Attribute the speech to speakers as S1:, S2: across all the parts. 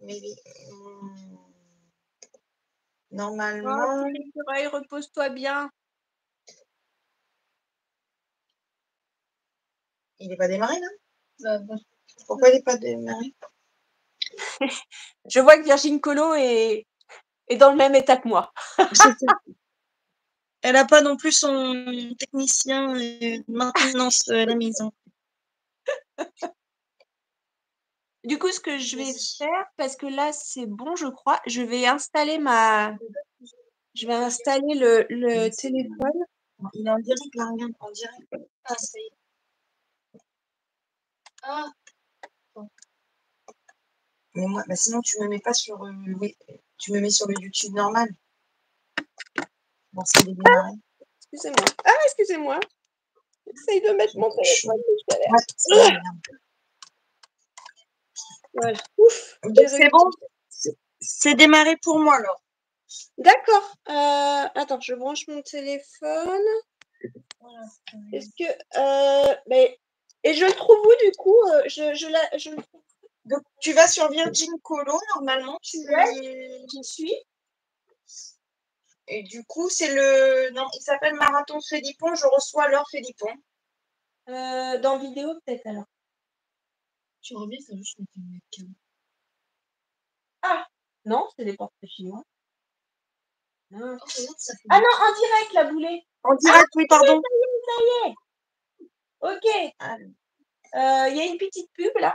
S1: Mais
S2: Oh,
S1: normalement,
S2: petit écureuil, repose-toi bien.
S1: il n'est pas démarré là? Pourquoi il n'est pas démarré?
S2: Je vois que Virgin Colo est dans le même état que moi.
S1: Elle n'a pas non plus son technicien de maintenance à la maison.
S2: Du coup, ce que je vais
S1: Vas-y.
S2: faire, parce que là, c'est bon, je crois, je vais installer le téléphone.
S1: Il est en direct là, regarde, en direct. Ah, ça y est. Ah, bon. Mais moi, bah sinon tu me mets pas sur oui, tu me mets sur le YouTube normal. Voir s'il est démarré.
S2: Excusez-moi. Ah, excusez-moi. J'essaye de mettre mon téléphone, mais je galère.
S1: Ouais, c'est bon, regarde.
S2: Voilà. Ouf,
S1: Donc
S2: j'ai
S1: c'est
S2: réussi.
S1: bon, c'est démarré pour moi alors.
S2: D'accord. Attends, je branche mon téléphone.
S1: Voilà.
S2: Est-ce que et je le trouve où du coup? Je le trouve.
S1: Donc tu vas sur Virgin Colo normalement,
S2: Ouais, j'y suis.
S1: et du coup c'est le non, il s'appelle Marathon Philippon, je reçois l'heure Philippon.
S2: Dans vidéo peut-être alors.
S1: Tu reviens, ça juste mettre une webcam.
S2: Ah! Non, c'est des portraits chinois. Non.
S1: Oh, regarde, ça fait
S2: Ah non, en direct la boulet.
S1: en
S2: Ah!
S1: direct, oui, pardon.
S2: Ça y est. OK.
S1: Ah,
S2: Il y a une petite pub là.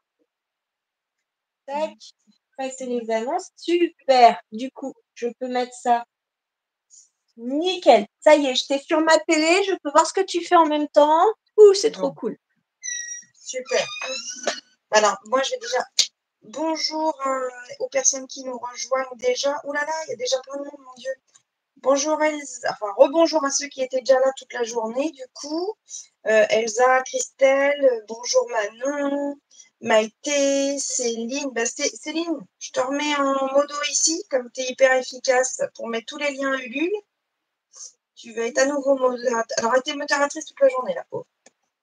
S2: Tac. Passer les annonces. Super. Du coup, je peux mettre ça. Nickel. Ça y est, j'étais sur ma télé, je peux voir ce que tu fais en même temps. Ouh, c'est trop
S1: bon,
S2: cool.
S1: super. Alors, moi je vais déjà. Bonjour aux personnes qui nous rejoignent déjà. Ouh là là, il y a déjà plein de monde, mon Dieu. Bonjour Elsa, enfin rebonjour à ceux qui étaient déjà là toute la journée du coup. Elsa, Christelle, bonjour Manon, Maïté, Céline. Bah, Céline, je te remets en modo ici, comme tu es hyper efficace pour mettre tous les liens Ulule. Tu vas être à nouveau modératrice. Alors, elle était modératrice toute la journée, la pauvre.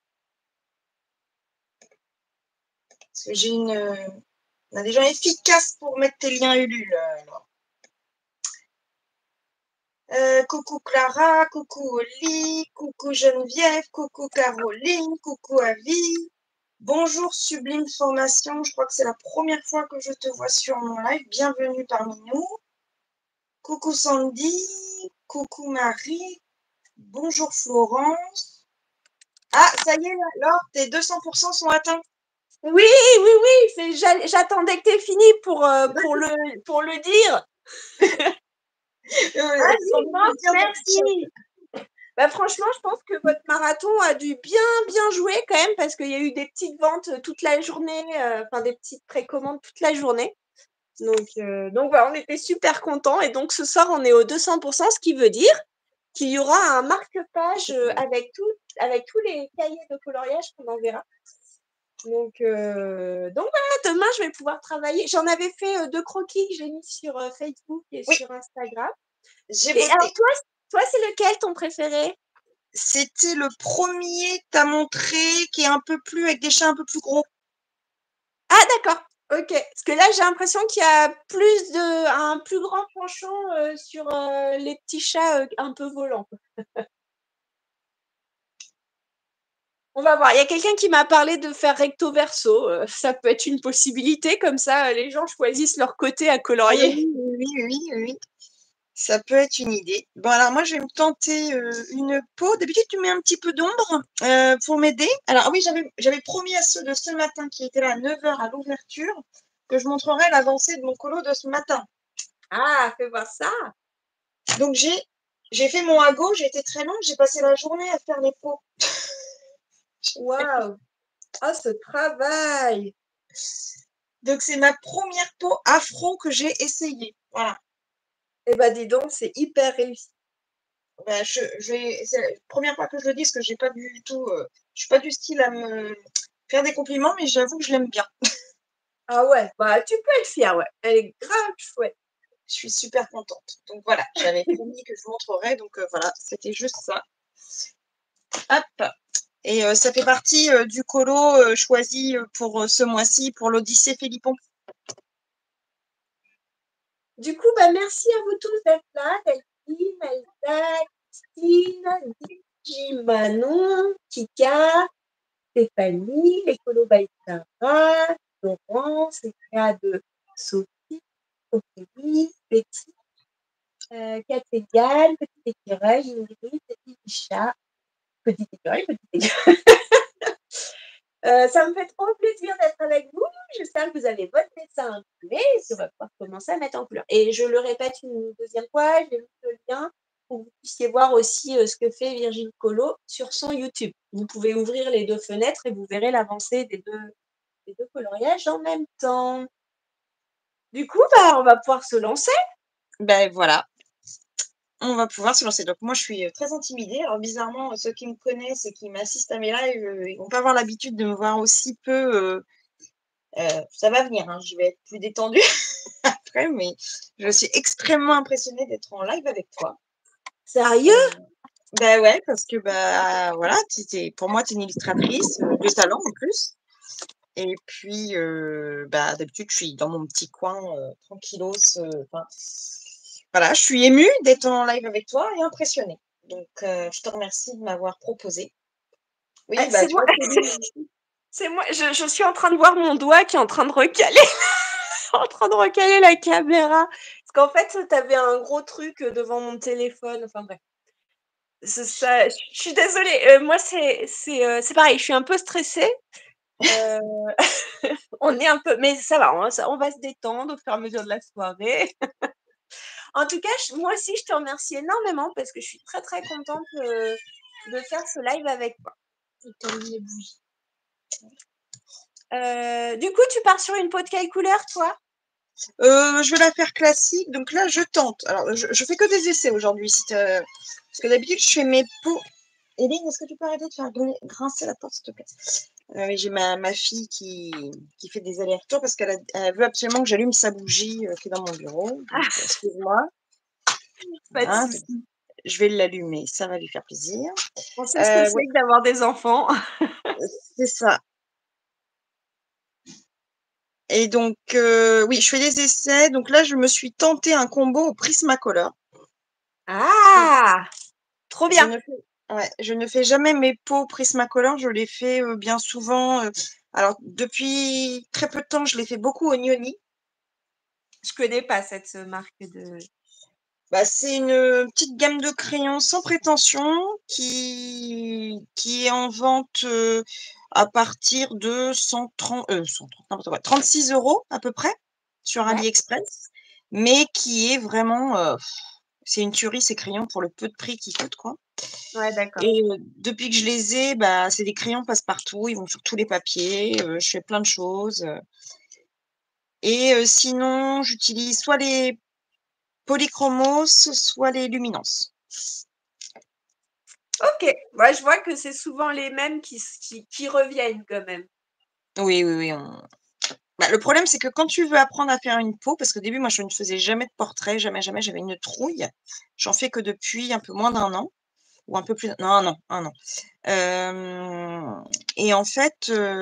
S1: Parce que j'ai on a des gens efficaces pour mettre tes liens Ulule. Alors. Coucou Clara, coucou Oli, coucou Geneviève, coucou Caroline, coucou Avi. Bonjour Sublime Formation, je crois que c'est la première fois que je te vois sur mon live. Bienvenue parmi nous. Coucou Sandy, coucou Marie, bonjour Florence. Ah, ça y est, Laure, tes 200% sont atteints.
S2: Oui, oui, oui, j'attendais que tu aies fini pour le dire. Ah, vivement, merci. Bah, franchement, je pense que votre marathon a dû bien jouer quand même parce qu'il y a eu des petites ventes toute la journée, enfin des petites précommandes toute la journée. Donc voilà, on était super contents et donc ce soir, on est au 200%, ce qui veut dire qu'il y aura un marque-page avec tous les cahiers de coloriage qu'on enverra. Donc voilà, demain, je vais pouvoir travailler. J'en avais fait 2 croquis que j'ai mis sur Facebook et sur Instagram.
S1: J'ai
S2: Et
S1: voté.
S2: alors toi, c'est lequel ton préféré?
S1: C'était le premier que tu as montré qui est un peu plus avec des chats un peu plus gros.
S2: Ah d'accord, OK. Parce que là, j'ai l'impression qu'il y a un plus grand penchant sur les petits chats un peu volants. On va voir. Il y a quelqu'un qui m'a parlé de faire recto verso. Ça peut être une possibilité, comme ça, les gens choisissent leur côté à colorier.
S1: Oui. Ça peut être une idée. Bon, alors moi, je vais me tenter une peau. D'habitude, tu mets un petit peu d'ombre pour m'aider. Alors oui, j'avais promis à ceux de ce matin qui étaient là à 9 h à l'ouverture que je montrerais l'avancée de mon colo de ce matin.
S2: Ah, fais voir ça.
S1: Donc j'ai fait mon hago, j'ai été très longue, j'ai passé la journée à faire les peaux.
S2: Waouh. Ah, ce travail.
S1: Donc c'est ma première peau afro que j'ai essayée. Voilà.
S2: Eh ben, dis donc, c'est hyper réussi.
S1: Ben, c'est la première fois que je le dis, parce que j'ai pas du tout, je suis pas du style à me faire des compliments, mais j'avoue que je l'aime bien.
S2: Ah ouais, bah tu peux être fière, ouais. Elle est grave chouette.
S1: Je suis super contente. Donc voilà, j'avais promis que je vous montrerais, donc voilà, c'était juste ça. Hop. Et ça fait partie du colo choisi pour ce mois-ci pour l'Odyssée Philippon.
S2: Du coup, merci à vous tous d'être là. Delphine, Elsa, Christine, Gigi, Manon, Kika, Stéphanie, l'écolo by Sarah, Laurence, les créas de Sophie, Ophélie, Betty, Catégal, Petit Écureuil, Ingrid, Petit Chat, Petit Écureuil, Petit Écureuil. Ça me fait trop plaisir d'être avec vous. J'espère que vous avez votre dessin imprimé et qu'on va pouvoir commencer à mettre en couleur. Et je le répète une deuxième fois, j'ai mis le lien pour que vous puissiez voir aussi ce que fait Virgile Colo sur son YouTube. Vous pouvez ouvrir les 2 fenêtres et vous verrez l'avancée des deux coloriages en même temps. Du coup, on va pouvoir se lancer.
S1: Ben voilà, on va pouvoir se lancer. Donc moi, je suis très intimidée. Alors bizarrement, ceux qui me connaissent et qui m'assistent à mes lives, ils vont pas avoir l'habitude de me voir aussi peu. Ça va venir, hein, je vais être plus détendue après, mais je suis extrêmement impressionnée d'être en live avec toi.
S2: Sérieux?
S1: Ben ouais, parce que voilà, pour moi, tu es une illustratrice de talent en plus. Et puis, d'habitude, je suis dans mon petit coin tranquillos. Voilà, je suis émue d'être en live avec toi et impressionnée. Donc, je te remercie de m'avoir proposé. Oui,
S2: C'est
S1: tu
S2: moi.
S1: vois,
S2: C'est moi. Je suis en train de voir mon doigt qui est en train de recaler. En train de recaler la caméra. Parce qu'en fait, tu avais un gros truc devant mon téléphone. Enfin bref. Ça, je suis désolée. Moi, c'est pareil. Je suis un peu stressée. On est un peu, mais ça va. On va se détendre au fur et à mesure de la soirée. En tout cas, moi aussi, je te remercie énormément parce que je suis très très contente de faire ce live avec toi. Les bougies. Du coup, tu pars sur une peau de quelle couleur, toi?
S1: je vais la faire classique. Donc là, je tente. Alors, je fais que des essais aujourd'hui. Parce que d'habitude, je fais mes peaux. Hélène, est-ce que tu peux arrêter de faire grincer la porte, s'il te plaît? J'ai ma fille qui fait des allers-retours parce qu'elle veut absolument que j'allume sa bougie qui est dans mon bureau. Donc, excuse-moi.
S2: Pas de
S1: Hein,
S2: souci.
S1: je vais l'allumer, ça va lui faire plaisir.
S2: On sait ce que c'est
S1: Ouais,
S2: que d'avoir des enfants.
S1: c'est ça. Et donc, oui, je fais des essais. Donc là, je me suis tenté un combo au Prismacolor.
S2: Ah, trop bien.
S1: Je ne fais jamais mes peaux Prismacolor. Je les fais bien souvent. Alors, depuis très peu de temps, je les fais beaucoup au Nioni.
S2: Je connais pas cette marque de.
S1: C'est une petite gamme de crayons sans prétention qui est en vente à partir de 36 € à peu près sur
S2: Ouais.
S1: AliExpress, mais qui est vraiment, c'est une tuerie ces crayons pour le peu de prix qu'ils coûtent, quoi.
S2: Ouais, d'accord.
S1: Et depuis que je les ai, c'est des crayons passe-partout, ils vont sur tous les papiers, je fais plein de choses. Et sinon, j'utilise soit les polychromos, soit les luminances.
S2: Ok. Je vois que c'est souvent les mêmes qui reviennent quand même.
S1: Oui, oui, oui. Le problème, c'est que quand tu veux apprendre à faire une peau, parce qu'au début, moi, je ne faisais jamais de portrait, jamais, jamais, j'avais une trouille. J'en fais que depuis un peu moins d'1 an ou un peu plus non, 1 an, 1 an. Et en fait,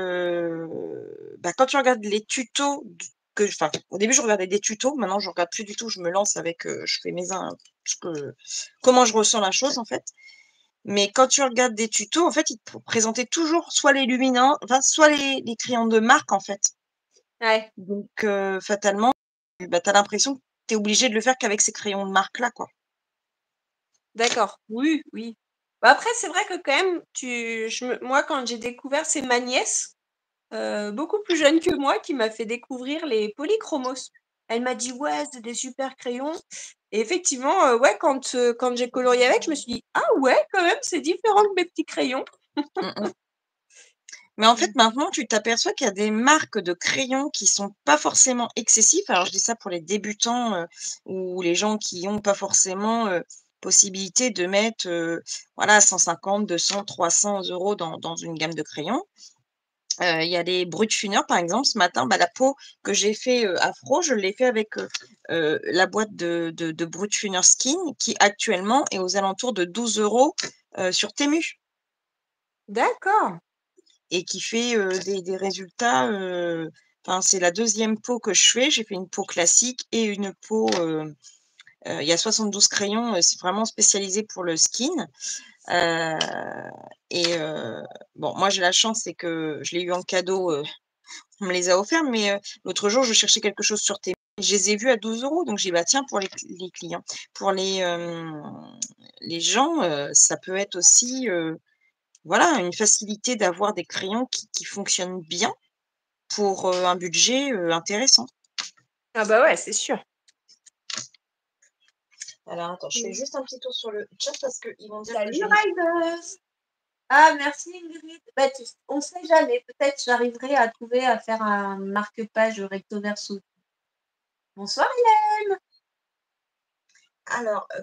S1: quand tu regardes les tutos au début, je regardais des tutos, maintenant je regarde plus du tout, je me lance avec, je fais comment je ressens la chose, en fait. Mais quand tu regardes des tutos, en fait, ils te présentaient toujours soit les luminants, enfin, soit les crayons de marque, en fait.
S2: Ouais,
S1: Donc fatalement, tu as l'impression que tu es obligé de le faire qu'avec ces crayons de marque-là, quoi.
S2: d'accord. Oui, oui. Après, c'est vrai que quand même, moi, quand j'ai découvert, c'est ma nièce, beaucoup plus jeune que moi, qui m'a fait découvrir les polychromos. Elle m'a dit: «Ouais, c'est des super crayons» et effectivement, ouais, quand j'ai colorié avec, je me suis dit: «Ah ouais, quand même, c'est différent que mes petits crayons».
S1: Mmh mh. Mais en fait, maintenant, tu t'aperçois qu'il y a des marques de crayons qui sont pas forcément excessifs. Alors je dis ça pour les débutants, ou les gens qui ont pas forcément, possibilité de mettre, voilà 150, 200, 300 € dans une gamme de crayons. Il y a les Brutfunner par exemple, ce matin, la peau que j'ai fait, afro, je l'ai fait avec, la boîte de Brutfunner Skin qui actuellement est aux alentours de 12 € sur Temu
S2: D'accord.
S1: et qui fait, des résultats, Enfin, c'est la deuxième peau que je fais. J'ai fait une peau classique et une peau, il y a 72 crayons, c'est vraiment spécialisé pour le skin. Heu et bon, moi j'ai la chance, c'est que je l'ai eu en cadeau, on me les a offerts, mais l'autre jour, je cherchais quelque chose sur Temu, je les ai vus à 12 €, donc j'ai dit: «Bah, tiens, pour les clients, pour les gens, ça peut être aussi, voilà, une facilité d'avoir des crayons qui fonctionnent bien pour, un budget, intéressant».
S2: Ah bah ouais, c'est sûr.
S1: Alors attends, je fais
S2: Mmh.
S1: juste un petit tour sur le chat parce qu'ils vont dire que
S2: Salut
S1: je n'ai
S2: Rideuse! Ah merci Ingrid. Bah, on sait jamais, peut-être j'arriverai à trouver à faire un marque-page recto verso. Bonsoir Hélène!
S1: alors,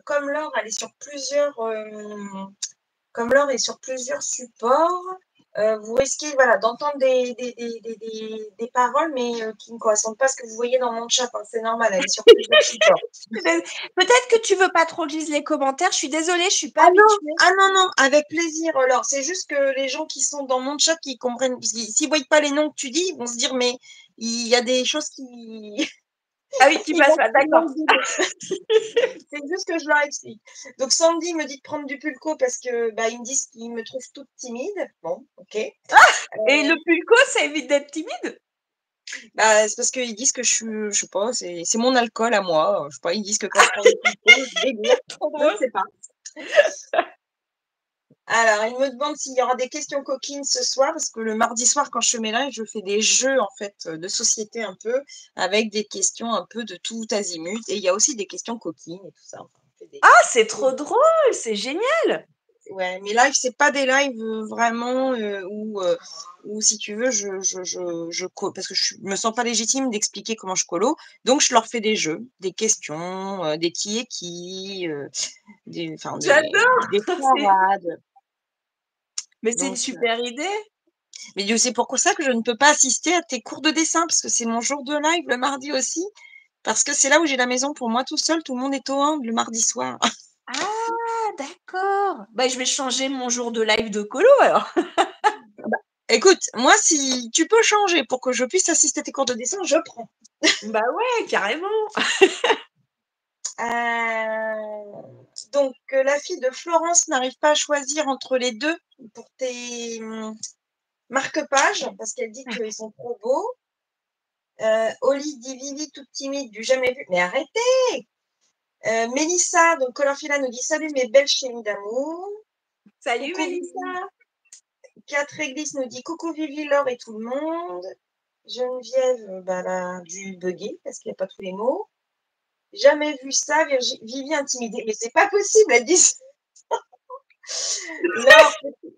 S1: comme l'or est sur plusieurs supports, vous risquez, voilà, d'entendre des paroles, mais qui ne correspondent pas à ce que vous voyez dans mon chat, hein. C'est normal, elle est sur plusieurs supports.
S2: Peut-être que tu veux pas trop que je lise les commentaires, je suis désolée, je suis pas
S1: Ah non!
S2: habituée.
S1: Ah non, non, avec plaisir, alors c'est juste que les gens qui sont dans mon chat, qui comprennent, s'ils voient pas les noms que tu dis, ils vont se dire: «Mais il y a des choses qui»
S2: Ah oui, qui
S1: ils
S2: passe
S1: vont
S2: pas,
S1: ils vont
S2: d'accord.
S1: se douter. C'est juste que je leur explique. Donc Sandy me dit de prendre du Pulco parce que, bah, ils me disent qu'ils me trouvent toute timide. Bon, OK.
S2: Et le pulco, ça évite d'être timide?
S1: Bah, c'est parce qu'ils disent que je sais pas, c'est mon alcool à moi, je sais pas, ils disent que quand je prends du Pulco, je délire.
S2: Trop
S1: Je ne
S2: drôle.
S1: sais pas. Alors, il me demande s'il y aura des questions coquines ce soir, parce que le mardi soir, quand je fais mes lives, je fais des jeux, en fait, de société un peu, avec des questions un peu de tout azimut, et il y a aussi des questions coquines et tout ça. Enfin, on fait
S2: Ah, c'est trop drôle, c'est génial!
S1: ouais, mes lives, c'est pas des lives, vraiment, où si tu veux, parce que je me sens pas légitime d'expliquer comment je colo, donc je leur fais des jeux, des questions, des qui est qui, enfin
S2: J'adore!
S1: des
S2: C'est
S1: charades,
S2: mais c'est une
S1: donc
S2: super idée!
S1: mais c'est pour ça que je ne peux pas assister à tes cours de dessin, parce que c'est mon jour de live le mardi aussi, parce que c'est là où j'ai la maison pour moi tout seul, tout le monde est au Hand le mardi soir.
S2: Ah d'accord! Bah, je vais changer mon jour de live de colo alors.
S1: Bah, écoute, moi si tu peux changer pour que je puisse assister à tes cours de dessin, je prends.
S2: Bah ouais, carrément!
S1: Donc la fille de Florence n'arrive pas à choisir entre les 2 pour tes, marque-pages, parce qu'elle dit qu'ils sont trop beaux. Oli dit: «Vivi toute timide, du jamais vu». Mais arrêtez! Mélissa, donc Colorfila nous dit: «Salut mes belles chéries d'amour».
S2: Salut
S1: Coucou
S2: Mélissa!
S1: Vivi. Quatre Églises nous dit: «Coucou Vivi, Laure et tout le monde». Geneviève, bah, elle a dû bugger parce qu'il y a pas tous les mots. «Jamais vu ça, Vivi intimidée». Mais c'est pas possible, elles disent Laure,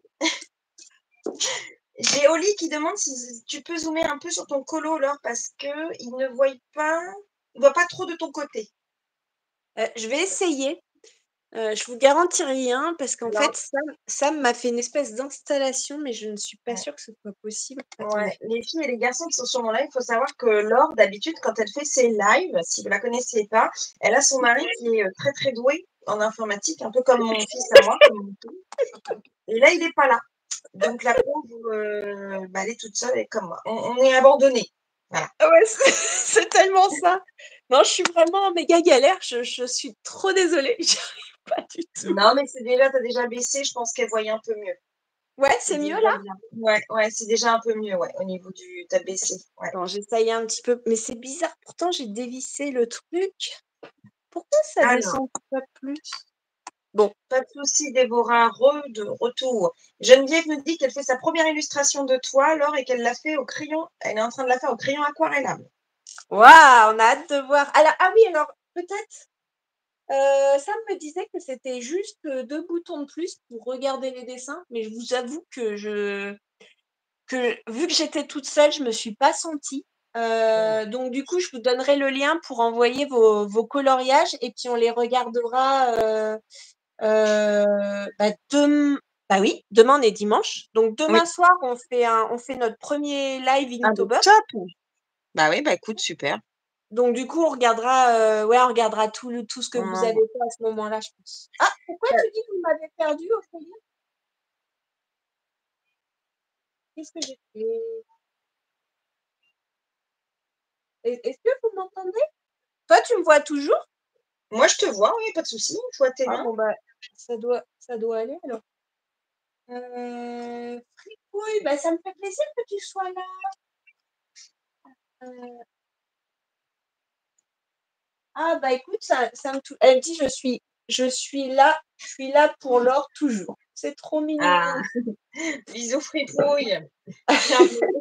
S1: j'ai Oli qui demande si tu peux zoomer un peu sur ton colo, Laure, parce qu'il ne voit pas trop de ton côté.
S2: Je vais essayer. Je vous garantis rien parce qu'en
S1: Alors,
S2: fait, Sam m'a fait une espèce d'installation, mais je ne suis pas
S1: ouais,
S2: sûre que ce soit possible.
S1: ouais,
S2: Attendez.
S1: les filles et les garçons qui sont sur mon live, il faut savoir que Laure, d'habitude, quand elle fait ses lives, si vous la connaissez pas, elle a son mari qui est très très doué en informatique, un peu comme mon fils à moi, comme mon fils. Et là, il n'est pas là. Donc la pauvre, bah, elle est toute seule, elle est comme moi. On est abandonnés. Voilà.
S2: Ah ouais, c'est c'est tellement ça. Non, je suis vraiment en méga galère, je suis trop désolée, j'y arrive pas du tout.
S1: Non, mais c'est déjà, tu as déjà baissé, je pense qu'elle voyait un peu mieux.
S2: Ouais,
S1: C'est
S2: c'est mieux
S1: déjà
S2: là?
S1: bien. Ouais, ouais, c'est déjà un peu mieux, ouais, au niveau du tu as baissé, ouais.
S2: Attends, j'essaye un petit peu, mais c'est bizarre, pourtant j'ai dévissé le truc. Pourquoi ça
S1: Alors,
S2: descend pas plus? Bon,
S1: pas de souci, Déborah, de retour. Geneviève nous dit qu'elle fait sa première illustration de toi, alors, et qu'elle l'a fait au crayon, elle est en train de la faire au crayon aquarellable.
S2: waouh, on a hâte de voir. Alors, ah oui, alors peut-être, Sam me disait que c'était juste, 2 boutons de plus pour regarder les dessins, mais je vous avoue que vu que j'étais toute seule, je me suis pas sentie. Donc du coup, je vous donnerai le lien pour envoyer vos coloriages et puis on les regardera, bah, bah oui, demain on est dimanche. Donc
S1: Oui.
S2: demain soir, on fait notre premier live
S1: Ah, bah,
S2: Inktober.
S1: top! Bah oui, bah écoute, super.
S2: Donc du coup, ouais, on regardera tout ce que vous avez
S1: On
S2: fait à ce moment-là, je pense. Ah, pourquoi tu dis que vous m'avez perdu, Ophélie? Qu'est-ce que j'ai fait? Est-ce que vous m'entendez? Toi, tu me vois toujours?
S1: Moi, je te vois, oui, pas de souci. Je vois tes
S2: Ah
S1: mains.
S2: bon, bah, ça doit aller alors. Fripouille, bah, ça me fait plaisir que tu sois là. Heu, ah bah, écoute, ça me tou elle dit: «Je suis là pour l'or toujours». C'est trop mignon.
S1: Ah, bisous fripouille. Bienvenue.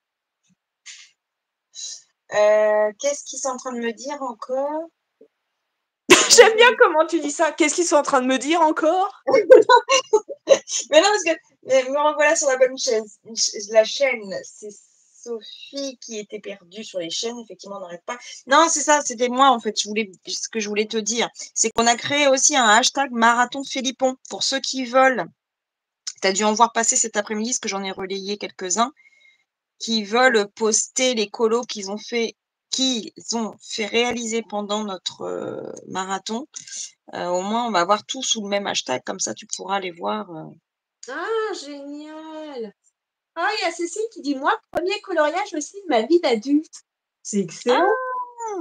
S1: Qu'est-ce qu'ils sont en train de me dire encore?
S2: J'aime bien comment tu dis ça. Qu'est-ce qu'ils sont en train de me dire encore?
S1: Mais non, parce que me revoilà sur la bonne chaise. La chaîne, c'est Sophie qui était perdue sur les chaînes. Effectivement, on n'arrête pas. Non, c'est ça, c'était moi en fait. Ce que je voulais te dire, c'est qu'on a créé aussi un hashtag marathon Philippon pour ceux qui veulent. Tu as dû en voir passer cet après-midi, parce que j'en ai relayé quelques-uns, qui veulent poster les colos qu'ils ont fait réaliser pendant notre marathon. Au moins, on va avoir tout sous le même hashtag, comme ça tu pourras les voir.
S2: Ah génial! Ah, il y a Cécile qui dit: «Moi, premier coloriage aussi de ma vie d'adulte». C'est excellent.
S1: Ah!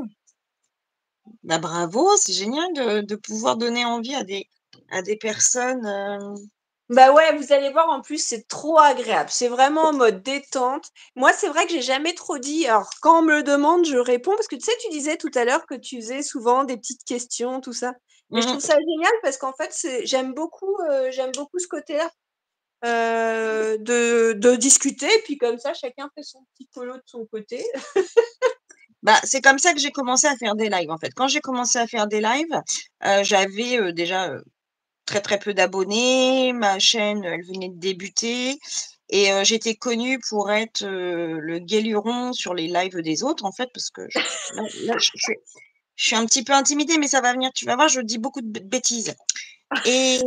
S1: Bah, bravo, c'est génial de pouvoir donner envie à des personnes,
S2: Bah, ouais, vous allez voir, en plus, c'est trop agréable. C'est vraiment en mode détente. Moi, c'est vrai que j'ai jamais trop dit, alors quand on me le demande, je réponds parce que tu sais, tu disais tout à l'heure que tu faisais souvent des petites questions, tout ça. Et je
S1: mmh
S2: trouve ça génial parce qu'en fait, j'aime beaucoup ce côté-là, de discuter et puis comme ça, chacun fait son petit colo de son côté.
S1: bah, c'est comme ça que j'ai commencé à faire des lives, en fait. Quand j'ai commencé à faire des lives, j'avais, déjà, très, très peu d'abonnés. Ma chaîne, elle venait de débuter et j'étais connue pour être, le guéluron sur les lives des autres, en fait, parce que je suis un petit peu intimidée, mais ça va venir, tu vas voir, je dis beaucoup de bêtises et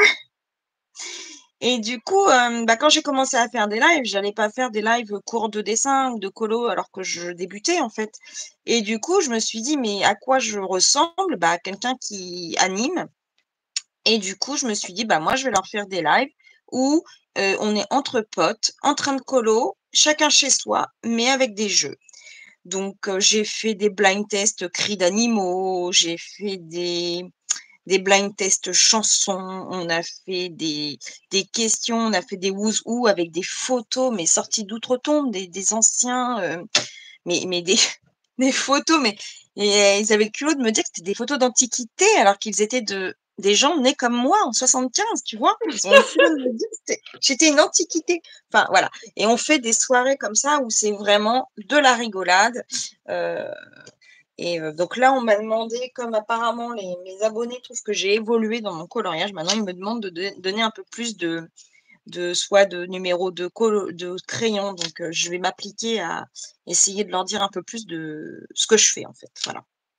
S1: du coup, bah, quand j'ai commencé à faire des lives, j'allais pas faire des lives cours de dessin ou de colo alors que je débutais, en fait et du coup, je me suis dit: «Mais à quoi je ressemble?» Bah, à quelqu'un qui anime et du coup, je me suis dit: «Bah, moi, je vais leur faire des lives où, on est entre potes, en train de colo, chacun chez soi, mais avec des jeux». Donc, j'ai fait des blind tests cris d'animaux, j'ai fait des blind tests chansons, on a fait des questions, on a fait des who's who avec des photos, mais sorties d'outre-tombe, des anciens, mais des des photos, mais et ils avaient le culot de me dire que c'était des photos d'antiquité alors qu'ils étaient des gens nés comme moi en 75, tu vois? Ils ont le culot de me dire que j'étais une antiquité. Enfin voilà et on fait des soirées comme ça où c'est vraiment de la rigolade, heu et donc là, on m'a demandé, comme apparemment mes abonnés trouvent que j'ai évolué dans mon coloriage, maintenant ils me demandent de donner un peu plus soit de numéros de crayon, donc je vais m'appliquer à essayer de leur dire un peu plus de ce que je fais, en fait, voilà.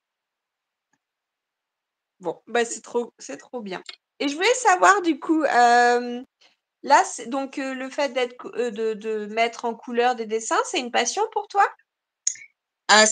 S2: Bon, bah, c'est trop bien. Et je voulais savoir du coup, là, c'est donc le fait de mettre en couleur des dessins, c'est une passion pour toi?
S1: Ah,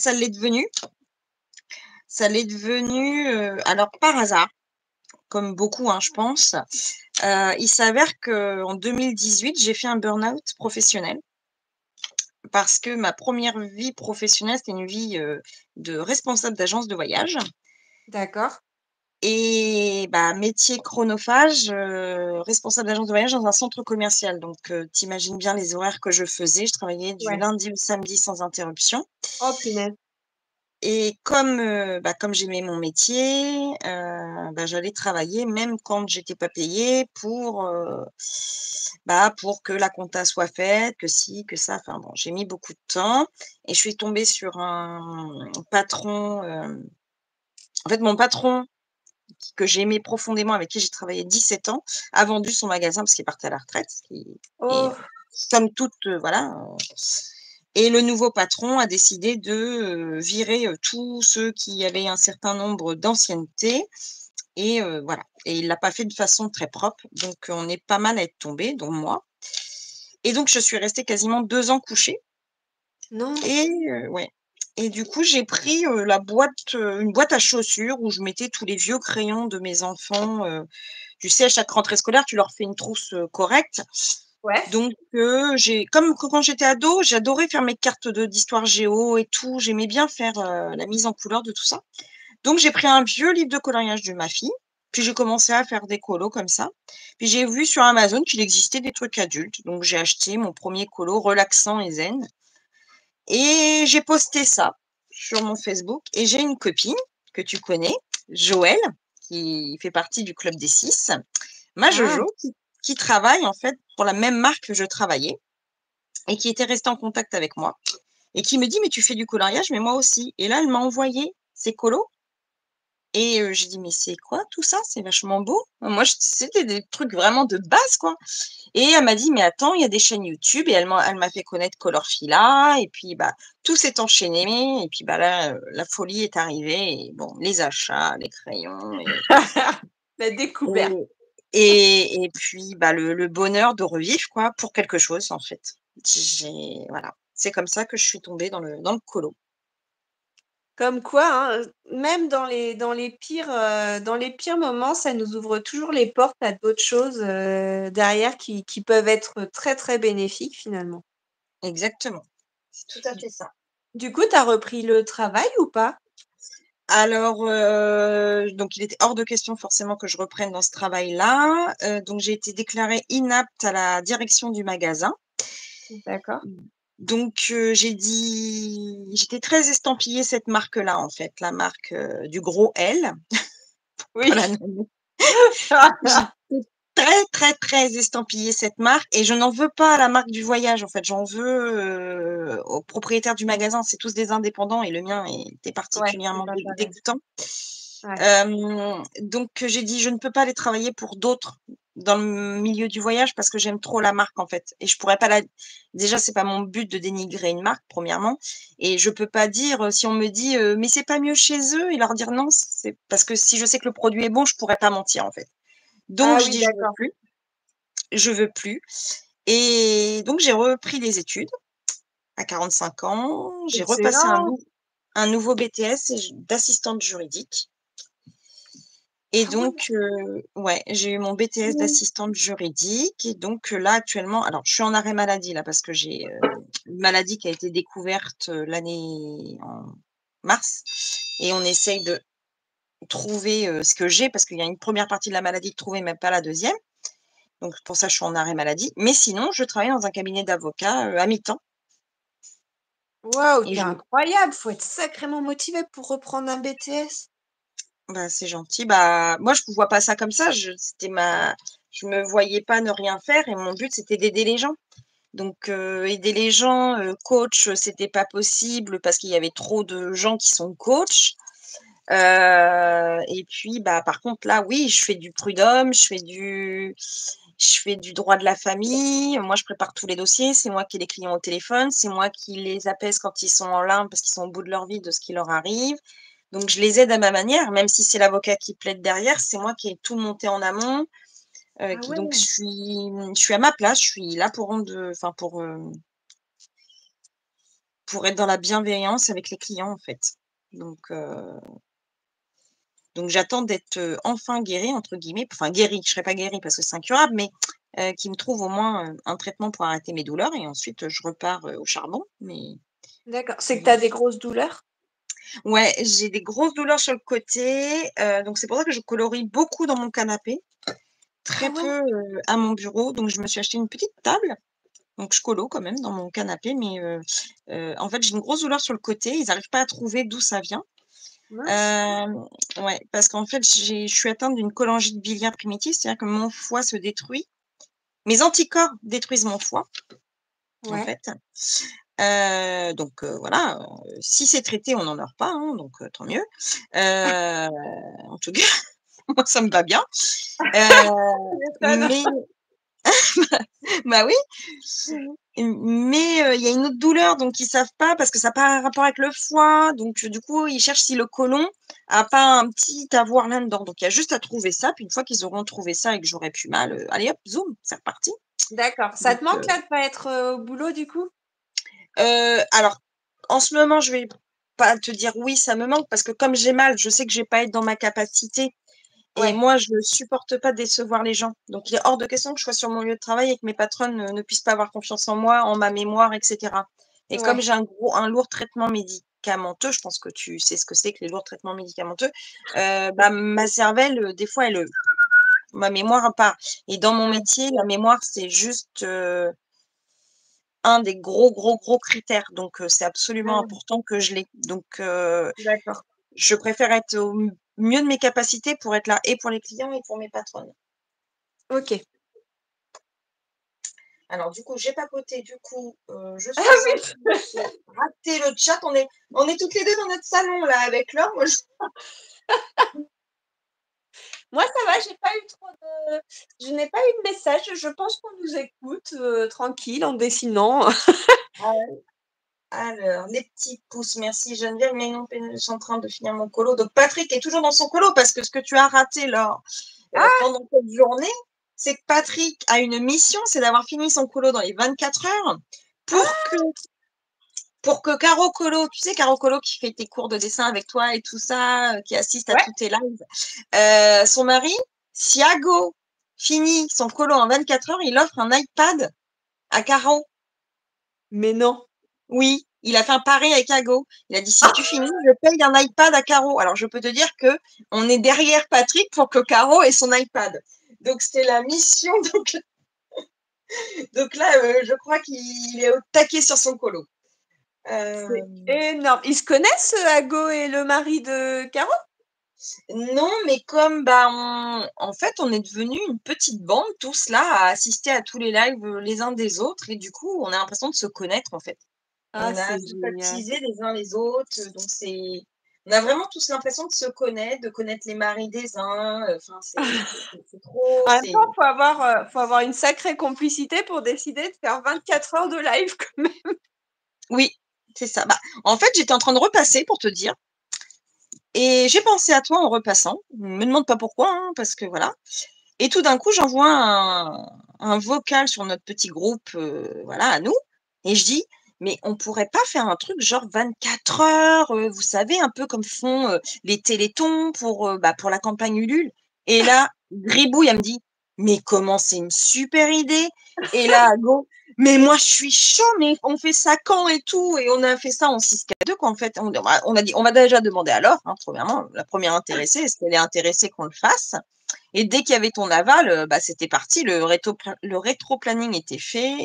S1: ça l'est devenu, alors par hasard, comme beaucoup, hein, je pense. Il s'avère qu'en 2018, j'ai fait un burn-out professionnel parce que ma première vie professionnelle, c'était une vie, de responsable d'agence de voyage.
S2: D'accord.
S1: Et bah, métier chronophage, responsable d'agence de voyage dans un centre commercial. Donc, tu bien les horaires que je faisais. Je travaillais du
S2: Ouais.
S1: lundi au samedi sans interruption
S2: Oh punaise.
S1: et comme j'aimais mon métier, bah, j'allais travailler même quand j'étais pas payée pour que la compta soit faite, que ci, que ça. Enfin bon, j'ai mis beaucoup de temps et je suis tombée sur un patron, en fait, mon patron que j'aimais profondément, avec qui j'ai travaillé 17 ans, a vendu son magasin parce qu'il partait à la retraite, ce qui est,
S2: Oh,
S1: somme toute, voilà, et le nouveau patron a décidé de, virer, tous ceux qui avaient un certain nombre d'ancienneté et voilà et il l'a pas fait de façon très propre, donc on est pas mal à être tombés, dont moi et donc je suis restée quasiment 2 ans couchée
S2: non.
S1: et ouais et du coup, j'ai pris, une boîte à chaussures où je mettais tous les vieux crayons de mes enfants, tu sais, à chaque rentrée scolaire, tu leur fais une trousse, correcte
S2: Ouais.
S1: Donc comme quand j'étais ado, j'adorais faire mes cartes d'histoire géo et tout. J'aimais bien faire, la mise en couleur de tout ça. Donc j'ai pris un vieux livre de coloriage de ma fille, puis j'ai commencé à faire des colos comme ça. Puis j'ai vu sur Amazon qu'il existait des trucs adultes, donc j'ai acheté mon premier colo relaxant et zen et j'ai posté ça sur mon Facebook et j'ai une copine que tu connais, Joëlle, qui fait partie du club des 6, ma
S2: Ah,
S1: Jojo, qui travaille en fait pour la même marque que je travaillais et qui était restée en contact avec moi et qui me dit: «Mais tu fais du coloriage? Mais moi aussi» et là, elle m'a envoyé ses colos et j'ai dit: «Mais c'est quoi tout ça? C'est vachement beau». Moi, c'était des trucs vraiment de base, quoi et elle m'a dit: «Mais attends, il y a des chaînes YouTube» et elle m'a fait connaître Colorfila et puis, bah, tout s'est enchaîné et puis, bah, là, la folie est arrivée et bon, les achats, les crayons
S2: la découverte.
S1: et et puis, bah, le bonheur de revivre, quoi, pour quelque chose, en fait. Voilà, c'est comme ça que je suis tombée dans le colo.
S2: Comme quoi, hein, même dans les pires moments, ça nous ouvre toujours les portes à d'autres choses, derrière qui peuvent être très, très bénéfiques finalement.
S1: Exactement, c'est tout à fait ça.
S2: Du coup, tu as repris le travail ou pas?
S1: Alors, donc il était hors de question forcément que je reprenne dans ce travail-là, donc j'ai été déclarée inapte à la direction du magasin.
S2: D'accord.
S1: Donc, j'étais très estampillée cette marque-là, en fait, la marque, du gros L,
S2: Oui.
S1: pas la nano. J'étais très, très, très estampillée cette marque et je n'en veux pas à la marque du voyage, en fait, j'en veux, aux propriétaires du magasin. C'est tous des indépendants et le mien était
S2: Ouais, c'est
S1: particulièrement
S2: pas pareil.
S1: dégoûtant.
S2: Ouais.
S1: Donc j'ai dit: «Je ne peux pas aller travailler pour d'autres dans le milieu du voyage parce que j'aime trop la marque, en fait et je pourrais pas la déjà, c'est pas mon but de dénigrer une marque, premièrement et je peux pas dire, si on me dit, «Mais c'est pas mieux chez eux» et leur dire non, c'est parce que si je sais que le produit est bon, je pourrais pas mentir, en fait. Donc
S2: Ah
S1: je
S2: oui,
S1: dis:
S2: d'accord.
S1: je veux plus» et donc j'ai repris des études à 45 ans. J'ai repassé
S2: Excellent!
S1: un nouveau BTS et d'assistante juridique. Et
S2: Ah ouais.
S1: donc, ouais, j'ai eu mon BTS
S2: Mmh.
S1: d'assistante juridique et donc, là actuellement alors je suis en arrêt maladie là parce que j'ai, une maladie qui a été découverte, l'année en mars et on essaye de trouver, ce que j'ai parce qu'il y a une première partie de la maladie de trouver mais pas la deuxième. Donc pour ça je suis en arrêt maladie. Mais sinon je travaille dans un cabinet d'avocats, à mi-temps
S2: Waouh,
S1: et
S2: tu
S1: je
S2: incroyable! Faut être sacrément motivé pour reprendre un BTS.
S1: bah, c'est gentil. Bah, moi je ne vois pas ça comme ça. Je me voyais pas ne rien faire et mon but c'était d'aider les gens. Donc, aider les gens, coach, c'était pas possible parce qu'il y avait trop de gens qui sont coachs. Et puis, bah, par contre là, oui, je fais du prud'homme, je fais du droit de la famille. Moi, je prépare tous les dossiers, c'est moi qui ai les clients au téléphone, c'est moi qui les apaise quand ils sont en larmes parce qu'ils sont au bout de leur vie, de ce qui leur arrive. Donc je les aide à ma manière, même si c'est l'avocat qui plaide derrière, c'est moi qui ai tout monté en amont,
S2: Ah
S1: qui donc
S2: ouais.
S1: je suis à ma place, je suis là pour rendre, enfin pour être dans la bienveillance avec les clients, en fait. Donc heu, donc j'attends d'être, «enfin guérie» entre guillemets, enfin guérie, je serai pas guérie parce que c'est incurable, mais qu'ils me trouvent au moins, un traitement pour arrêter mes douleurs et ensuite, je repars, au charbon,
S2: D'accord. C'est que tu
S1: mais
S2: as des grosses douleurs?
S1: ouais, j'ai des grosses douleurs sur le côté, donc c'est pour ça que je colorie beaucoup dans mon canapé,
S2: Ah
S1: très
S2: ouais?
S1: peu, à mon bureau, donc je me suis acheté une petite table, donc je colo quand même dans mon canapé, mais en fait, j'ai une grosse douleur sur le côté, ils arrivent pas à trouver d'où ça vient.
S2: Mince.
S1: Hem, ouais, parce qu'en fait, je suis atteinte d'une cholangite biliaire primitive, c'est-à-dire que mon foie se détruit. Mes anticorps détruisent mon foie, en
S2: Ouais.
S1: fait. Donc voilà, si c'est traité, on n'en meurt pas, hein, donc tant mieux. Heu, en tout cas, moi, ça me va bien.
S2: Tu m'étonnes.
S1: Mais bah, oui, mais il y a une autre douleur, donc ils savent pas parce que ça a pas un rapport avec le foie, donc du coup, ils cherchent si le côlon a pas un petit avoir là-dedans. Donc il y a juste à trouver ça, puis une fois qu'ils auront trouvé ça et que j'aurai plus mal, allez hop, zoom, c'est reparti.
S2: D'accord. Ça
S1: Donc
S2: te manque là de pas être, au boulot du coup?
S1: alors en ce moment, je vais pas te dire oui, ça me manque parce que comme j'ai mal, je sais que je vais pas être dans ma capacité Et moi, je ne supporte pas décevoir les gens. Donc, il est hors de question que je sois sur mon lieu de travail et que mes patronnes ne puissent pas avoir confiance en moi, en ma mémoire, etc. Et comme j'ai un lourd traitement médicamenteux, je pense que tu sais ce que c'est que les lourds traitements médicamenteux, ma cervelle, des fois, ma mémoire part. Et dans mon métier, la mémoire, c'est juste un des gros critères. Donc, c'est absolument important que je l'ai. Donc, je préfère être au mieux de mes capacités pour être là et pour les clients et pour mes patronnes.
S2: OK.
S1: Alors, du coup, j'ai papoté. Du coup, je suis en train de rater le chat. On est toutes les deux dans notre salon, là, avec Laure.
S2: Moi, ça va, je n'ai pas eu de message. Je pense qu'on nous écoute tranquille en dessinant.
S1: Alors, les petits pouces, merci Geneviève, mais non, je suis en train de finir mon colo. Donc, Patrick est toujours dans son colo parce que ce que tu as raté, Laure, pendant cette journée, c'est que Patrick a une mission, c'est d'avoir fini son colo dans les 24 heures pour que Caro Colo, tu sais, Caro Colo qui fait tes cours de dessin avec toi et tout ça, qui assiste à tous tes lives, son mari, si Ago finit son colo en 24 heures, il offre un iPad à Caro.
S2: Mais non.
S1: Oui, il a fait un pari avec Ago. Il a dit si tu finis, je paye un iPad à Caro. Alors je peux te dire que on est derrière Patrick pour que Caro ait son iPad. Donc c'était la mission. Donc là, je crois qu'il est au taquet sur son colo.
S2: C'est énorme. Ils se connaissent, Ago et le mari de Caro?
S1: Non, mais comme en fait, on est devenu une petite bande, tous là, à assister à tous les lives les uns des autres, et du coup, on a l'impression de se connaître en fait. On a
S2: C'est génial.
S1: sympathisé les uns les autres, donc on a vraiment tous l'impression de se connaître, de connaître les maris des uns. Enfin, c'est trop.
S2: En même temps, faut avoir une sacrée complicité pour décider de faire 24 heures de live quand même.
S1: Oui, c'est ça. En fait, j'étais en train de repasser pour te dire. Et j'ai pensé à toi en repassant. Ne me demande pas pourquoi, hein, parce que voilà. Et tout d'un coup, j'envoie un vocal sur notre petit groupe, voilà, à nous. Et je dis, mais on pourrait pas faire un truc genre 24 heures, vous savez, un peu comme font les télétons pour la campagne Ulule. Et là, Gribouille, elle me dit, mais comment c'est une super idée. Et là, go, mais moi, je suis chaud, mais on fait ça quand et tout. Et on a fait ça en 6K2, qu'en fait, on a dit, on va déjà demander à Laure, hein, premièrement, la première intéressée, est-ce qu'elle est intéressée qu'on le fasse? Et dès qu'il y avait ton aval, c'était parti, le rétro-planning était fait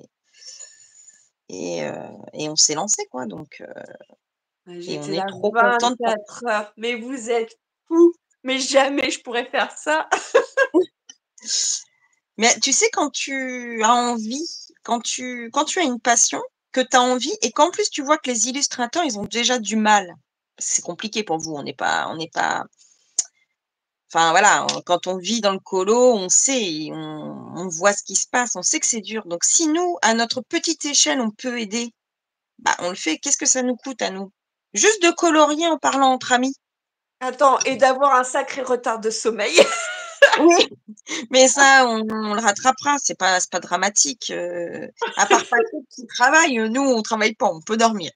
S1: et on s'est lancé, quoi. Donc, et on
S2: J'étais
S1: est
S2: là
S1: trop contents de
S2: 24 heures. Mais vous êtes fous! Mais jamais je pourrais faire ça.
S1: Mais tu sais, quand tu as envie, quand tu as une passion, que tu as envie et qu'en plus tu vois que les illustrateurs, ils ont déjà du mal. C'est compliqué pour vous, on n'est pas enfin voilà, quand on vit dans le colo, on sait, on voit ce qui se passe, on sait que c'est dur. Donc si nous, à notre petite échelle, on peut aider, on le fait. Qu'est-ce que ça nous coûte à nous? Juste de colorier en parlant entre amis.
S2: Attends, et d'avoir un sacré retard de sommeil.
S1: Oui, mais ça, on le rattrapera, c'est pas dramatique. À part Patrick qui travaille, nous, on travaille pas, on peut dormir.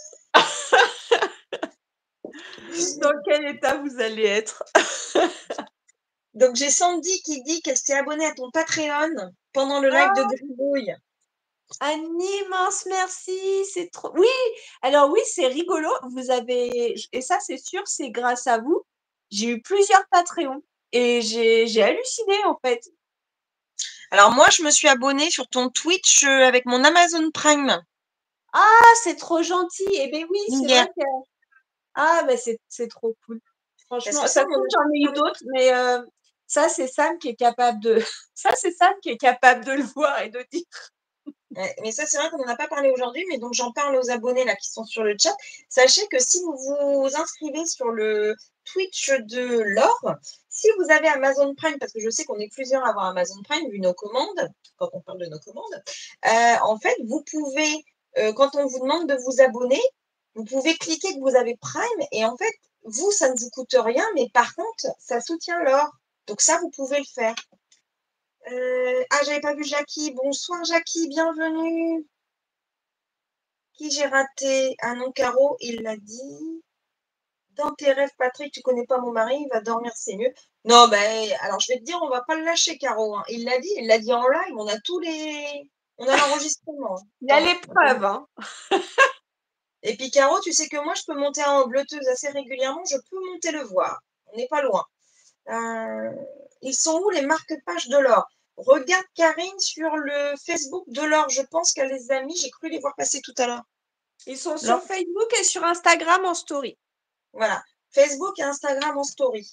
S2: Dans quel état vous allez être?
S1: Donc j'ai Sandy qui dit qu'elle s'est abonnée à ton Patreon pendant le live de Gribouille.
S2: Un immense merci, c'est trop. Oui, alors oui, c'est rigolo. Vous avez, et ça c'est sûr, c'est grâce à vous. J'ai eu plusieurs Patreons et j'ai halluciné en fait.
S1: Alors moi, je me suis abonnée sur ton Twitch avec mon Amazon Prime
S2: Ah, c'est trop gentil. Eh bien oui, c'est
S1: hier.
S2: vrai que. Ah, ben c'est trop cool.
S1: Parce
S2: Franchement,
S1: que ça,
S2: ça se
S1: on en
S2: trouve,
S1: a
S2: j'en ai eu
S1: parlé.
S2: d'autres, mais ça, c'est Sam qui est capable de. Ça, c'est Sam qui est capable de le voir et de dire.
S1: Ouais, mais ça, c'est vrai qu'on n'en a pas parlé aujourd'hui, mais donc j'en parle aux abonnés là qui sont sur le chat. Sachez que si vous vous inscrivez sur le Twitch de Laure, si vous avez Amazon Prime, parce que je sais qu'on est plusieurs à avoir Amazon Prime, vu nos commandes, quand on parle de nos commandes, en fait, vous pouvez, quand on vous demande de vous abonner, vous pouvez cliquer que vous avez Prime, et en fait, vous, ça ne vous coûte rien, mais par contre, ça soutient Laure. Donc ça, vous pouvez le faire. J'avais pas vu Jackie. Bonsoir Jackie, bienvenue. Qui j'ai raté? Ah non, Caro, il l'a dit. dans tes rêves, Patrick, tu connais pas mon mari, il va dormir, c'est mieux. Non, ben, alors je vais te dire, on va pas le lâcher, Caro, hein. Il l'a dit en live, on a l'enregistrement.
S2: Il y a
S1: Attends.
S2: les preuves, hein.
S1: Et puis, Caro, tu sais que moi, je peux monter en bleuteuse assez régulièrement, je peux monter le voir. On n'est pas loin. Ils sont où les marque-pages de l'or? Regarde Karine sur le Facebook de l'or. Je pense qu'elle les a mis. J'ai cru les voir passer tout à l'heure.
S2: Ils sont sur Facebook et sur Instagram en story.
S1: Voilà. Facebook et Instagram en story.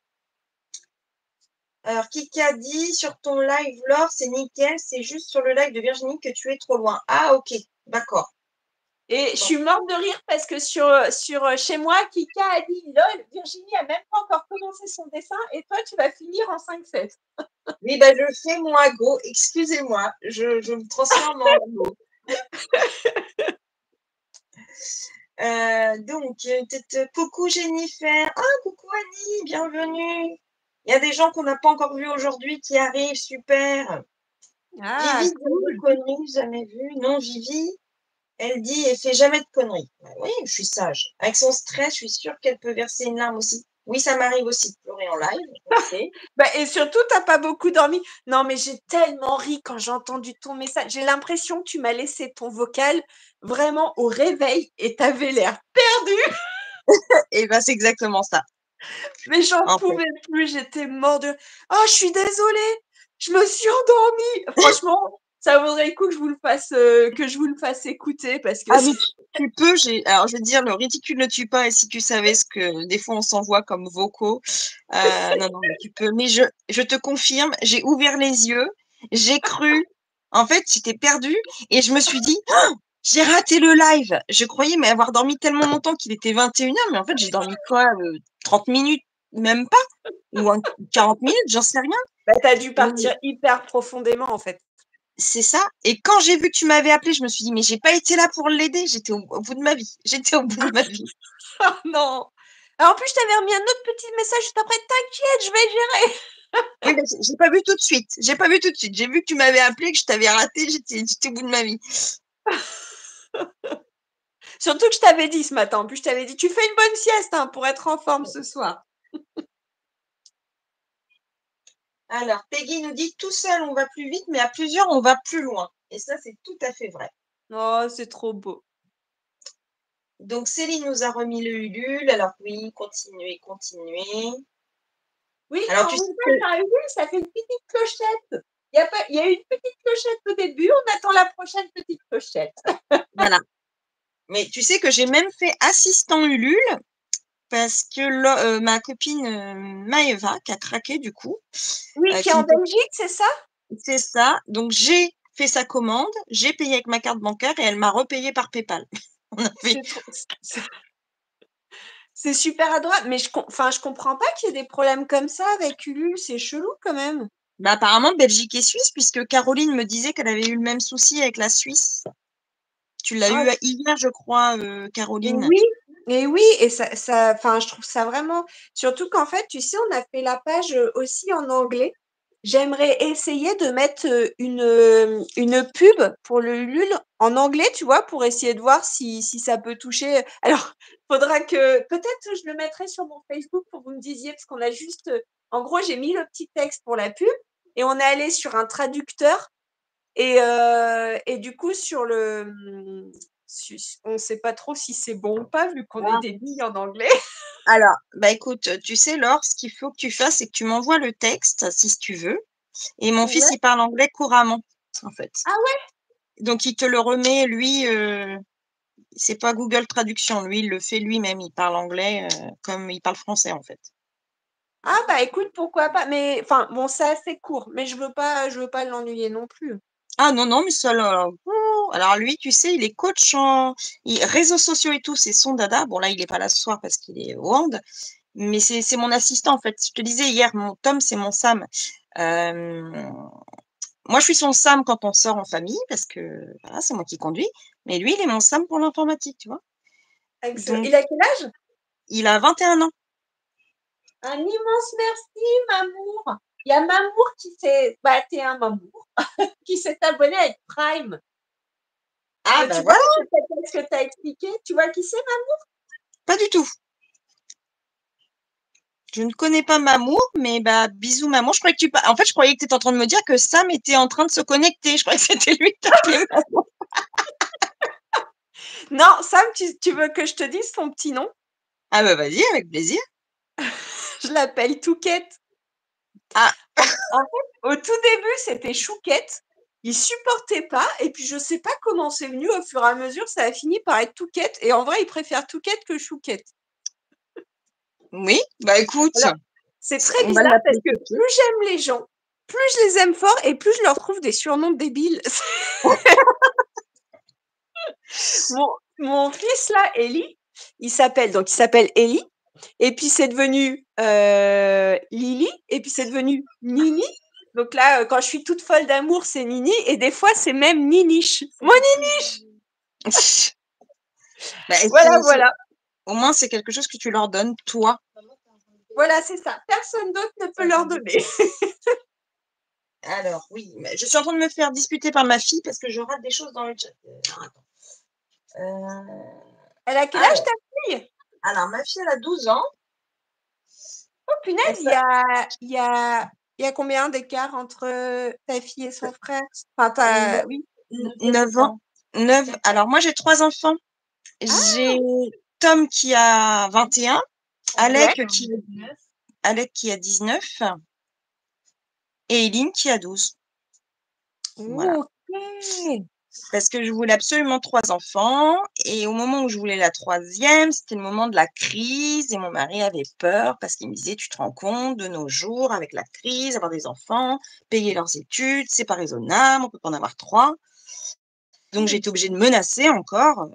S1: Alors, Kika dit sur ton live, Laure, c'est nickel. C'est juste sur le live de Virginie que tu es trop loin. Ah, ok. D'accord.
S2: Et je suis morte de rire parce que sur chez moi, Kika a dit lol, Virginie a même pas encore commencé son dessin et toi, tu vas finir en 5-7.
S1: Oui, ben, je fais moi go. Excusez-moi. Je me transforme en go. Donc, coucou Jennifer. Ah, coucou Annie, bienvenue. Il y a des gens qu'on n'a pas encore vus aujourd'hui qui arrivent, super.
S2: Ah,
S1: Vivi,
S2: cool.
S1: de conneries, jamais vu. Non, Vivi, elle dit, elle fait jamais de conneries. Ben oui, je suis sage. Avec son stress, je suis sûre qu'elle peut verser une larme aussi. Oui, ça m'arrive aussi de pleurer en live, on sait.
S2: Bah, et surtout, tu n'as pas beaucoup dormi. Non, mais j'ai tellement ri quand j'ai entendu ton message. J'ai l'impression que tu m'as laissé ton vocal vraiment au réveil et tu avais l'air perdu.
S1: Et ben, c'est exactement ça.
S2: Mais j'en pouvais plus, j'étais morte de... Oh, je suis désolée, je me suis endormie. Franchement, ça vaudrait le coup que je vous le fasse écouter parce que...
S1: Ah, mais tu peux, alors je veux dire, le ridicule ne tue pas, et si tu savais ce que des fois on s'envoie comme vocaux, non, mais tu peux. Mais je te confirme, j'ai ouvert les yeux, j'ai cru, en fait, j'étais perdue, et je me suis dit, oh, j'ai raté le live. Je croyais avoir dormi tellement longtemps qu'il était 21h, mais en fait, j'ai dormi quoi, 30 minutes, même pas, ou 40 minutes, j'en sais rien.
S2: Bah, tu as dû partir hyper profondément, en fait.
S1: C'est ça. Et quand j'ai vu que tu m'avais appelé, je me suis dit, mais j'ai pas été là pour l'aider. J'étais au bout de ma vie. J'étais au bout de ma vie.
S2: Oh non. Alors, en plus, je t'avais remis un autre petit message juste après. T'inquiète, je vais gérer.
S1: Oui, mais j'ai pas vu tout de suite. J'ai pas vu tout de suite. J'ai vu que tu m'avais appelé, que je t'avais raté. J'étais au bout de ma vie.
S2: Surtout que je t'avais dit ce matin. En plus, je t'avais dit, tu fais une bonne sieste hein, pour être en forme ce soir.
S1: Alors, Peggy nous dit, tout seul, on va plus vite, mais à plusieurs, on va plus loin. Et ça, c'est tout à fait vrai.
S2: Oh, c'est trop beau.
S1: Donc, Céline nous a remis le Ulule. Alors, oui, continuez.
S2: Oui,
S1: Alors,
S2: quand
S1: tu
S2: vous
S1: sais
S2: faites un Ulule, ça fait une petite clochette. Il y a une petite clochette au début, on attend la prochaine petite clochette.
S1: voilà. Mais tu sais que j'ai même fait assistant Ulule parce que ma copine Maëva, qui a craqué du coup.
S2: Oui, qui est en Belgique, c'est ça?
S1: C'est ça. Donc, j'ai fait sa commande, j'ai payé avec ma carte bancaire et elle m'a repayé par PayPal. On a fait...
S2: C'est super adroit, mais je comprends pas qu'il y ait des problèmes comme ça avec Ulule, c'est chelou quand même.
S1: Bah, apparemment, Belgique et Suisse, puisque Caroline me disait qu'elle avait eu le même souci avec la Suisse. Tu l'as eu hier, je crois, Caroline.
S2: Et oui, et je trouve ça vraiment, surtout qu'en fait, tu sais, on a fait la page aussi en anglais. J'aimerais essayer de mettre une pub pour le Ulule en anglais, tu vois, pour essayer de voir si ça peut toucher. Alors, faudra que, peut-être je le mettrai sur mon Facebook pour que vous me disiez, parce qu'on a juste, en gros, j'ai mis le petit texte pour la pub et on est allé sur un traducteur et du coup, on ne sait pas trop si c'est bon ou pas, vu qu'on est des billes en anglais.
S1: Alors, bah écoute, tu sais, Laure, ce qu'il faut que tu fasses, c'est que tu m'envoies le texte, si tu veux. Et mon fils, il parle anglais couramment, en fait.
S2: Ah ouais?
S1: Donc, il te le remet, lui, c'est pas Google Traduction, lui, il le fait lui-même. Il parle anglais comme il parle français, en fait.
S2: Ah bah écoute, pourquoi pas. Mais enfin, bon, c'est assez court, mais je veux pas l'ennuyer non plus.
S1: Ah non, mais ça, alors lui, tu sais, il est coach en réseaux sociaux et tout, c'est son dada. Bon, là, il n'est pas là ce soir parce qu'il est au hand, mais c'est mon assistant, en fait. Je te disais hier, mon Tom, c'est mon Sam. Moi, je suis son Sam quand on sort en famille parce que voilà, c'est moi qui conduis, mais lui, il est mon Sam pour l'informatique, tu vois.
S2: Excellent.
S1: Donc,
S2: Il a quel âge?
S1: il a 21 ans.
S2: Un immense merci, Mamour. Il y a Mamour t'es un Mamour, qui s'est abonné avec Prime.
S1: Ah,
S2: tu
S1: voilà.
S2: vois ce que tu as expliqué? Tu vois qui c'est, Mamour?
S1: Pas du tout. Je ne connais pas Mamour, mais bah, bisous Mamour. Je croyais que en fait, je croyais que tu étais en train de me dire que Sam était en train de se connecter. Je croyais que c'était lui qui t'appelait Mamour.
S2: Non, Sam, tu veux que je te dise son petit nom?
S1: Ah bah vas-y, avec plaisir.
S2: Je l'appelle Touquette.
S1: Ah.
S2: En fait, au tout début, c'était Chouquette. Il supportait pas, et puis je sais pas comment c'est venu, au fur et à mesure, ça a fini par être Touquette, et en vrai, il préfère Touquette que Chouquette.
S1: Oui, bah écoute,
S2: Alors, c'est très
S1: on va
S2: bizarre parce
S1: l'appeler
S2: que
S1: Touquette.
S2: plus j'aime les gens, plus je les aime fort et plus je leur trouve des surnoms débiles. Mon fils là, Ellie, il s'appelle Ellie, et puis c'est devenu Lily, et puis c'est devenu Nini. Donc là, quand je suis toute folle d'amour, c'est Nini, et des fois c'est même Niniche. Mon Niniche.
S1: Bah,
S2: Voilà.
S1: Au moins, c'est quelque chose que tu leur donnes, toi.
S2: Voilà, c'est ça. Personne d'autre ne peut leur donner.
S1: Alors, oui, mais je suis en train de me faire disputer par ma fille parce que je rate des choses dans le chat. Attends.
S2: Elle a quel âge, ta fille?
S1: Alors, ma fille, elle a 12 ans.
S2: Oh punaise, il y a combien d'écart entre ta fille et son frère? Enfin, oui.
S1: 9 ans. 9. Alors, moi, j'ai 3 enfants. J'ai Tom qui a 21, Alec qui a 19 et Eileen qui a 12. Voilà.
S2: Ok.
S1: Parce que je voulais absolument 3 enfants et au moment où je voulais la 3e, c'était le moment de la crise et mon mari avait peur parce qu'il me disait: «Tu te rends compte de nos jours avec la crise, avoir des enfants, payer leurs études, c'est pas raisonnable, on peut pas en avoir 3». Donc j'ai été obligée de menacer encore,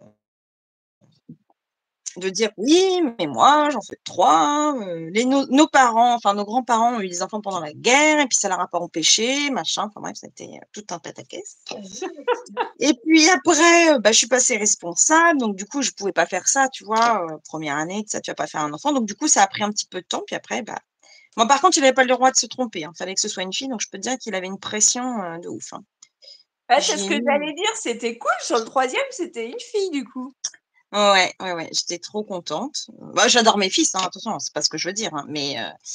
S1: de dire: «Oui, mais moi j'en fais 3, nos parents, enfin nos grands-parents ont eu des enfants pendant la guerre et puis ça leur a pas empêché, machin». Enfin bref, c'était tout un pataquès. Et puis après, bah, je suis passée responsable, donc du coup, je pouvais pas faire ça, tu vois? 1re année, ça, tu vas pas faire un enfant, donc du coup, ça a pris un petit peu de temps, puis après, bah moi, par contre, il avait pas le droit de se tromper, hein. Fallait que ce soit une fille, donc je peux te dire qu'il avait une pression, de ouf, hein.
S2: Bah, c'est ce
S1: J'ai
S2: que
S1: eu
S2: j'allais dire, c'était cool. Sur le 3e, c'était une fille, du coup.
S1: Ouais, j'étais trop contente. Bah, j'adore mes fils, hein, attention, c'est pas ce que je veux dire, hein, mais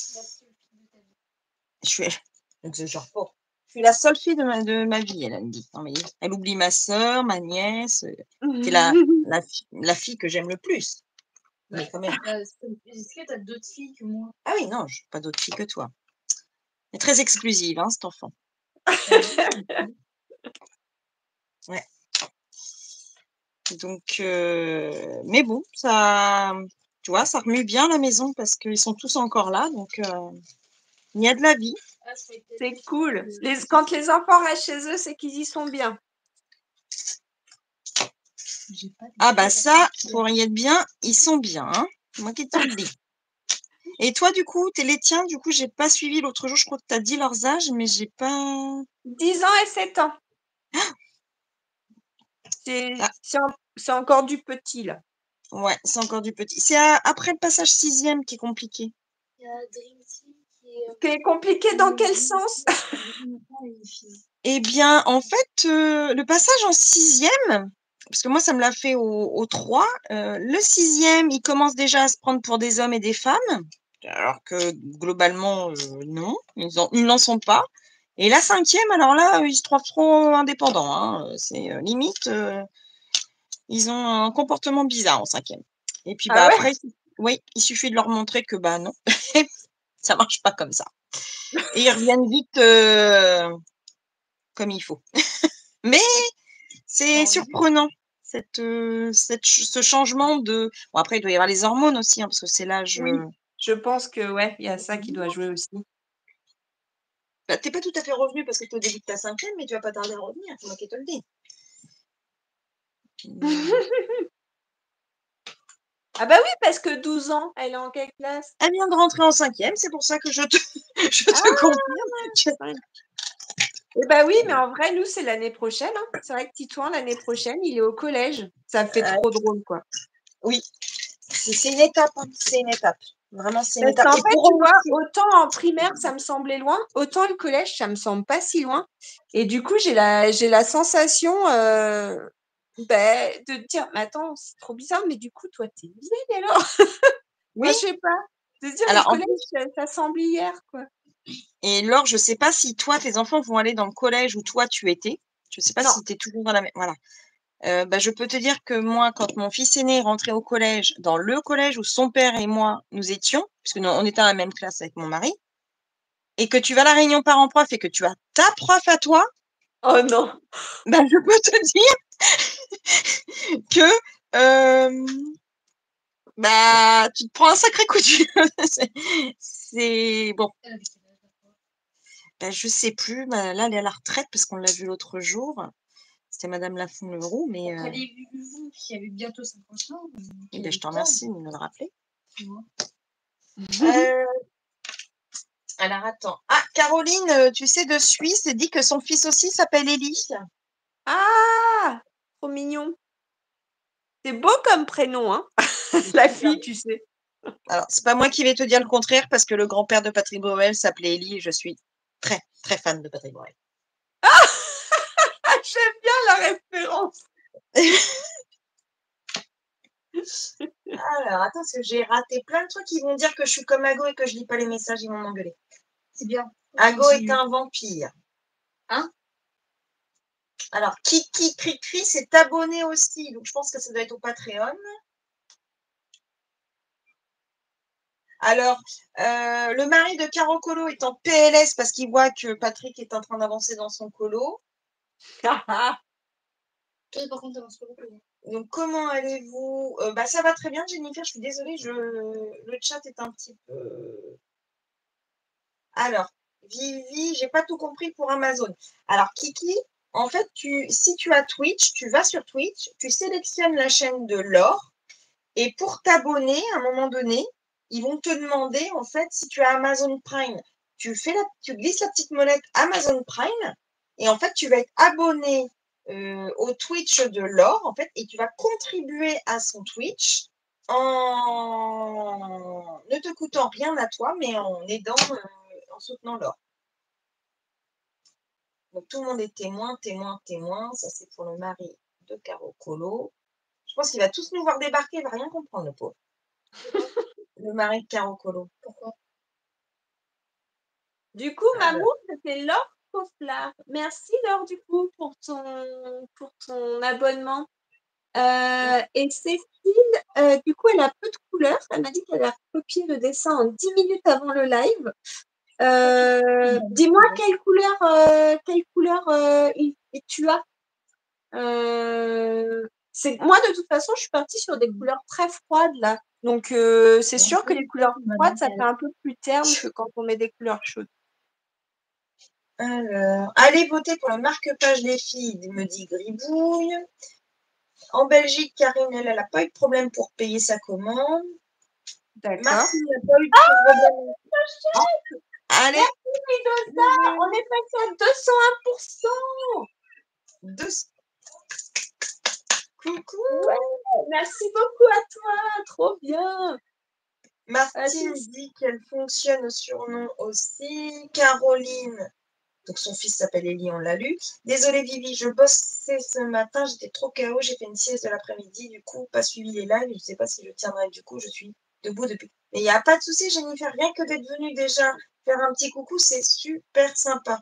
S1: je suis j'exagère pas. Je suis la seule fille de ma vie, elle me dit. Non, mais elle oublie ma sœur, ma nièce, c'est la fille que j'aime le plus. Mais quand même.
S3: Est-ce que tu as d'autres filles que moi?
S1: Ah oui, non, j'ai pas d'autres filles que toi. Elle est très exclusive, hein, cet enfant. Ouais. Donc, mais bon, ça, tu vois, ça remue bien la maison parce qu'ils sont tous encore là, donc il y a de la vie.
S2: C'est cool. Quand les enfants restent chez eux, c'est qu'ils y sont bien.
S1: Ah bah ça, pour y être bien, ils sont bien, hein. Moi qui te le dis. Et toi, du coup, les tiens, du coup, j'ai pas suivi l'autre jour, je crois que tu as dit leurs âges, mais j'ai pas.
S2: 10 ans et 7 ans.
S1: Ah.
S2: C'est encore du petit, là.
S1: Ouais, c'est encore du petit. C'est après le passage 6e qui est compliqué.
S3: Il y a Dream Team
S2: qui est compliqué dans quel sens?
S1: Eh bien, en fait, le passage en 6e, parce que moi, ça me l'a fait au 3, le 6e, il commence déjà à se prendre pour des hommes et des femmes, alors que globalement, non, ils n'en sont pas. Et la 5e, alors là, ils se trouvent trop indépendants, hein, c'est limite, ils ont un comportement bizarre en 5e. Et puis, bah,
S2: Ah ouais?
S1: après, oui, il suffit de leur montrer que, bah, non, ça marche pas comme ça. Et ils reviennent vite, comme il faut. Mais c'est surprenant ce changement de bon après il doit y avoir les hormones aussi, hein, parce que c'est l'âge,
S2: Oui, je pense que ouais, il y a ça qui doit jouer aussi.
S1: bah, tu es pas tout à fait revenu parce que tu es au début de ta 5e, mais tu vas pas tarder à revenir, c'est moi qui te le dis.
S2: Ah bah oui, parce que 12 ans, elle est en quelle classe?
S1: Elle vient de rentrer en 5e, c'est pour ça que je te confirme.
S2: Eh bah oui, mais en vrai, nous, c'est l'année prochaine, hein. C'est vrai que Titouan, l'année prochaine, il est au collège. Ça fait trop drôle, quoi.
S1: Oui, c'est une étape, hein, c'est une étape. Vraiment, c'est une
S2: Parce
S1: étape.
S2: qu'en
S1: Et
S2: fait,
S1: pour
S2: tu
S1: eux
S2: vois,
S1: aussi.
S2: autant en primaire, ça me semblait loin, autant le collège, ça me semble pas si loin. Et du coup, j'ai la sensation de te dire, mais attends, c'est trop bizarre, mais du coup, toi, t'es vieille alors?
S1: Oui,
S2: Moi, je sais pas. De se dire,
S1: Alors,
S2: le
S1: en
S2: collège, ça semble hier, quoi.
S1: Et Laure, je ne sais pas si toi, tes enfants vont aller dans le collège où toi, tu étais. Je ne sais pas
S2: Non.
S1: si tu es toujours dans la même. Voilà. Je peux te dire que moi, quand mon fils aîné est rentré au collège, dans le collège où son père et moi, nous étions, puisque on était dans la même classe avec mon mari, et que tu vas à la réunion parents-prof et que tu as ta prof à toi,
S2: Oh non.
S1: je peux te dire que tu te prends un sacré coup de vieux. C'est bon.
S3: Elle avait quel âge, la prof?
S1: Je sais plus. Là, elle est à la retraite parce qu'on l'a vue l'autre jour. C'était Madame Lafont-Leroux, mais
S3: Après les Lulu qui avait bientôt 50 ans.
S1: je te remercie de me le rappeler.
S3: Tu vois.
S1: Alors attends. Ah, Caroline, tu sais, de Suisse, dit que son fils aussi s'appelle Élie.
S2: Ah, trop mignon. C'est beau comme prénom, hein. La fille, tu sais.
S1: Alors, c'est pas moi qui vais te dire le contraire parce que le grand-père de Patrick Bruel s'appelait Élie et je suis très, très fan de Patrick Bruel.
S2: Ah, j'aime bien la référence.
S1: Alors, attends, parce que j'ai raté plein de trucs. Ils vont dire que je suis comme Ago et que je lis pas les messages, ils vont m'engueuler.
S3: C'est bien.
S1: Ago est
S3: Continue.
S1: un vampire.
S3: Hein?
S1: Alors, Kiki Cricri s'est abonné aussi, donc je pense que ça doit être au Patreon. Alors, le mari de Caro Colo est en PLS parce qu'il voit que Patrick est en train d'avancer dans son colo.
S3: Toi, par contre, t'avances pas beaucoup.
S1: Donc, comment allez-vous? Ça va très bien, Jennifer. Je suis désolée, le chat est un petit peu. Alors, Vivi, j'ai pas tout compris pour Amazon. Alors, Kiki, en fait, si tu as Twitch, tu vas sur Twitch, tu sélectionnes la chaîne de Laure et pour t'abonner, à un moment donné, ils vont te demander, en fait, si tu as Amazon Prime, tu glisses la petite molette Amazon Prime et en fait, tu vas être abonné au Twitch de Laure, en fait, et tu vas contribuer à son Twitch en ne te coûtant rien à toi, mais en aidant, en soutenant Laure. Donc, tout le monde est témoin, témoin, témoin. Ça, c'est pour le mari de Caro Colo. Je pense qu'il va tous nous voir débarquer, il va rien comprendre, le pauvre. Le mari de Caro Colo.
S3: Pourquoi?
S2: Du coup, Mamour, c'était Laure Cofflard. Merci Laure, du coup, pour ton abonnement. Et Cécile, du coup, elle a peu de couleurs. Elle m'a dit qu'elle a copié le dessin en 10 minutes avant le live. Dis-moi quelle couleur tu as. Moi, de toute façon, je suis partie sur des couleurs très froides là. Donc, c'est sûr que les couleurs froides, ça fait un peu plus terne que quand on met des couleurs chaudes.
S1: Alors, allez voter pour le marque-page des filles, me dit Gribouille. En Belgique, Karine, elle n'a pas eu de problème pour payer sa commande.
S2: D'accord.
S1: Martine n'a pas eu de problème. Allez,
S2: On est passé à 201%.
S1: Coucou.
S2: Ouais, merci beaucoup à toi, trop bien.
S1: Martine dit qu'elle fonctionne au surnom aussi. Caroline, donc son fils s'appelle Elie, on l'a lu. Désolée Vivi, je bossais ce matin, j'étais trop KO, j'ai fait une sieste de l'après-midi, du coup, pas suivi les lives, je ne sais pas si je tiendrai, du coup, je suis debout depuis. Mais il n'y a pas de souci, Jennifer, rien que d'être venue déjà faire un petit coucou, c'est super sympa.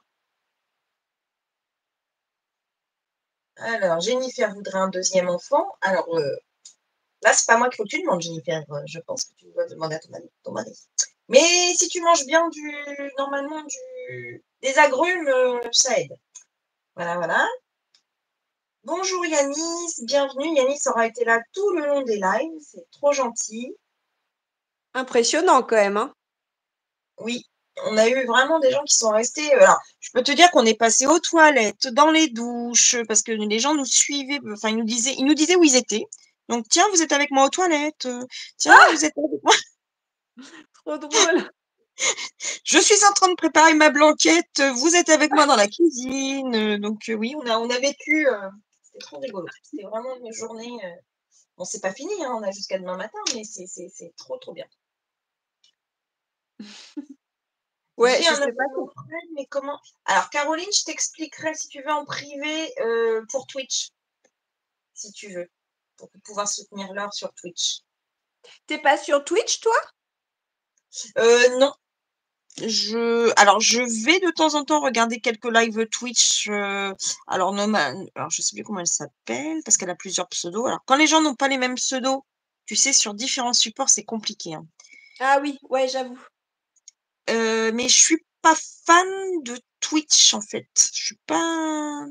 S1: Alors, Jennifer voudrait un deuxième enfant. Alors, là, c'est pas moi qu'il faut que tu demandes, Jennifer. Je pense que tu dois demander à ton mari. Mais si tu manges bien normalement des agrumes, ça aide. Voilà, voilà. Bonjour Yanis, bienvenue. Yanis aura été là tout le long des lives, c'est trop gentil.
S2: Impressionnant quand même, hein.
S1: Oui, on a eu vraiment des gens qui sont restés. Alors, je peux te dire qu'on est passé aux toilettes, dans les douches, parce que les gens nous suivaient, enfin, ils nous disaient où ils étaient. Donc, tiens, vous êtes avec moi aux toilettes. Tiens, vous êtes avec moi.
S2: Trop drôle.
S1: Je suis en train de préparer ma blanquette. Vous êtes avec moi dans la cuisine. Donc, oui, on a vécu. C'était trop rigolo. C'était vraiment une journée. Bon, c'est pas fini, hein, on a jusqu'à demain matin, mais c'est trop, trop bien.
S2: Ouais,
S1: J'ai
S2: je
S1: un
S2: sais pas.
S1: abonnement Prime, mais comment? Alors, Caroline, je t'expliquerai si tu veux en privé pour Twitch, si tu veux, pour pouvoir soutenir Laure sur Twitch.
S2: T'es pas sur Twitch, toi?
S1: Non. Alors, je vais de temps en temps regarder quelques lives Twitch. Alors, je sais plus comment elle s'appelle parce qu'elle a plusieurs pseudos. Alors, quand les gens n'ont pas les mêmes pseudos, tu sais, sur différents supports, c'est compliqué, hein.
S2: Ah oui, ouais, j'avoue.
S1: Mais je suis pas fan de Twitch, en fait. Je suis pas.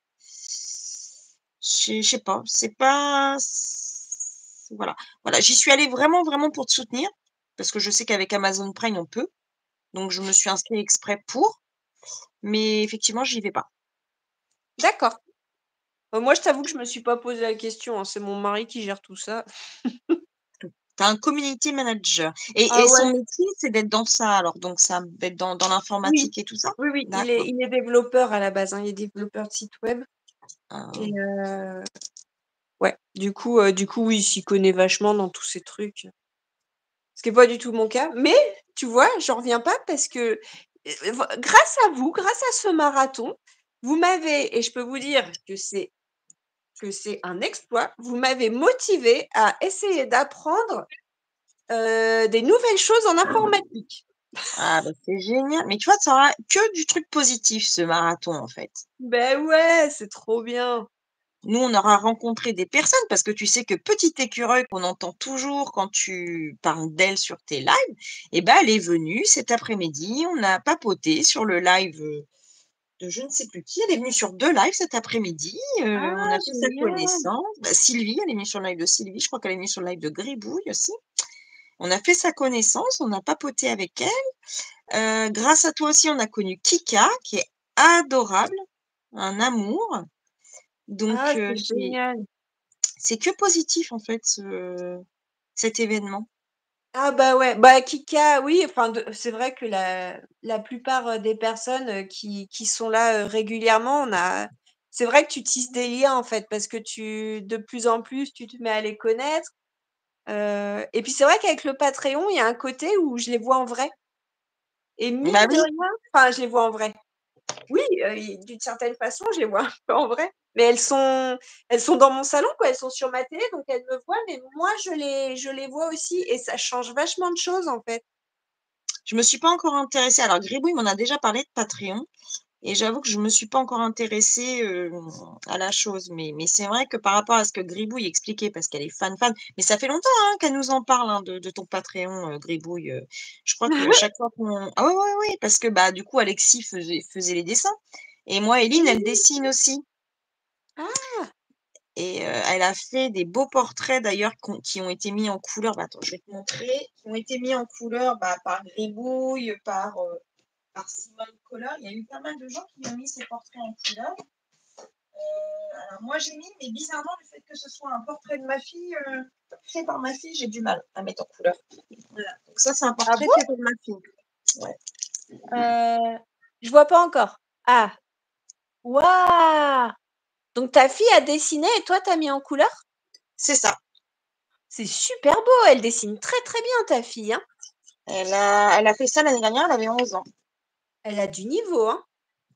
S1: Je sais pas. C'est pas. Voilà. Voilà. J'y suis allée vraiment, vraiment pour te soutenir parce que je sais qu'avec Amazon Prime, on peut. Donc, je me suis inscrite exprès pour. Mais effectivement, j'y vais pas.
S2: D'accord. Moi, je t'avoue que je me suis pas posé la question, hein, c'est mon mari qui gère tout ça.
S1: Tu as un community manager
S2: Ah
S1: et son
S2: ouais.
S1: métier, c'est d'être dans ça alors, donc ça d'être dans
S2: Oui,
S1: l'informatique et tout ça?
S2: oui, il
S1: D'accord.
S2: est développeur à la base, hein, il est développeur de site web
S1: Ah,
S2: et ouais, du coup, oui, il s'y connaît vachement dans tous ces trucs. Ce qui est pas du tout mon cas, mais tu vois, j'en reviens pas parce que, grâce à vous, grâce à ce marathon, vous m'avez et je peux vous dire que c'est un exploit, vous m'avez motivée à essayer d'apprendre, des nouvelles choses en informatique.
S1: ah bah, c'est génial. Mais tu vois, ça aura que du truc positif ce marathon, en fait.
S2: Ben ouais, c'est trop bien.
S1: Nous, on aura rencontré des personnes parce que tu sais que petite écureuil qu'on entend toujours quand tu parles d'elle sur tes lives, eh ben, elle est venue cet après-midi, on a papoté sur le live, de je ne sais plus qui. Elle est venue sur 2 lives cet après-midi, on
S2: Ah
S1: a fait sa
S2: génial!
S1: connaissance. Bah, Sylvie, elle est venue sur le live de Sylvie, je crois qu'elle est venue sur le live de Gribouille aussi. On a fait sa connaissance, on a papoté avec elle. Grâce à toi aussi, on a connu Kika qui est adorable, un amour.
S2: Ah,
S1: Donc
S2: c'est génial.
S1: c'est que positif en fait cet événement.
S2: Ah bah ouais, bah Kika, oui, enfin c'est vrai que la plupart, des personnes, qui sont là, régulièrement, c'est vrai que tu tisses des liens en fait parce que de plus en plus, tu te mets à les connaître, et puis c'est vrai qu'avec le Patreon, il y a un côté où je les vois en vrai et mine
S1: Bah
S2: de
S1: oui,
S2: rien, enfin je les vois en vrai. Oui, d'une certaine façon, je les vois un peu en vrai, mais elles sont dans mon salon quoi, elles sont sur ma télé donc elles me voient, mais moi je les vois aussi et ça change vachement de choses en fait.
S1: je me suis pas encore intéressée. Alors Gribouille m'en a déjà parlé de Patreon. Et j'avoue que je me suis pas encore intéressée, à la chose, mais c'est vrai que par rapport à ce que Gribouille expliquait, parce qu'elle est fan, mais ça fait longtemps, hein, qu'elle nous en parle, hein, de ton Patreon, Gribouille, je crois que chaque fois qu'on ah ouais, ouais, ouais, parce que, bah, du coup, Alexis faisait les dessins et moi, Eline, elle dessine aussi
S2: Ah!
S1: et elle a fait des beaux portraits d'ailleurs qui ont été mis en couleur. Bah, attends, je vais te montrer, qui ont été mis en couleur, bah, par Gribouille, par Simone Collin. Il y a eu pas mal de gens qui ont mis ces portraits en couleur. Alors moi j'ai mis, mais bizarrement le fait que ce soit un portrait de ma fille, fait par ma fille, j'ai du mal à mettre en couleur. Voilà, donc ça c'est un
S2: Ah
S1: portrait
S2: bon?
S1: fait par ma fille. Ouais.
S2: Je vois pas encore. Ah! Waouh! Donc ta fille a dessiné et toi tu as mis en couleur?
S1: C'est ça.
S2: C'est super beau, elle dessine très, très bien ta fille, hein.
S1: Elle a fait ça l'année dernière, elle avait 11 ans.
S2: Elle a du niveau, hein.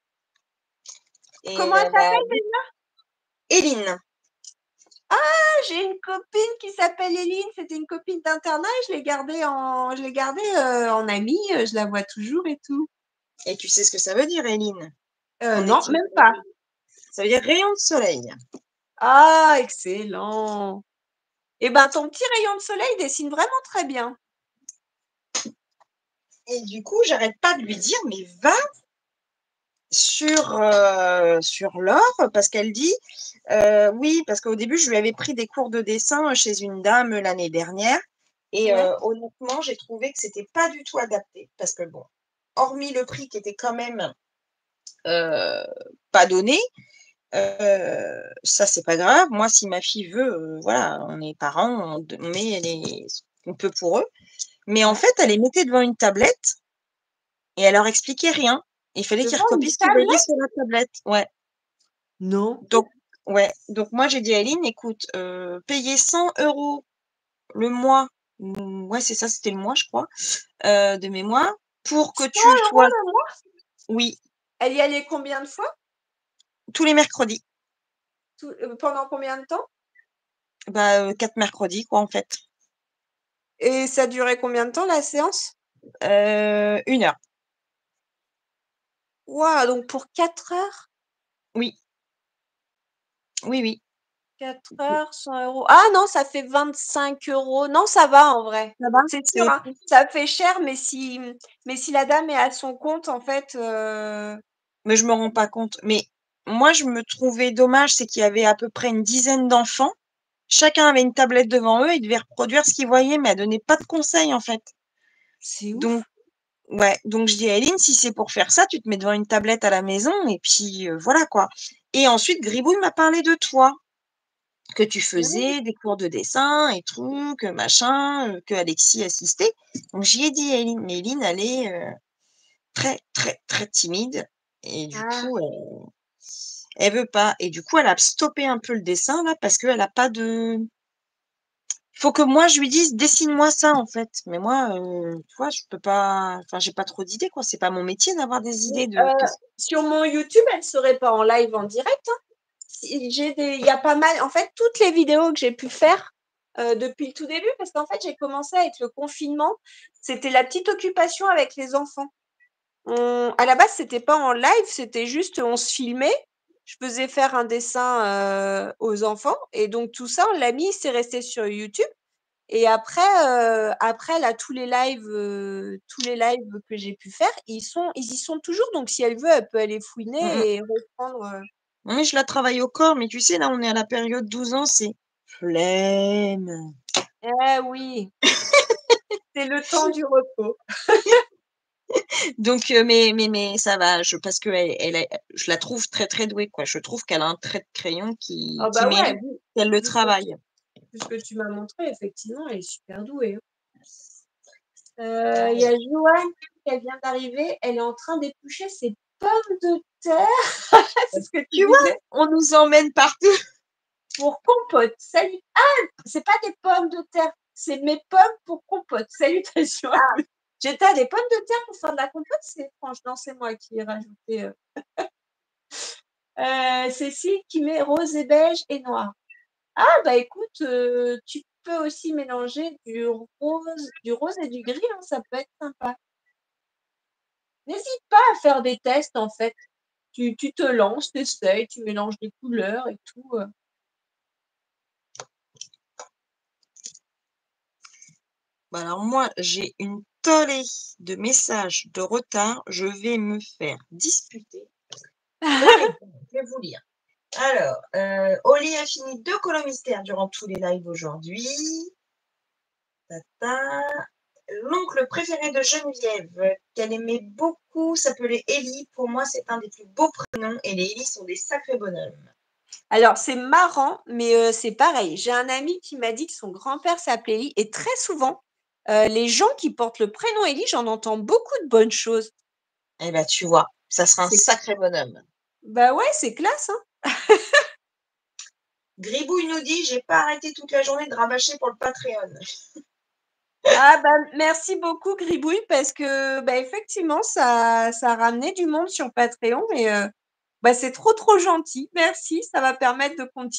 S1: Et
S2: Comment elle
S1: bah,
S2: s'appelle déjà?
S1: Éline.
S2: Ah! J'ai une copine qui s'appelle Éline, c'était une copine d'internat et je l'ai gardée, en amie, je la vois toujours et tout.
S1: Et tu sais ce que ça veut dire, Éline? Ton
S2: Non,
S1: étymologie.
S2: même pas.
S1: Ça veut dire rayon de soleil.
S2: Ah! Excellent. Et ben, ton petit rayon de soleil dessine vraiment très bien.
S1: Et du coup, j'arrête pas de lui dire, mais va sur l'or parce qu'elle dit, oui, parce qu'au début, je lui avais pris des cours de dessin chez une dame l'année dernière et
S2: Ouais.
S1: honnêtement, j'ai trouvé que c'était pas du tout adapté parce que bon, hormis le prix qui était quand même, heu, pas donné, ça c'est pas grave. Moi, si ma fille veut, voilà, on est parents, on met ce qu'on peut pour eux. Mais en
S2: Ouais.
S1: fait, elle les mettait devant une tablette et elle leur expliquait rien. Il fallait qu'ils
S2: Devant
S1: recopient
S2: une
S1: ce qu'ils voyaient
S2: tablette?
S1: sur la tablette. Ouais.
S2: Non.
S1: Donc ouais, donc moi j'ai dit à Aline: «Écoute, payer 100 € le mois», ouais c'est ça, c'était le mois je crois, de mémoire, pour que
S2: 100
S1: tu
S2: €
S1: sois
S2: le mois?
S1: oui,
S2: Elle y allait combien de fois?
S1: tous les mercredis.
S2: Pendant combien de temps?
S1: Bah, 4 mercredis quoi en fait.
S2: Et ça durait combien de temps la séance?
S1: 1 heure.
S2: Waouh, donc pour 4 heures?
S1: Oui. Oui.
S2: 4 heures, 100 €. Ah non, ça fait 25 €. Non, ça va en vrai.
S1: Ça va?
S2: C'est
S1: C'est
S2: sûr, hein,
S1: OK?
S2: ça fait cher, mais si la dame est à son compte, en fait,
S1: Mais je me rends pas compte. Mais moi, je me trouvais dommage, c'est qu'il y avait à peu près une dizaine d'enfants. Chacun avait une tablette devant eux, ils devaient reproduire ce qu'ils voyaient, mais elle donnait pas de conseils, en fait.
S2: c'est
S1: Donc
S2: ouf.
S1: ouais, donc je dis à Eline: «Si c'est pour faire ça, tu te mets devant une tablette à la maison et puis, voilà, quoi». Et ensuite Gribouille m'a parlé de toi, que tu
S2: Mmh.
S1: faisais des cours de dessin et trucs, machin, que Alexis assistait. Donc j'y ai dit à Eline, mais Eline, elle est, très, très, très timide et du
S2: Ah,
S1: coup, elle veut pas et du coup, elle a stoppé un peu le dessin là parce qu'elle a pas de faut que moi je lui dise: «Dessine-moi ça», en fait. Mais moi, tu vois, je peux pas enfin, j'ai pas trop d'idées, quoi. C'est pas mon métier d'avoir des
S2: mais
S1: idées de qu'est-ce
S2: sur mon YouTube, elle serait pas en live en direct, hein. Si il y a pas mal en fait, toutes les vidéos que j'ai pu faire, depuis le tout début, parce qu'en fait, j'ai commencé avec le confinement, c'était la petite occupation avec les enfants. À la base, c'était pas en live, c'était juste on se filmait, je faisais faire un dessin, aux enfants et donc tout ça, on l'a mis, c'est resté sur YouTube et après là, tous les lives que j'ai pu faire, ils y sont toujours donc si elle veut, elle peut aller
S1: mmh mh.
S2: fouiner et reprendre.
S1: Oui, je la travaille au corps, mais tu sais, là, on est à la période 12 ans, c'est flemme.
S2: Eh oui, c'est le temps du repos.
S1: Donc mais ça va, parce qu'elle est je la trouve très, très douée, quoi. Je trouve qu'elle a un trait de crayon
S2: Ah
S1: qui
S2: bah ouais,
S1: mérite qu'elle le
S2: vu ce que tu
S1: travaille.
S2: vu ce que tu m'as montré, effectivement, elle est super douée, hein.
S1: Ah
S2: Il y
S1: ouais.
S2: a Joanne, elle vient d'arriver, elle est en train d'éplucher ses pommes de terre, c'est ce que tu
S1: Tu vois?
S2: disais,
S1: On nous emmène partout.
S2: pour compote. Salut ah! C'est pas des pommes de terre, c'est mes pommes pour compote. Salutations à vous. J'étais à des pommes de terre pour faire de la compote, c'est étrange. Non, c'est moi qui ai rajouté, Cécile qui met rose et beige et noir. Ah bah écoute, tu peux aussi mélanger du rose et du gris, hein, ça peut être sympa. N'hésite pas à faire des tests en fait. Tu te lances, tu essayes, tu mélanges des couleurs et tout.
S1: Bah, alors moi, j'ai une tollée de messages de retard. Je vais me faire disputer. Par exemple, je vais vous lire. Alors, Oli a fini 2 colos mystères durant tous les lives aujourd'hui. Tata. L'oncle préféré de Geneviève, qu'elle aimait beaucoup, s'appelait Élie. Pour moi, c'est un des plus beaux prénoms et les Élie sont des sacrés bonhommes.
S2: Alors c'est marrant, mais c'est pareil. J'ai un ami qui m'a dit que son grand-père s'appelait Élie et très souvent, les gens qui portent le prénom Élie, j'en entends beaucoup de bonnes choses.
S1: Eh ben, tu vois, ça sera un
S2: C'est
S1: sacré bonhomme.
S2: bah ouais, c'est classe, hein.
S1: Gribouille nous dit: «J'ai pas arrêté toute la journée de rabâcher pour le Patreon».
S2: Ah bah, merci beaucoup Gribouille parce que, bah, effectivement ça a ramené du monde sur Patreon et bah, c'est trop, trop gentil. Merci, ça va permettre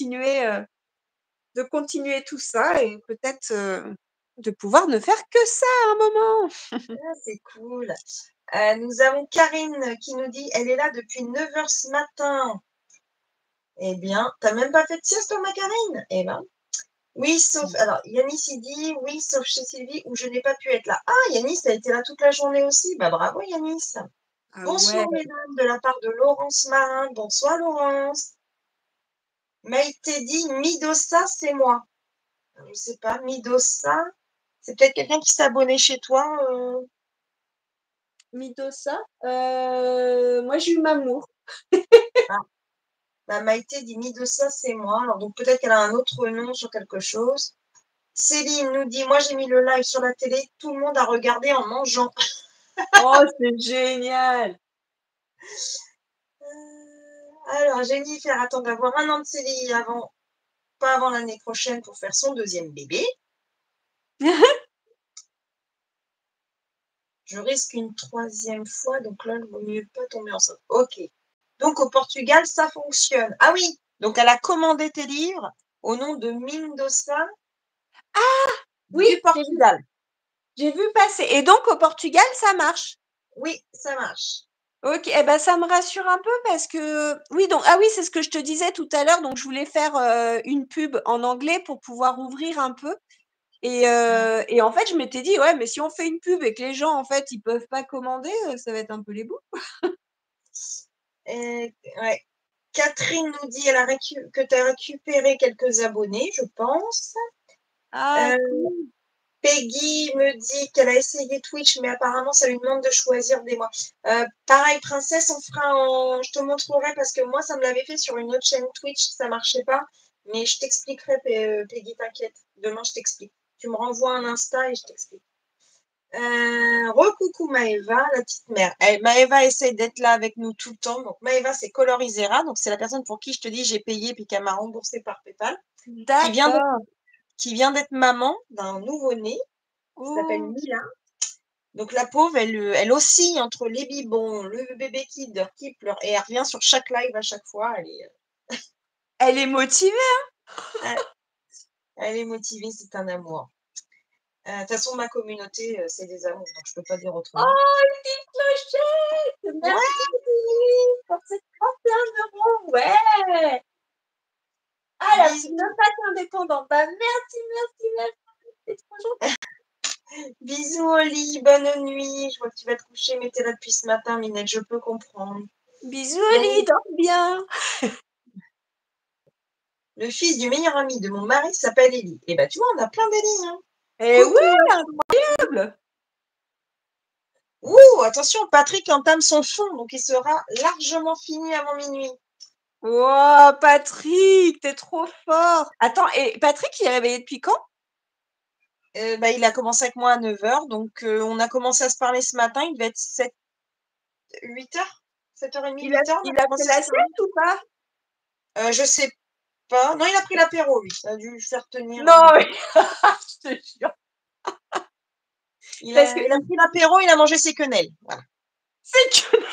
S2: de continuer tout ça et peut-être, de pouvoir ne faire que ça à un moment.
S1: Ah, c'est cool. Nous avons Karine qui nous dit: «Elle est là depuis 9 heures ce matin». Eh bien, tu as même pas fait de sieste, toi, ma Karine? Eh ben, oui, sauf alors Yanis, il dit: «Oui, sauf chez Sylvie où je n'ai pas pu être là». Ah, Yanis a été là toute la journée aussi. Bah, bravo Yanis.
S2: Ah ouais.
S1: Bonsoir mesdames, de la part de Laurence Marin. Bonsoir Laurence. Maïté dit: «Midossa, c'est moi». Je sais pas, Midossa, c'est peut-être quelqu'un qui s'est abonné chez toi,
S2: Midossa, moi j'ai eu Mamour.
S1: Ah, bah, Maïté dit: «Midossa, c'est moi». Alors donc peut-être qu'elle a un autre nom sur quelque chose. Céline nous dit: «Moi, j'ai mis le live sur la télé, tout le monde a regardé en mangeant».
S2: Oh, c'est génial!
S1: Alors Jennifer attend d'avoir 1 an de CDI avant pas avant l'année prochaine pour faire son 2e bébé. Je risque une 3e fois, donc là, il vaut mieux pas tomber enceinte. OK. Donc au Portugal, ça fonctionne. Ah oui, donc elle a commandé tes livres au nom de Mindossa
S2: Oui,
S1: du
S2: j'ai vu.
S1: Portugal.
S2: J'ai vu passer. Et donc, au Portugal, ça marche.
S1: Oui, ça marche.
S2: Ok, eh ben, ça me rassure un peu parce que oui, donc ah oui, c'est ce que je te disais tout à l'heure. Donc, je voulais faire une pub en anglais pour pouvoir ouvrir un peu. Et en fait, je m'étais dit, ouais, mais si on fait une pub et que les gens, en fait, ils peuvent pas commander, ça va être un peu les bouts.
S1: Ouais. Catherine nous dit que tu as récupéré quelques abonnés, je pense.
S2: Ah,
S1: Peggy me dit qu'elle a essayé Twitch, mais apparemment, ça lui demande de choisir des mois. Pareil, Princesse, je te montrerai parce que moi, ça me l'avait fait sur une autre chaîne Twitch, ça marchait pas. Mais je t'expliquerai, Peggy, t'inquiète. Demain, je t'explique. Tu me renvoies un Insta et je t'explique. Recoucou Maëva, la petite mère. Maëva essaie d'être là avec nous tout le temps. Donc Maëva, c'est Colorisera. Donc c'est la personne pour qui je te dis j'ai payé puis qu'elle m'a remboursé par PayPal.
S2: d'accord.
S1: Qui vient d'être maman d'un nouveau-né qui s'appelle
S2: Oh,
S1: Mila. Donc la pauvre, elle oscille entre les biberons, le bébé qui dort, qui pleure, et elle revient sur chaque live à chaque fois.
S2: elle est motivée.
S1: Elle est motivée, c'est un amour. De toute façon, ma communauté, c'est des amours, donc je ne peux pas dire autrement.
S2: Oh, une petite clochette! Merci pour ces 31 €. Ouais! Ah, la petite impact indépendante. Bah, merci. C'est trop gentil.
S1: Bisous Oli, bonne nuit. Je vois que tu vas te coucher, mais t'es là depuis ce matin, Minette, je peux comprendre.
S2: Bisous, Oli, dors bien.
S1: Le fils du meilleur ami de mon mari s'appelle Eli. Et bah tu vois, on a plein d'Eli. Hein.
S2: Eh
S1: Coucou.
S2: ouais, incroyable.
S1: Ouh, attention, Patrick entame son fond, donc il sera largement fini avant minuit.
S2: Wow, Patrick, t'es trop fort. Attends, et Patrick, il est réveillé depuis quand?
S1: Il a commencé avec moi à 9h, donc on a commencé à se parler ce matin, il devait être 8h, 7h30, 8h.
S2: Il a fait la sieste ou pas?
S1: Je sais pas. Non, il a pris l'apéro, lui. Ça a dû lui faire tenir.
S2: Non, mais je te jure.
S1: Il a pris l'apéro, il a mangé ses quenelles. Voilà.
S2: C'est que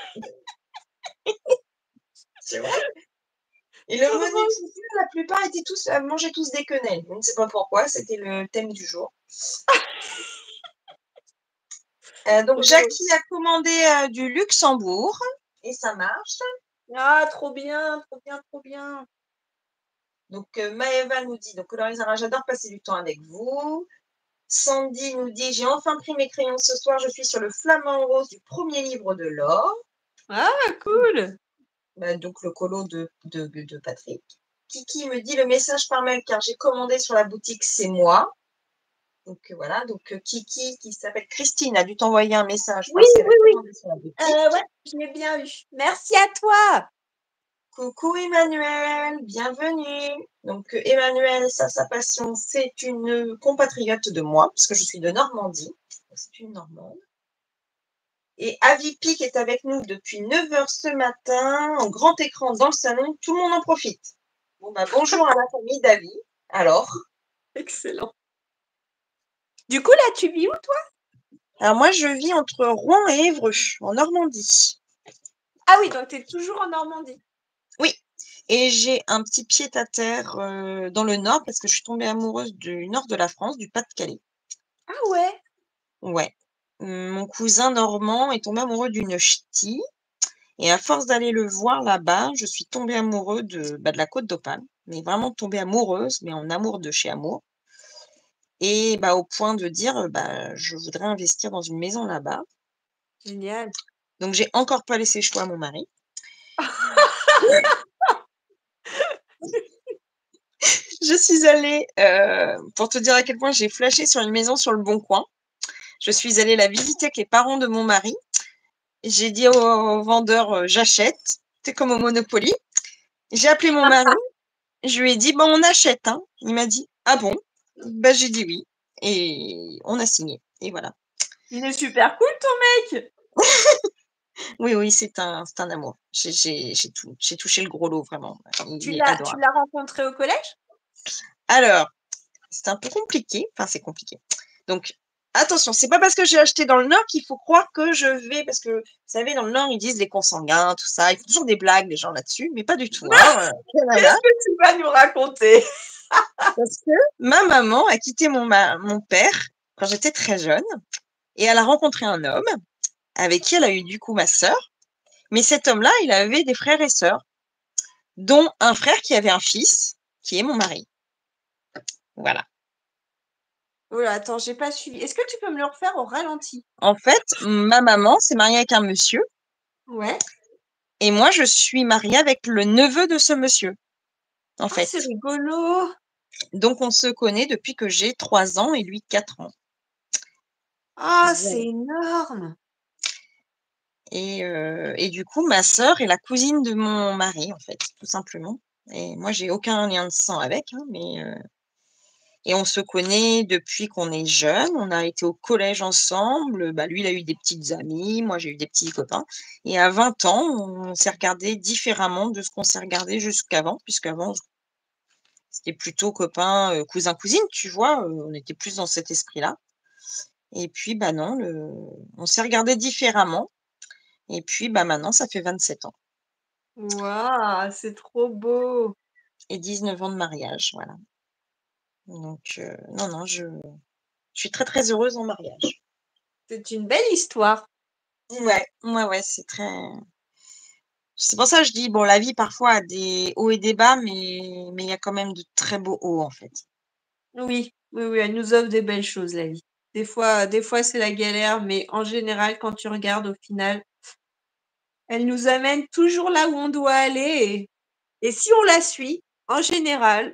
S1: C'est vrai. Et le menu de ce soir, la plupart étaient mangeaient tous des quenelles. Je ne sais pas pourquoi, c'était le thème du jour. Donc, Jackie a commandé du Luxembourg et ça marche.
S2: Ah, trop bien.
S1: Donc, Maëva nous dit, donc Colorisera, j'adore passer du temps avec vous. Sandy nous dit, j'ai enfin pris mes crayons ce soir, je suis sur le flamant rose du premier livre de Laure.
S2: Ah, cool.
S1: Donc, le colo de Patrick. Kiki me dit le message par mail car j'ai commandé sur la boutique, c'est moi. Donc voilà, donc Kiki qui s'appelle Christine a dû t'envoyer un message.
S2: Oui.
S1: Sur la boutique.
S2: Ouais, je l'ai bien eu. Merci à toi.
S1: Coucou Emmanuel, bienvenue. Donc Emmanuel, sa passion, c'est une compatriote de moi, parce que je suis de Normandie. C'est une Normande. Et Avi Pic est avec nous depuis 9h ce matin, en grand écran dans le salon. Tout le monde en profite. Bon, bonjour à la famille d'Avi. Alors,
S2: Excellent. Du coup, là, tu vis où, toi?
S1: alors moi, je vis entre Rouen et Évreux, en Normandie.
S2: Ah oui, donc tu es toujours en Normandie.
S1: Oui, et j'ai un petit pied-à-terre dans le nord, parce que je suis tombée amoureuse du nord de la France, du Pas-de-Calais.
S2: Ah ouais?
S1: Ouais. Mon cousin normand est tombé amoureux d'une ch'ti. Et à force d'aller le voir là-bas, je suis tombée amoureuse de la Côte d'Opale. Mais vraiment tombée amoureuse, mais en amour de chez amour. Et au point de dire, je voudrais investir dans une maison là-bas.
S2: Génial.
S1: Donc, j'ai encore pas laissé le choix à mon mari. Je suis allée, pour te dire à quel point j'ai flashé sur une maison sur le Bon Coin. Je suis allée la visiter avec les parents de mon mari. J'ai dit au vendeur, j'achète. C'est comme au Monopoly. J'ai appelé mon mari. Je lui ai dit, on achète. Hein. Il m'a dit, ah bon? J'ai dit oui. Et on a signé. Et voilà.
S2: Il est super cool, ton mec.
S1: Oui, c'est un amour. J'ai touché le gros lot, vraiment. Il est adorable.
S2: Tu l'as rencontré au collège?
S1: Alors, c'est un peu compliqué. Enfin, c'est compliqué. Donc, attention, c'est pas parce que j'ai acheté dans le Nord qu'il faut croire que je vais. Parce que, vous savez, dans le Nord, ils disent les consanguins, tout ça. Ils font toujours des blagues, les gens là-dessus, mais pas du tout. Hein.
S2: Qu'est-ce que tu vas nous raconter?
S1: Parce que ma maman a quitté mon père quand j'étais très jeune et elle a rencontré un homme avec qui elle a eu du coup ma sœur. Mais cet homme-là, il avait des frères et sœurs, dont un frère qui avait un fils, qui est mon mari. Voilà.
S2: Oula, attends, j'ai pas suivi. Est-ce que tu peux me le refaire au ralenti?
S1: En fait, ma maman s'est mariée avec un monsieur
S2: Ouais.
S1: et moi, je suis mariée avec le neveu de ce monsieur, en
S2: Ah,
S1: fait.
S2: c'est rigolo.
S1: Donc, on se connaît depuis que j'ai 3 ans et lui 4 ans.
S2: Ah,
S1: Voilà.
S2: c'est énorme.
S1: Et du coup, ma sœur est la cousine de mon mari, en fait, tout simplement. Et moi, j'ai aucun lien de sang avec, hein, et on se connaît depuis qu'on est jeune. On a été au collège ensemble. Bah, lui, il a eu des petites amies, moi, j'ai eu des petits copains. Et à 20 ans, on s'est regardés différemment de ce qu'on s'est regardé jusqu'avant, puisqu'avant, c'était plutôt copain, cousin-cousine, tu vois? On était plus dans cet esprit-là. Et puis, bah, non, on s'est regardés différemment. Et puis, bah, maintenant, ça fait 27 ans
S2: Waouh, c'est trop beau.
S1: et 19 ans de mariage, voilà. Donc, non, non, je suis très, très heureuse en mariage.
S2: C'est une belle histoire.
S1: Ouais, ouais, ouais, c'est pour ça que je dis, bon, la vie parfois a des hauts et des bas, mais il y a quand même de très beaux hauts, en fait.
S2: Oui, oui, oui, elle nous offre des belles choses, la vie. Des fois, c'est la galère, mais en général, quand tu regardes au final, elle nous amène toujours là où on doit aller. Et si on la suit, en général,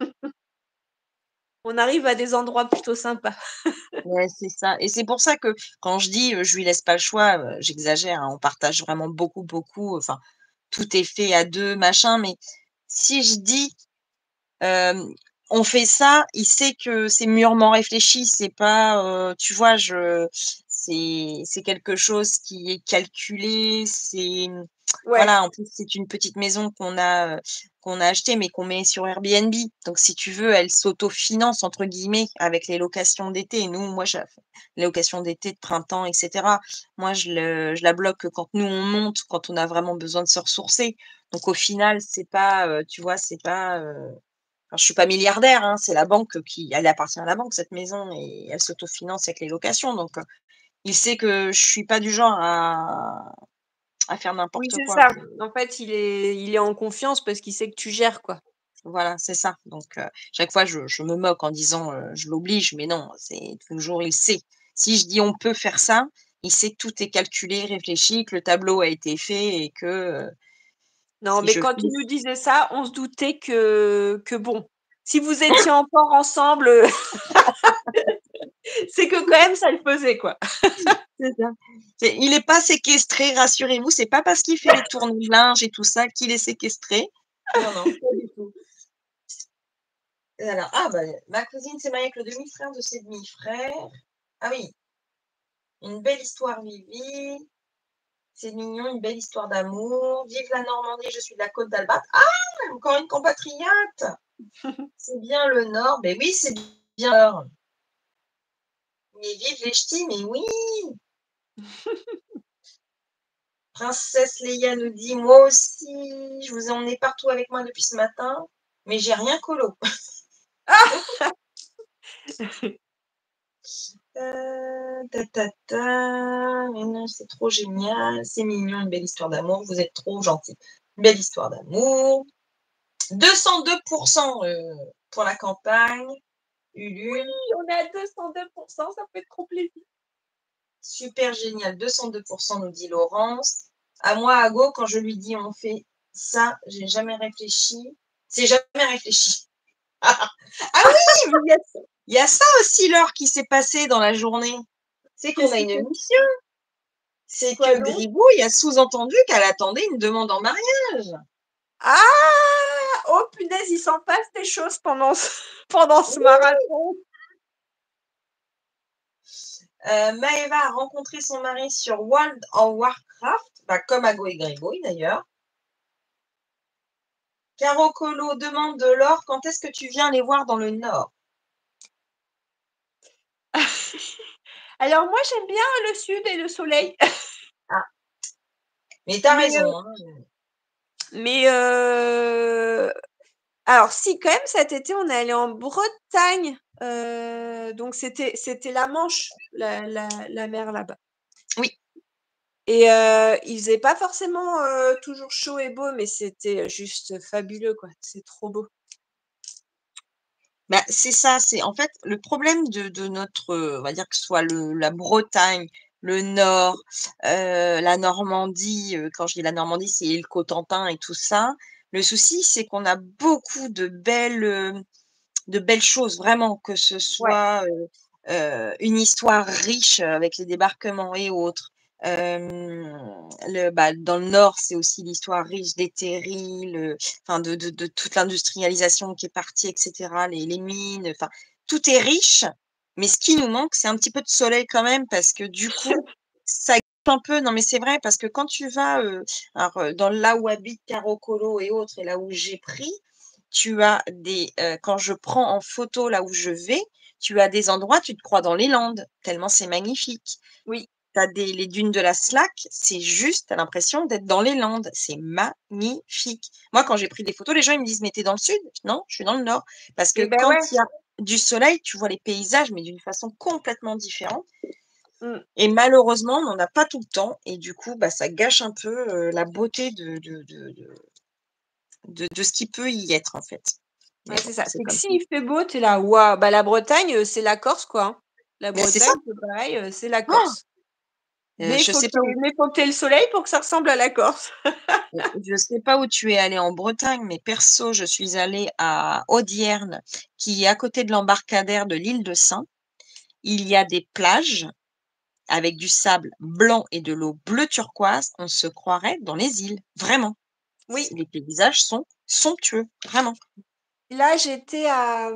S2: on arrive à des endroits plutôt sympas.
S1: Ouais, c'est ça et c'est pour ça que quand je dis, je lui laisse pas le choix, j'exagère, hein, on partage vraiment beaucoup, beaucoup, enfin, tout est fait à 2 machin, mais si je dis, hem: «On fait ça», il sait que c'est mûrement réfléchi, c'est pas, tu vois, c'est quelque chose qui est calculé,
S2: Ouais.
S1: voilà, en plus, c'est une petite maison qu'on a achetée, mais qu'on met sur Airbnb. Donc si tu veux, elle «s'autofinance» entre guillemets avec les locations d'été. Nous, moi, les locations d'été, de printemps et cetera, moi, je la bloque que quand nous, on monte, quand on a vraiment besoin de se ressourcer. Donc au final, c'est pas, tu vois, c'est pas, enfin, je suis pas milliardaire, hein, c'est la banque qui elle appartient à la banque cette maison et elle s'autofinance avec les locations. Donc il sait que je suis pas du genre à faire
S2: Oui,
S1: n'importe
S2: c'est
S1: quoi.
S2: ça. En fait, il est en confiance parce qu'il sait que tu gères, quoi.
S1: Voilà, c'est ça. Donc, chaque fois, je me moque en disant, «Je l'oblige», mais non, c'est toujours il sait. Si je dis: «On peut faire ça», il sait que tout est calculé, réfléchi, que le tableau a été fait et que,
S2: Non,
S1: si
S2: mais
S1: je
S2: quand tu
S1: fais
S2: nous disais ça, on se doutait que bon, si vous étiez encore ensemble, c'est que quand même ça le faisait, quoi.
S1: c'est ça. Il est pas séquestré, rassurez-vous, c'est pas parce qu'il fait les tournées de linge et tout ça qu'il est séquestré. Non, non, pas du tout. Et alors, ah bah, ma cousine s'est mariée avec le demi-frère de ses demi-frères. Ah oui, une belle histoire, Vivi. C'est mignon, une belle histoire d'amour. Vive la Normandie, je suis de la Côte d'Albat. Ah, encore une compatriote. C'est bien le Nord. Mais oui, c'est bien le Nord. Mais vive les ch'tis, mais oui. Princesse Leia nous dit, moi aussi, je vous ai emmené partout avec moi depuis ce matin, mais j'ai rien colo. Mais non, c'est trop génial, c'est mignon, une belle histoire d'amour, vous êtes trop gentils. Une belle histoire d'amour. 202% pour la campagne.
S2: Oui,
S1: Ulule,
S2: on est à 202%, ça fait trop plaisir.
S1: super génial, 202% nous dit Laurence. À moi, à go, quand je lui dis on fait ça, j'ai jamais réfléchi. C'est jamais réfléchi. Ah oui, mais il y a ça aussi, l'heure qui s'est passée dans la journée. C'est qu'on
S2: Qu'est-ce
S1: a
S2: qui
S1: une
S2: s'est
S1: mission. C'est
S2: quoi
S1: que
S2: donc?
S1: Gribouille a sous-entendu qu'elle attendait une demande en mariage.
S2: Ah! Oh punaise, il s'en passe des choses pendant ce pendant ce marathon.
S1: Maëva a rencontré son mari sur World of Warcraft, bah, comme Ago et Gribouille d'ailleurs. Caro Colo demande de l'or, quand est-ce que tu viens les voir dans le Nord?
S2: Alors moi, j'aime bien le sud et le soleil.
S1: Ah, mais t'as
S2: Mais,
S1: raison, hein.
S2: mais alors si, quand même cet été, on est allé en Bretagne Donc c'était la Manche, la mer là-bas.
S1: Oui.
S2: Et il faisait pas forcément toujours chaud et beau, mais c'était juste fabuleux, quoi. C'est trop beau.
S1: Bah, c'est ça, c'est en fait le problème de notre, on va dire que ce soit la Bretagne, le Nord, la Normandie, quand je dis la Normandie, c'est le Cotentin et tout ça. Le souci, c'est qu'on a beaucoup de belles choses, vraiment, que ce
S2: Ouais.
S1: soit, une histoire riche, avec les débarquements et autres. Dans le Nord, c'est aussi l'histoire riche des terrils, enfin de toute l'industrialisation qui est partie et cetera, les mines, enfin, tout est riche, mais ce qui nous manque, c'est un petit peu de soleil quand même parce que du coup, ça gâche un peu non mais c'est vrai parce que quand tu vas, alors, dans là où habite Caro Colo et autres et là où j'ai pris, tu as quand je prends en photo là où je vais, tu as des endroits, tu te crois dans les Landes, tellement c'est magnifique.
S2: Oui.
S1: Tu as les dunes de la Slack, c'est juste, tu as l'impression d'être dans les Landes, c'est magnifique. Moi, quand j'ai pris des photos, les gens ils me disent: «Mais tu es dans le sud?» Non, je suis dans le nord. Parce que
S2: Et ben
S1: quand
S2: ouais.
S1: il y a du soleil, tu vois les paysages, mais d'une façon complètement différente
S2: Mmh.
S1: et malheureusement, on n'en a pas tout le temps et du coup, bah, ça gâche un peu, la beauté de ce qui peut y être, en fait. Mais
S2: Ouais,
S1: bon,
S2: c'est ça.
S1: c'est
S2: C'est que
S1: comme ça.
S2: s'il fait beau, tu es là: «Waouh!» Bah, la Bretagne, c'est la Corse, quoi, hein. La
S1: Mais c'est ça!
S2: Bretagne, c'est pareil, c'est la
S1: Oh,
S2: Corse. Mais
S1: Je sais pas où
S2: faut qu'il y ait le soleil pour que ça ressemble à la Corse.
S1: je sais pas où tu es allé en Bretagne, mais perso, je suis allée à Audierne, qui est à côté de l'embarcadère de l'île de Sein. Il y a des plages avec du sable blanc et de l'eau bleu turquoise. On se croirait dans les îles, vraiment.
S2: Oui.
S1: Les paysages sont somptueux, vraiment.
S2: Là, j'étais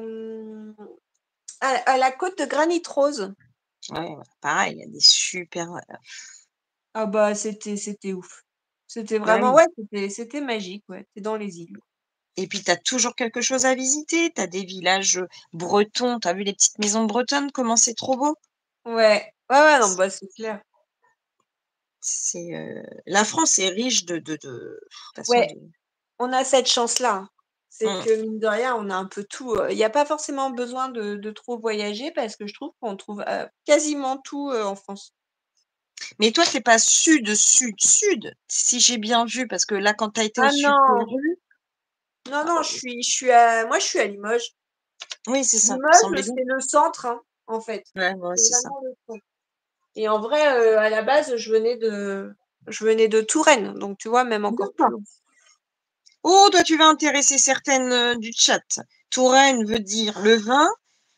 S2: à la côte de Granit Rose.
S1: Ouais, ouais, pareil, il y a des super,
S2: Ah bah, c'était ouf. C'était
S1: bah,
S2: vraiment
S1: oui
S2: ouais, c'était magique, ouais. Tu dans les îles.
S1: et puis tu as toujours quelque chose à visiter. Tu as des villages, bretons. Tu as vu les petites maisons bretonnes, comment c'est trop beau?
S2: Ouais. Ouais, ouais, non, bah, c'est clair.
S1: C'est, la France est riche de façon
S2: Ouais,
S1: de
S2: on a cette chance-là, hein. C'est
S1: mmh.
S2: que mine de rien, on a un peu tout, il y a pas forcément besoin de trop voyager parce que je trouve qu'on trouve, quasiment tout, en France.
S1: Mais toi, c'est pas sud, sud, sud, si j'ai bien vu? Parce que là, quand tu as été au
S2: Ah
S1: Super
S2: non!
S1: U,
S2: Non, non, je suis à Limoges.
S1: oui, c'est ça,
S2: Limoges,
S1: semblait bien.
S2: c'est le centre, hein, en fait.
S1: Ouais, ouais,
S2: C'est
S1: c'est ça.
S2: vraiment le centre. Et en vrai, à la base, je venais de Touraine, donc tu vois, même encore plus
S1: D'accord.
S2: loin.
S1: Oh, toi, tu vas intéresser certaines, du chat. Touraine veut dire le vin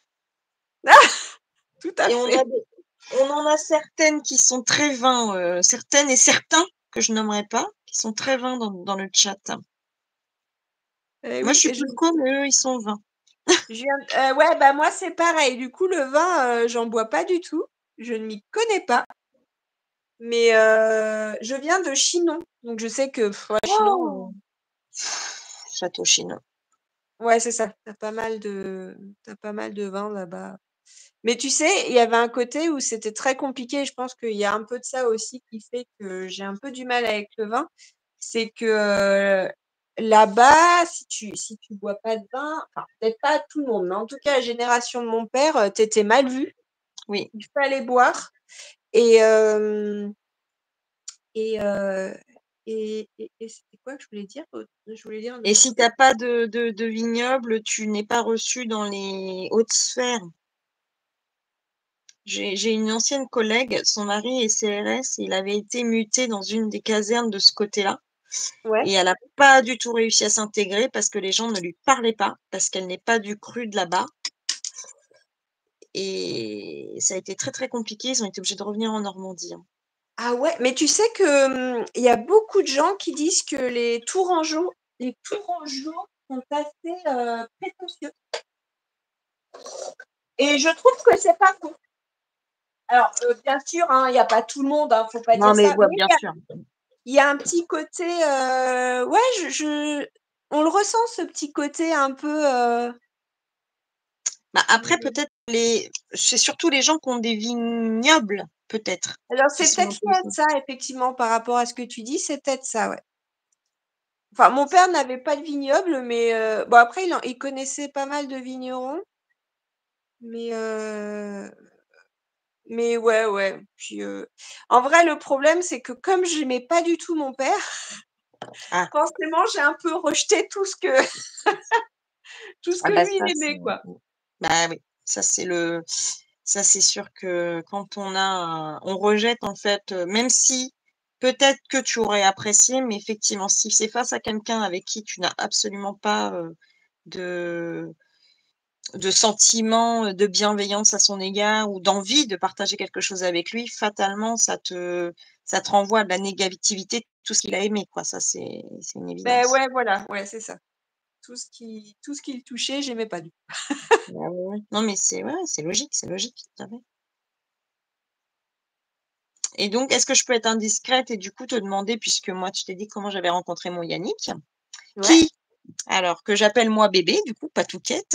S2: Tout à
S1: et
S2: fait.
S1: on en a certaines qui sont très vin, certaines et certains que je nommerai pas, qui sont très vin dans le chat. Moi, je
S2: Oui,
S1: suis plus co, mais eux, ils sont vin.
S2: je viens ouais, bah, moi, c'est pareil. Du coup, le vin, j'en bois pas du tout. Je ne m'y connais pas, mais je viens de Chinon, donc je sais que ouais, Chinon,
S1: Oh! Château Chinon.
S2: ouais, c'est ça. Tu pas mal de vins là-bas. Mais tu sais, il y avait un côté où c'était très compliqué. Je pense qu'il y a un peu de ça aussi qui fait que j'ai un peu du mal avec le vin. C'est que, là-bas, si tu bois pas de vin, enfin, peut-être pas tout le monde, mais en tout cas, la génération de mon père, tu étais mal vu.
S1: Oui.
S2: Il fallait boire et hem et c'était quoi que je voulais dire autre? Je voulais dire un
S1: Et
S2: autre
S1: si tu
S2: truc.
S1: as pas de vignoble, tu n'es pas reçu dans les hautes sphères. J'ai une ancienne collègue, son mari est CRS et il avait été muté dans une des casernes de ce côté-là
S2: Ouais.
S1: et elle a pas du tout réussi à s'intégrer parce que les gens ne lui parlaient pas, parce qu'elle n'est pas du cru de là-bas et ça a été très, très compliqué. Ils ont été obligés de revenir en Normandie, hein.
S2: Ah ouais, mais tu sais que, il y a beaucoup de gens qui disent que les Tourangeaux sont assez, prétentieux et je trouve que c'est pas faux. Alors, bien sûr, hein, il y a pas tout le monde, hein, faut pas
S1: Non,
S2: dire
S1: mais
S2: ça,
S1: ouais,
S2: mais
S1: bien sûr.
S2: il y a un petit côté, ouais, je on le ressent ce petit côté un peu,
S1: Bah, après peut-être c'est surtout les gens qui ont des vignobles, peut-être,
S2: alors
S1: qui
S2: c'est
S1: sont un
S2: peut-être
S1: peu
S2: lié à ça effectivement par rapport à ce que tu dis, c'est peut-être ça, ouais. Enfin, mon père n'avait pas de vignoble, mais bon après il connaissait pas mal de vignerons. Mais, mais ouais. Puis, en vrai, le problème, c'est que comme je n'aimais pas du tout mon père,
S1: Ah,
S2: forcément, j'ai un peu rejeté tout ce que
S1: bah
S2: lui,
S1: ça,
S2: il
S1: c'est.
S2: aimait, quoi.
S1: Bah oui, ça c'est sûr que quand on rejette en fait, même si peut-être que tu aurais apprécié, mais effectivement, si c'est face à quelqu'un avec qui tu n'as absolument pas, de sentiments, de bienveillance à son égard ou d'envie de partager quelque chose avec lui, fatalement ça te renvoie à de la négativité, tout ce qu'il a aimé quoi, ça c'est une
S2: Ben
S1: évidence.
S2: ouais, voilà, ouais, c'est ça. Tout ce qui le touchait, j'aimais pas du tout.
S1: Bah ouais, ouais. Non mais c'est logique, tout à fait. Et donc, est-ce que je peux être indiscrète et du coup te demander, puisque moi tu t'ai dit comment j'avais rencontré mon Yannick,
S2: Ouais.
S1: qui alors que j'appelle moi bébé du coup, pas Touquette,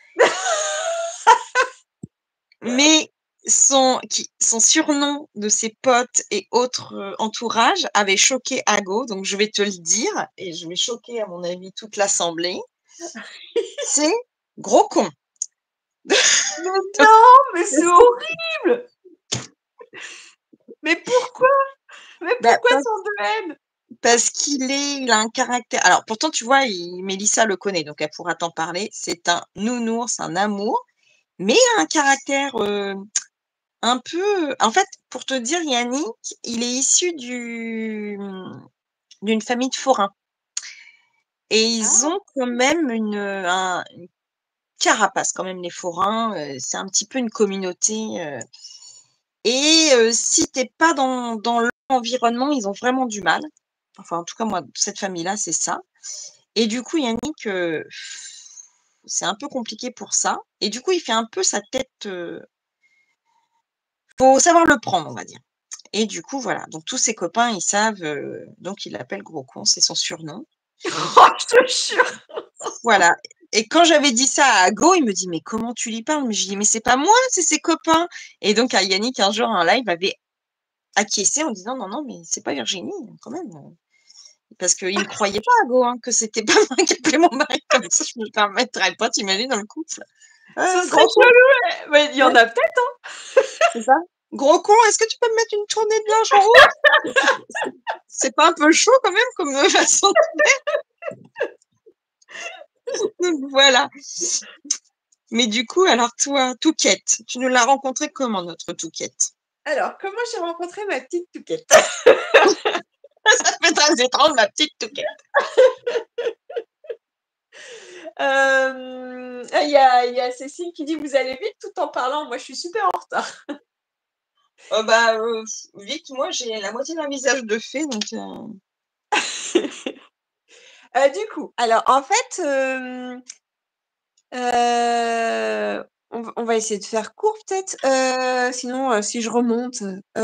S1: mais son surnom de ses potes et autres, entourage avait choqué Ago, donc je vais te le dire et je vais choquer à mon avis toute l'assemblée. C'est gros con.
S2: Mais non, mais c'est horrible! Mais pourquoi? Mais
S1: Bah,
S2: pourquoi tant de haine?
S1: parce il a un caractère alors pourtant tu vois, Mélissa le connaît, donc elle pourra t'en parler. C'est un nounours, un amour, mais il a un caractère, un peu en fait, pour te dire, Yannick, il est issu d'une famille de forains et ils
S2: Ah,
S1: ont quand même une carapace quand même les forains, c'est un petit peu une communauté, et si tu es pas dans l'environnement, ils ont vraiment du mal. Enfin, en tout cas, moi, cette famille-là, c'est ça et du coup, Yannick, c'est un peu compliqué pour ça et du coup, il fait un peu sa tête, faut savoir le prendre, on va dire. Et du coup, voilà, donc tous ses copains, ils savent, donc ils l'appellent gros con, c'est son surnom.
S2: oh, je te jure!
S1: Voilà et quand j'avais dit ça à Ago, il me dit: «Mais comment tu lui parles?» Mais je lui dis: «Mais c'est pas moi, c'est ses copains» et donc à Yannick, un jour, en live, avait acquiescé en disant: «Non, non, mais c'est pas Virginie, quand même», parce qu'il me croyait pas Ago, hein, que c'était pas moi qui appelais mon mari comme ça, je me permettrais pas, tu imagines dans le couple?
S2: Ce serait
S1: Gros con,
S2: chelou, mais il y
S1: ouais,
S2: en a peut-être, hein?
S1: c'est ça. «Gros con, est-ce que tu peux me mettre une tournée de linge en haut?» C'est pas un peu chaud quand même comme, façon donc voilà. Mais du coup, alors toi, Touquette, tu nous l'as rencontrée comment notre Touquette?
S2: Alors, comment j'ai rencontré ma petite Touquette?
S1: Ça fait très étrange, ma petite Touquette.
S2: Il y a Cécile qui dit: «Vous allez vite tout en parlant». Moi, je suis super en retard.
S1: Bah, vite, moi j'ai la moitié d'un visage de fée donc
S2: Du coup, alors en fait, on va essayer de faire court peut-être, sinon, si je remonte,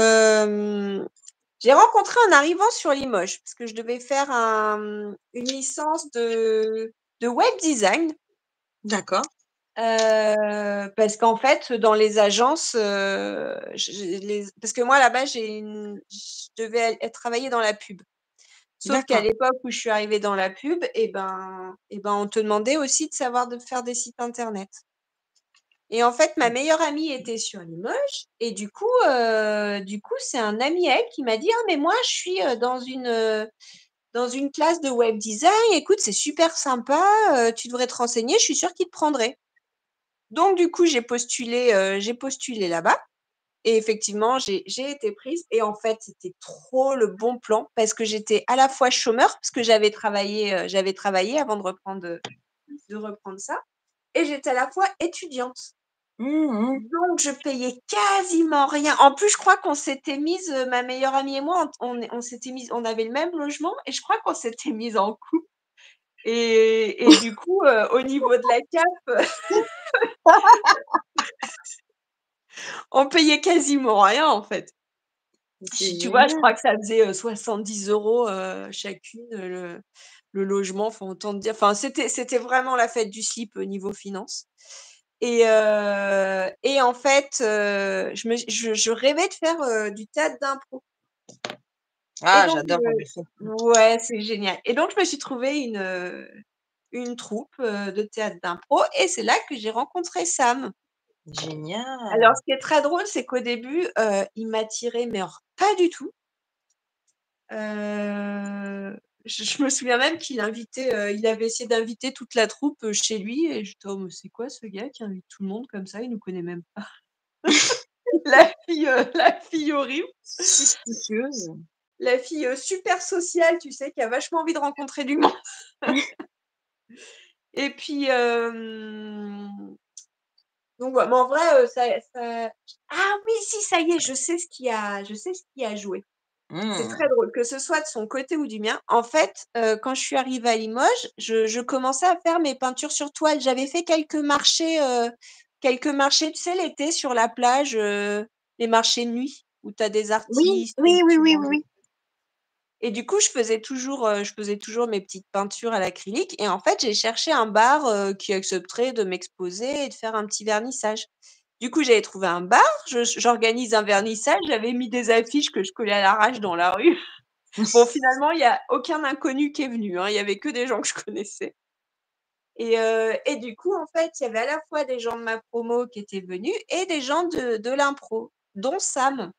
S2: j'ai rencontré en arrivant sur Limoges parce que je devais faire une licence de web design,
S1: d'accord,
S2: parce qu'en fait, dans les agences, parce que moi là-bas, je devais travailler dans la pub. Sauf qu'à
S1: d'accord.
S2: l'époque où je suis arrivée dans la pub et ben, on te demandait aussi de savoir de faire des sites internet. Et en fait, ma meilleure amie était sur Limoges et du coup, c'est un ami à elle qui m'a dit: «Ah mais moi je suis, dans une classe de web design, écoute, c'est super sympa, tu devrais te renseigner, je suis sûre qu'ils te prendraient». Donc du coup, j'ai postulé là-bas et effectivement, j'ai été prise et en fait, c'était trop le bon plan parce que j'étais à la fois chômeur, parce que j'avais travaillé avant de reprendre ça et j'étais à la fois étudiante.
S1: Mmh mh.
S2: Donc je payais quasiment rien. En plus, je crois qu'on s'était mises, ma meilleure amie et moi, on s'était mises, on avait le même logement et je crois qu'on s'était mises en couple et du coup, au niveau de la CAF, on payait quasiment rien, en fait.
S1: C'est
S2: Tu vois, je
S1: génial.
S2: crois que ça faisait, 70 € chacune, le logement, enfin autant te dire, enfin c'était vraiment la fête du slip au niveau finance et en fait, je rêvais de faire, du théâtre d'impro et
S1: Ah,
S2: donc
S1: j'adore en effet.
S2: ouais, c'est génial et donc je me suis trouvé une troupe, de théâtre d'impro et c'est là que j'ai rencontré Sam.
S1: Génial.
S2: Alors, ce qui est très drôle, c'est qu'au début, il m'attirait, mais alors pas du tout. Je me souviens même qu'il invitait, il avait essayé d'inviter toute la troupe, chez lui et j'étais: «Oh mais c'est quoi ce gars qui invite tout le monde comme ça? Il nous connaît même pas». La fille horrible,
S1: Suspicieuse.
S2: la fille, super sociale, tu sais, qui a vachement envie de rencontrer du monde et puis, donc ouais, mais en vrai, ça ah oui, si, ça y est, je sais ce qui a joué. C'est
S1: Mmh.
S2: très drôle, que ce soit de son côté ou du mien. En fait, quand je suis arrivée à Limoges, je commençais à faire mes peintures sur toile. J'avais fait quelques marchés, tu sais, l'été sur la plage, les marchés de nuit où tu as des
S1: Oui,
S2: artistes,
S1: oui, oui,
S2: qui
S1: oui,
S2: vendent
S1: oui.
S2: et du coup, je faisais toujours mes petites peintures à l'acrylique et en fait, j'ai cherché un bar, qui accepterait de m'exposer et de faire un petit vernissage. Du coup, j'avais trouvé un bar, j'organise un vernissage, j'avais mis des affiches que je collais à l'arrache dans la rue. Bon, finalement, il y a aucun inconnu qui est venu, hein, il y avait que des gens que je connaissais et du coup, en fait, il y avait à la fois des gens de ma promo qui étaient venus et des gens de l'impro, dont Sam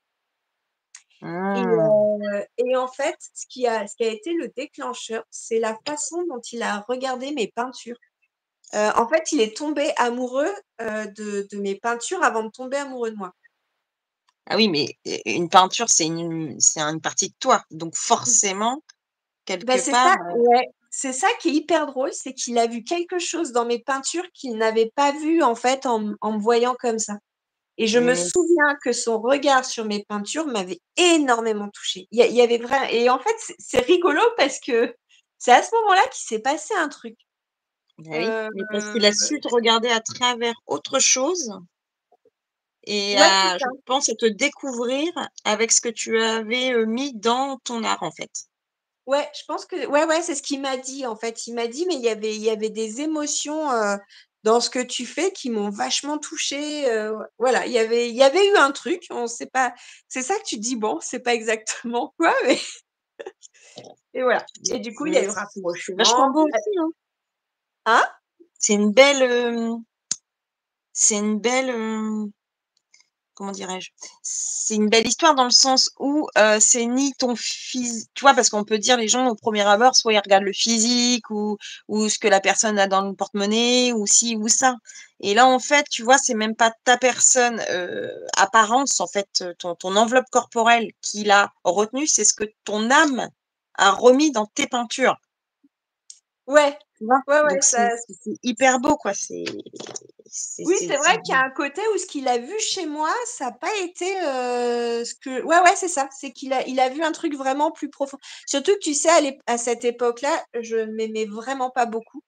S1: Mmh.
S2: et en fait, ce qui a été le déclencheur, c'est la façon dont il a regardé mes peintures. En fait, il est tombé amoureux, de mes peintures avant de tomber amoureux de moi.
S1: Ah oui, mais une peinture, c'est une partie de toi, donc forcément,
S2: Bah,
S1: quelque
S2: c'est
S1: part,
S2: ça, ouais, c'est ça qui est hyper drôle, c'est qu'il a vu quelque chose dans mes peintures qu'il n'avait pas vu, en fait, en me voyant comme ça et je me
S1: mais
S2: souviens que son regard sur mes peintures m'avait énormément touchée. Il y avait vrai et en fait, c'est rigolo parce que c'est à ce moment-là qu'il s'est passé un truc.
S1: bah oui,
S2: Heu,
S1: mais parce qu'il a su te regarder à travers autre chose et
S2: ouais, c'est
S1: à,
S2: ça.
S1: je pense, à te découvrir avec ce que tu avais, mis dans ton art, en fait.
S2: Ouais, je pense que ouais, ouais, c'est ce qu'il m'a dit, en fait. Il m'a dit: «Mais il y avait des émotions, dans ce que tu fais qui m'ont vachement touchée», voilà, il y avait eu un truc, on sait pas c'est ça que tu te dis: «Bon, c'est pas exactement quoi, mais» et voilà et du coup, il y a
S1: Mais
S2: eu
S1: c'est vachement
S2: rapprochement.
S1: beau aussi, hein.
S2: Hein?
S1: C'est une belle, c'est une belle, comment dirais-je? C'est une belle histoire dans le sens où, c'est ni ton phys tu vois? Parce qu'on peut dire les gens au premier abord, soit ils regardent le physique ou ce que la personne a dans le porte-monnaie ou ci ou ça et là, en fait, tu vois? C'est même pas ta personne, apparence, en fait, ton enveloppe corporelle qu'il a retenue, c'est ce que ton âme a remis dans tes peintures,
S2: Ouais,
S1: tu vois?
S2: ouais, ouais,
S1: Donc
S2: ça
S1: c'est hyper beau, quoi,
S2: oui, c'est
S1: c'est
S2: vrai qu'il y a un côté où ce qu'il a vu chez moi, ça a pas été, ce que ouais, ouais, c'est ça, c'est qu'il a vu un truc vraiment plus profond. Surtout que tu sais, à cette époque-là, je ne m'aimais vraiment pas beaucoup.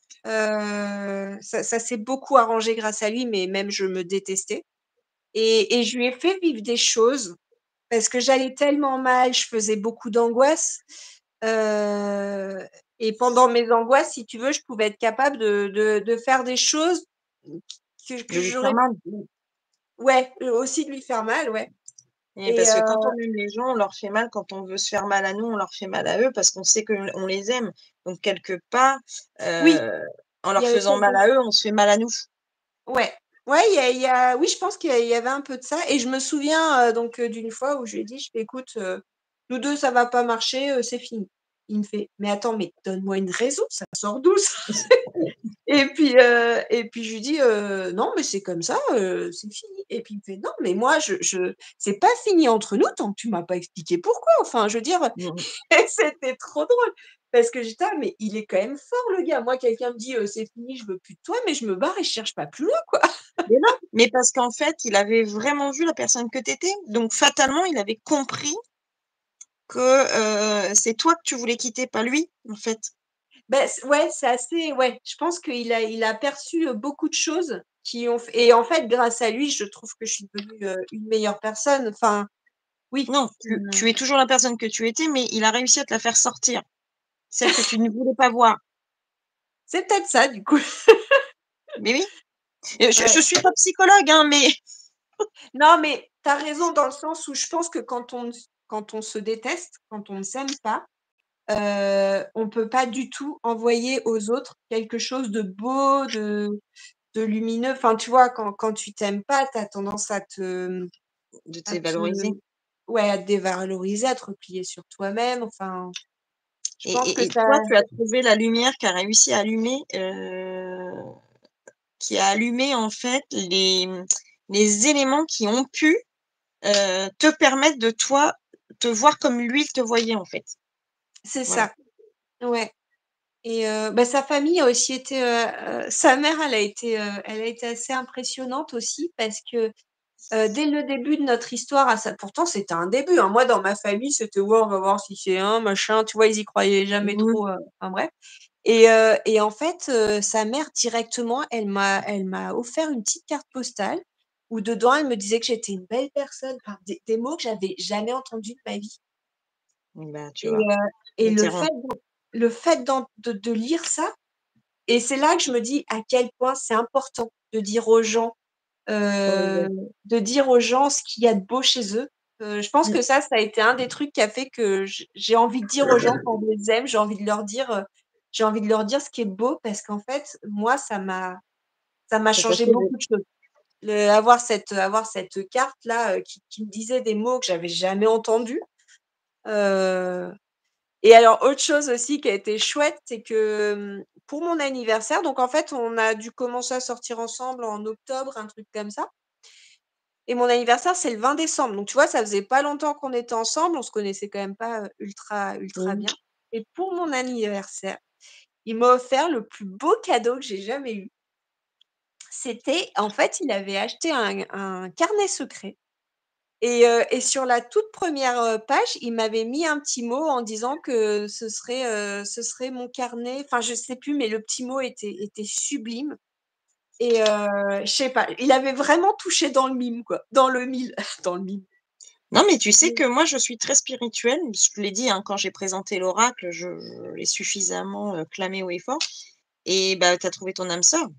S2: Ça s'est beaucoup arrangé grâce à lui, mais même je me détestais et je lui ai fait vivre des choses parce que j'allais tellement mal, je faisais beaucoup d'angoisse, heu et pendant mes angoisses, si tu veux, je pouvais être capable de faire des choses que
S1: de lui faire
S2: j'aurais
S1: mal.
S2: ouais, aussi de lui faire mal, ouais
S1: Et
S2: et
S1: parce que quand on aime les gens, on leur fait mal. Quand on veut se faire mal à nous, on leur fait mal à eux parce qu'on sait qu'on les aime. Donc quelque part,
S2: oui,
S1: en
S2: il y
S1: leur
S2: avait
S1: faisant
S2: peut-être
S1: mal à eux, on se fait mal à nous.
S2: ouais, ouais, il y a oui, je pense qu'il y avait un peu de ça et je me souviens, donc d'une fois où je lui ai dit: «Je fais écoute, nous 2 ça va pas marcher, c'est fini». Il me fait: «Mais attends, mais donne-moi une raison, ça sort d'où ça?» et puis je lui dis: «Non, mais c'est comme ça, c'est fini» et puis il me fait: «Non, mais moi je c'est pas fini entre nous tant que tu m'as pas expliqué pourquoi». Enfin, je veux dire
S1: Mmh mh.
S2: et c'était trop drôle parce que j'étais là: «Mais il est quand même fort le gars». Moi, quelqu'un me dit: «C'est fini, je veux plus de toi», mais je me barre et je cherche pas plus loin, quoi.
S1: Mais non, mais parce qu'en fait, il avait vraiment vu la personne que tu étais. Donc fatalement, il avait compris que, c'est toi que tu voulais quitter, pas lui, en fait.
S2: Bah, ouais, c'est assez ouais, je pense qu'il a perçu, beaucoup de choses qui ont f et en fait, grâce à lui, je trouve que je suis devenue, une meilleure personne. Enfin, oui,
S1: Non, tu es toujours la personne que tu étais, mais il a réussi à te la faire sortir, celle que tu ne voulais pas voir.
S2: c'est peut-être ça, du coup.
S1: Mais oui, et je
S2: Ouais.
S1: suis pas psychologue, hein, mais
S2: Non, mais tu as raison dans le sens où je pense que quand on se déteste, quand on ne s'aime pas, on peut pas du tout envoyer aux autres quelque chose de beau, lumineux. Enfin, tu vois, quand tu t'aimes pas, tu as tendance à te
S1: De
S2: à te
S1: dévaloriser.
S2: ouais, à te dévaloriser, à te replier sur toi-même. Enfin, je pense que
S1: Et
S2: ça
S1: toi, tu as trouvé la lumière qui a réussi à allumer, qui a allumé en fait les éléments qui ont pu te permettre de toi te voir comme lui il te voyait en fait.
S2: c'est
S1: Voilà.
S2: ça, ouais. Et bah, sa famille a aussi été, sa mère, elle a été assez impressionnante aussi parce que, dès le début de notre histoire à ça pourtant c'était un début, hein. Moi dans ma famille, c'était: «Ouais, on va voir si c'est un machin», tu vois? Ils y croyaient jamais
S1: Mmh.
S2: trop, enfin bref. Et en fait, sa mère directement, elle m'a offert une petite carte postale où dedans elle me disait que j'étais une belle personne, enfin des mots que j'avais jamais entendus de ma vie.
S1: Bah, tu
S2: Et
S1: vois,
S2: et
S1: le terrain.
S2: le fait de lire ça et c'est là que je me dis à quel point c'est important de dire aux gens, heu, de dire aux gens ce qu'il y a de beau chez eux. Je pense
S1: Mmh.
S2: que ça a été un des trucs qui a fait que j'ai envie de dire aux gens quand je les aime, j'ai envie de leur dire ce qui est beau parce qu'en fait, moi, ça m'a
S1: Ça t'a
S2: changé
S1: sauvé.
S2: beaucoup de choses. Avoir cette carte-là, qui me disait des mots que j'avais jamais entendus. Heu et alors autre chose aussi qui a été chouette, c'est que, pour mon anniversaire, donc en fait, on a dû commencer à sortir ensemble en octobre, un truc comme ça. Et mon anniversaire, c'est le 20 décembre. Donc tu vois, ça faisait pas longtemps qu'on était ensemble, on se connaissait quand même pas, ultra
S1: Mmh.
S2: bien. Et pour mon anniversaire, il m'a offert le plus beau cadeau que j'ai jamais eu. C'était en fait, il avait acheté un carnet secret et sur la toute première page, il m'avait mis un petit mot en disant que ce serait mon carnet, enfin je sais plus, mais le petit mot était sublime et je sais pas, il avait vraiment touché dans le mime quoi, dans le mille, dans le mime.
S1: Non, mais tu sais que moi, je suis très spirituelle. Je l'ai dit, hein, quand j'ai présenté l'oracle, je l'ai suffisamment, clamé haut et fort et bah, tu as trouvé ton âme sœur.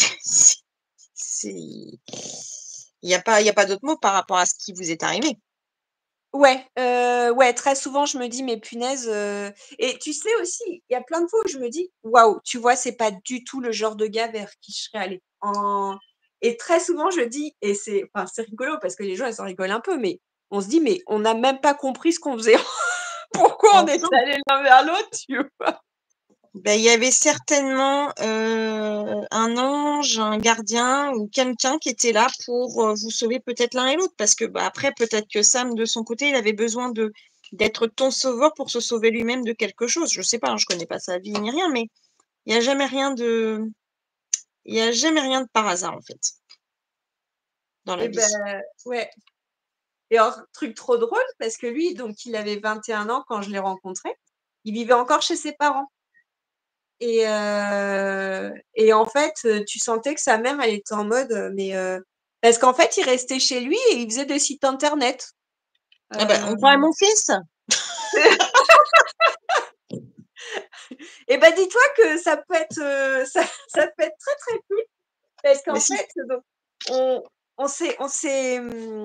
S1: C'est il y a pas d'autre mot par rapport à ce qui vous est arrivé.
S2: Ouais, ouais, très souvent je me dis: «Mais punaise», et tu sais aussi, il y a plein de fois où je me dis: «Waouh», tu vois? C'est pas du tout le genre de gars vers qui je serais allée. Et très souvent je dis et c'est rigolo parce que les gens ils en rigolent un peu, mais on se dit: «Mais on n'a même pas compris ce qu'on faisait. Pourquoi on est
S1: Ensemble.
S2: allés l'un vers l'autre?» tu vois?
S1: Bah, il y avait certainement, un ange, un gardien ou quelqu'un qui était là pour, vous sauver peut-être l'un et l'autre. Parce que, bah, après peut-être que Sam de son côté, il avait besoin d'être ton sauveur pour se sauver lui-même de quelque chose. Je sais pas, hein, je connais pas sa vie ni rien, mais il y a jamais rien de il y a jamais rien de par hasard, en fait, dans la
S2: Et ben
S1: vie.
S2: ouais. Et alors truc trop drôle parce que lui donc il avait 21 ans quand je l'ai rencontré. Il vivait encore chez ses parents. Et en fait, tu sentais que sa mère, elle était en mode, mais parce qu'en fait, il restait chez lui et il faisait des sites internet.
S1: Ah bah, on croirait mon fils!
S2: Et bah, dis-toi que ça peut être, ça peut être très, très cool parce
S1: Mais
S2: qu'en
S1: si.
S2: fait, donc on on s'est,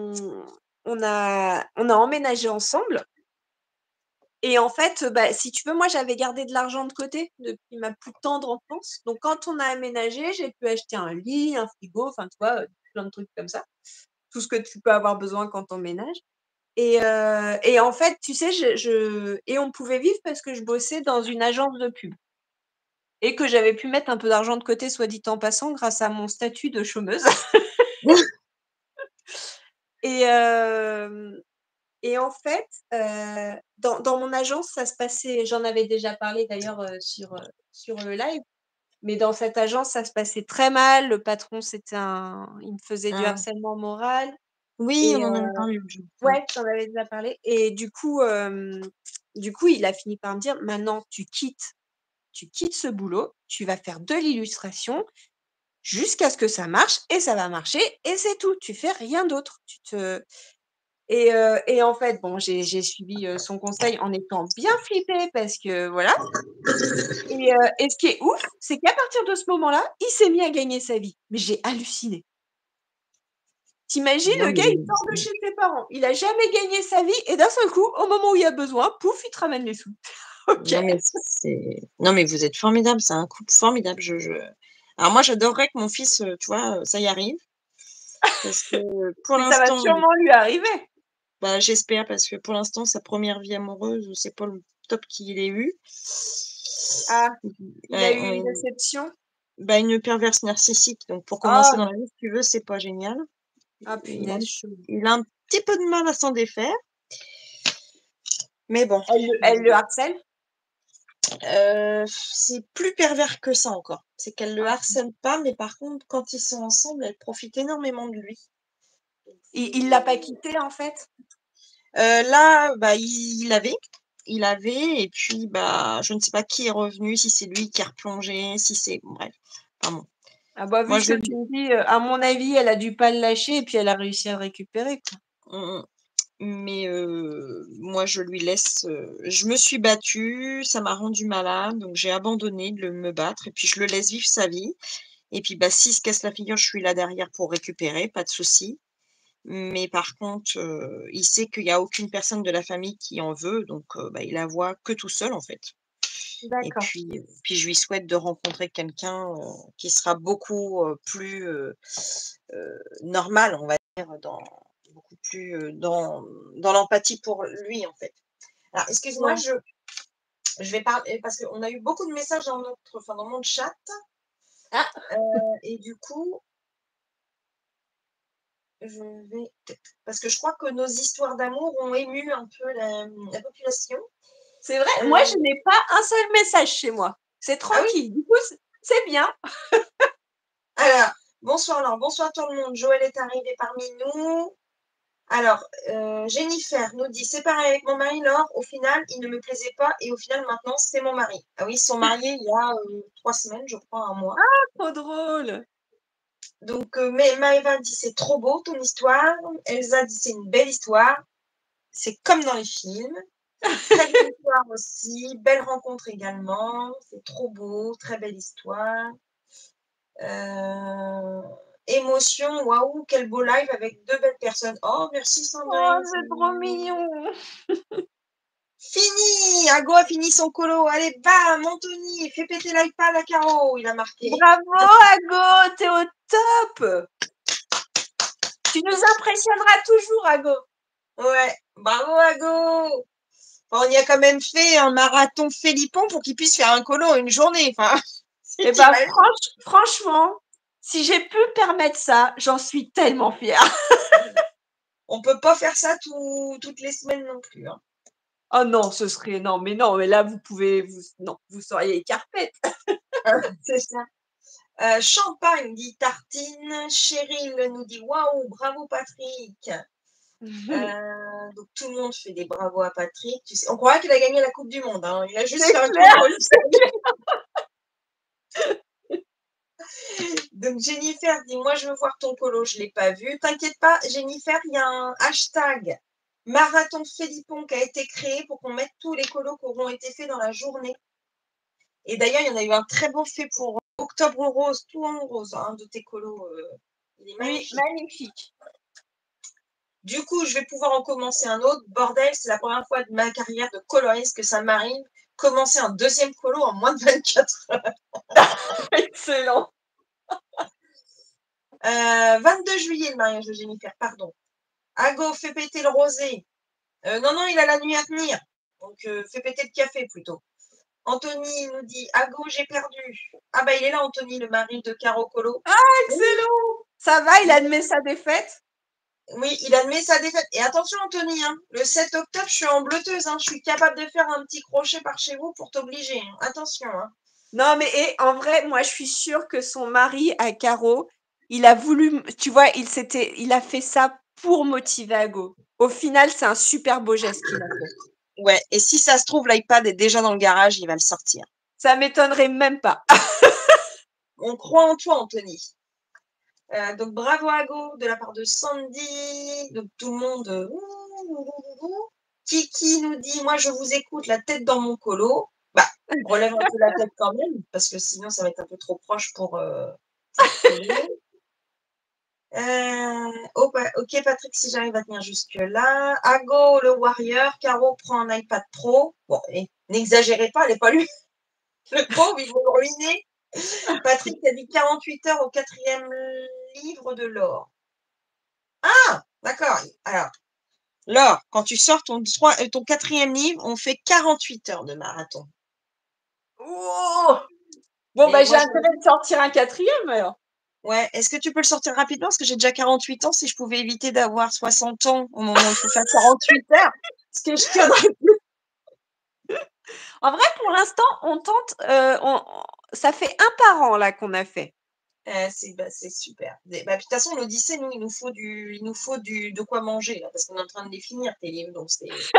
S2: on a emménagé ensemble et en fait, bah, si tu veux, moi, j'avais gardé de l'argent de côté depuis ma plus tendre enfance. Donc quand on a aménagé, j'ai pu acheter un lit, un frigo, enfin, tu vois, plein de trucs comme ça. Tout ce que tu peux avoir besoin quand on ménage et en fait, tu sais, et on pouvait vivre parce que je bossais dans une agence de pub et que j'avais pu mettre un peu d'argent de côté, soit dit en passant, grâce à mon statut de chômeuse et hem et en fait, dans mon agence, ça se passait j'en avais déjà parlé d'ailleurs, sur le live, mais dans cette agence, ça se passait très mal. Le patron, il me faisait du
S1: Ah,
S2: harcèlement moral
S1: oui,
S2: et
S1: on en avait parlé l'autre jour. Mmh.
S2: ouais, j'en avais déjà parlé et du coup, il a fini par me dire: «Maintenant, tu quittes ce boulot, tu vas faire de l'illustration jusqu'à ce que ça marche et ça va marcher et c'est tout. Tu fais rien d'autre. Tu te» et en fait, bon, j'ai suivi, son conseil en étant bien flippée parce que voilà et ce qui est ouf, c'est qu'à partir de ce moment-là, il s'est mis à gagner sa vie. Mais j'ai halluciné. Tu imagines
S1: Non,
S2: le gars, il sort de chez ses parents, il a jamais gagné sa vie et d'un seul coup, au moment où il y a besoin, pouf, il te ramène les sous. OK.
S1: non, mais c'est non, mais vous êtes formidable, c'est un couple formidable. Alors moi, j'adorerais que mon fils, tu vois, ça y arrive. Parce que pour
S2: Mais ça va
S1: l'instant,
S2: sûrement lui arriver.
S1: bah, j'espère, parce que pour l'instant, sa première vie amoureuse, c'est pas le top qu'il ait eu.
S2: Ah, il a
S1: Ouais,
S2: eu une déception.
S1: bah, une perverse narcissique. Donc pour
S2: Oh,
S1: commencer dans la vie, si tu veux, c'est pas génial.
S2: ah punaise.
S1: Il a un petit peu de mal à s'en défaire. Mais bon.
S2: Elle le harcèle?
S1: C'est plus pervers que ça encore. C'est qu'elle le
S2: Ah.
S1: harcèle pas, mais par contre, quand ils sont ensemble, elle profite énormément de lui.
S2: Il l'a pas quitté en fait?
S1: Là, bah, il avait, et puis bah, je ne sais pas qui est revenu, si c'est lui qui a replongé, si c'est bref. Enfin bon.
S2: Ah bah vu
S1: Moi,
S2: ce que tu me dis, à mon avis, elle a dû pas le lâcher et puis elle a réussi à le récupérer, quoi.
S1: Mais moi, je lui laisse. Je me suis battue, ça m'a rendue malade, donc j'ai abandonné de me battre, et puis je le laisse vivre sa vie. Et puis, bah, s'il se casse la figure, je suis là derrière pour récupérer, pas de souci. Mais par contre, il sait qu'il y a aucune personne de la famille qui en veut, donc bah, il la voit que tout seul, en fait. Et
S2: D'accord.
S1: puis je lui souhaite de rencontrer quelqu'un, qui sera beaucoup, plus, normal, on va dire, beaucoup plus, dans l'empathie pour lui, en fait. Alors excuse-moi,
S2: Ouais.
S1: je vais parler parce qu'on a eu beaucoup de messages dans mon chat,
S2: Ah!
S1: et du coup je vais parce que je crois que nos histoires d'amour ont ému un peu la population.
S2: C'est vrai, moi je n'ai pas un seul message chez moi. C'est
S1: Ah oui?
S2: tranquille. Du coup, c'est bien.
S1: Alors, bonsoir Laure, bonsoir tout le monde. Joël est arrivé parmi nous. Alors, Jennifer nous dit: «Séparée avec mon mari Laure, au final, il ne me plaisait pas et au final maintenant c'est mon mari». Ah oui, ils sont mariés il y a, 3 semaines, je crois, 1 mois.
S2: Trop drôle.
S1: Donc, mais Maëva dit: «C'est trop beau ton histoire». Elsa dit: «C'est une belle histoire. C'est comme dans les films». Très belle histoire aussi, belle rencontre également, c'est trop beau, très belle histoire. Émotion, waouh, quel beau live avec 2 belles personnes. Oh merci
S2: Oh,
S1: Sandrine, c'est
S2: c'est trop
S1: mignon.
S2: mignon.
S1: Fini! Ago a fini son colo. Allez, bam, Anthony, fais péter l'iPad à Caro, il a marqué.
S2: Bravo, Ago, t'es au top. Tu nous impressionneras toujours, Ago.
S1: Ouais, bravo Ago. Enfin, on y a quand même fait un marathon Félipon pour qu'il puisse faire un colo en une journée. Enfin,
S2: Eh ben, franchement, si j'ai pu permettre ça, j'en suis tellement fière.
S1: On peut pas faire ça toutes les semaines non plus, hein.
S2: Oh non, ce serait non, mais là vous pouvez vous seriez écarpette.
S1: C'est ça. Champagne dit tartine. Cheryl nous dit waouh, bravo Patrick. Donc tout le monde fait des bravos à Patrick. Tu sais, on croirait qu'il a gagné la Coupe du Monde, hein. Il a juste
S2: C'est
S1: fait un
S2: clair.
S1: contrôle. Donc Jennifer dit moi je veux voir ton colo, je l'ai pas vu. T'inquiète pas, Jennifer, il y a un hashtag marathon Félipon qui a été créé pour qu'on mette tous les colos qui auront été faits dans la journée. Et d'ailleurs, il y en a eu un très beau fait pour Octobre Rose, tout en rose, un de tes colos. Il est magnifique.
S2: Oui, magnifique.
S1: Du coup, je vais pouvoir en commencer un autre. Bordel, c'est la première fois de ma carrière de coloriste que ça m'arrive. Commencer un deuxième colo en moins de 24 heures.
S2: Excellent.
S1: 22 juillet, le mariage de Jennifer, pardon. Ago, fais péter le rosé. Non, il a la nuit à tenir. Donc, fais péter le café plutôt. Anthony nous dit Ago, j'ai perdu. Ah, bah, il est là, Anthony, le mari de Caro Colo.
S2: Ah, excellent. Ça va, il admet sa défaite?
S1: Oui, il admet sa défaite. Et attention, Anthony, hein, le 7 octobre, je suis en bleuteuse. Hein, je suis capable de faire un petit crochet par chez vous pour t'obliger. Hein. Attention. Hein.
S2: Non, mais en vrai, moi, je suis sûre que son mari, à Caro, il a voulu, tu vois, il a fait ça pour motiver Ago. Au final, c'est un super beau geste qu'il a fait.
S1: Ouais, et si ça se trouve, l'iPad est déjà dans le garage, il va le sortir.
S2: Ça m'étonnerait même pas.
S1: On croit en toi, Anthony. Donc, bravo Ago de la part de Sandy. Donc, tout le monde. Kiki nous dit moi, je vous écoute, la tête dans mon colo. Bah, relève un peu la tête quand même, parce que sinon, ça va être un peu trop proche pour coller. Ok, Patrick, si j'arrive à tenir jusque-là. Ago, le Warrior. Caro prend un iPad Pro. Bon, n'exagérez pas, elle n'est pas lui. Le pauvre, ils vont le ruiner. Patrick a dit 48 heures au 4e livre de Laure. Ah, d'accord. Alors, Laure, quand tu sors ton 4e livre, on fait 48 heures de marathon.
S2: Oh bon,
S1: Et
S2: bah,
S1: moi,
S2: j'ai intérêt de sortir un 4e alors.
S1: Ouais, est-ce que tu peux le sortir rapidement? Parce que j'ai déjà 48 ans. Si je pouvais éviter d'avoir 60 ans au moment où il faut faire 48 heures, parce que je tiendrais plus.
S2: En vrai, pour l'instant, on tente. Ça fait un par an là qu'on a fait.
S1: C'est super. De toute façon, l'Odyssée, nous, il nous faut de quoi manger, là, parce qu'on est en train de les finir, tes livres. Donc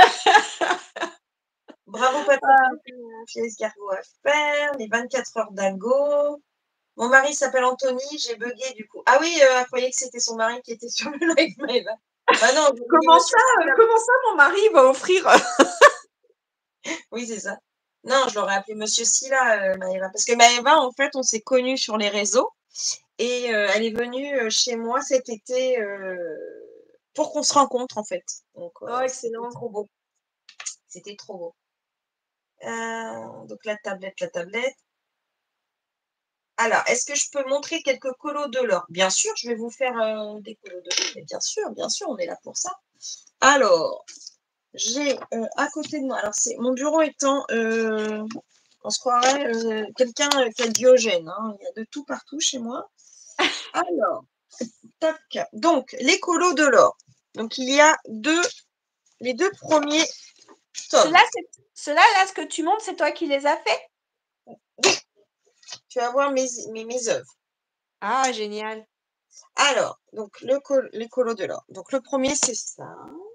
S1: Bravo, Patrick, chez Escargot à faire, les 24 heures d'Ago. Mon mari s'appelle Anthony, j'ai bugué du coup. Ah oui, elle croyait que c'était son mari qui était sur le live mail. Bah non, je vous dis monsieur Silla.
S2: Comment ça, mon mari va offrir
S1: Oui, c'est ça. Non, je l'aurais appelé monsieur Silla, Maëva. Parce que Maëva, en fait, on s'est connus sur les réseaux et elle est venue chez moi cet été pour qu'on se rencontre, en fait. Donc,
S2: Oh,
S1: c'était
S2: excellent.
S1: trop beau. C'était trop beau. Donc, la tablette. Alors, est-ce que je peux montrer quelques colos de l'or? Bien sûr, je vais vous faire des colos de l'or, mais bien sûr, on est là pour ça. Alors, j'ai à côté de moi, alors mon bureau étant, on se croirait quelqu'un qui a Diogène, hein, il y a de tout partout chez moi. Alors, tac, donc les colos de l'or. Donc, il y a les 2 premiers tomes.
S2: Ceux-là, là, ce que tu montres, c'est toi qui les as fait?
S1: Oui, tu vas voir mes œuvres.
S2: Ah, génial.
S1: Alors, donc les colos de l'or. Donc, le premier, c'est ça.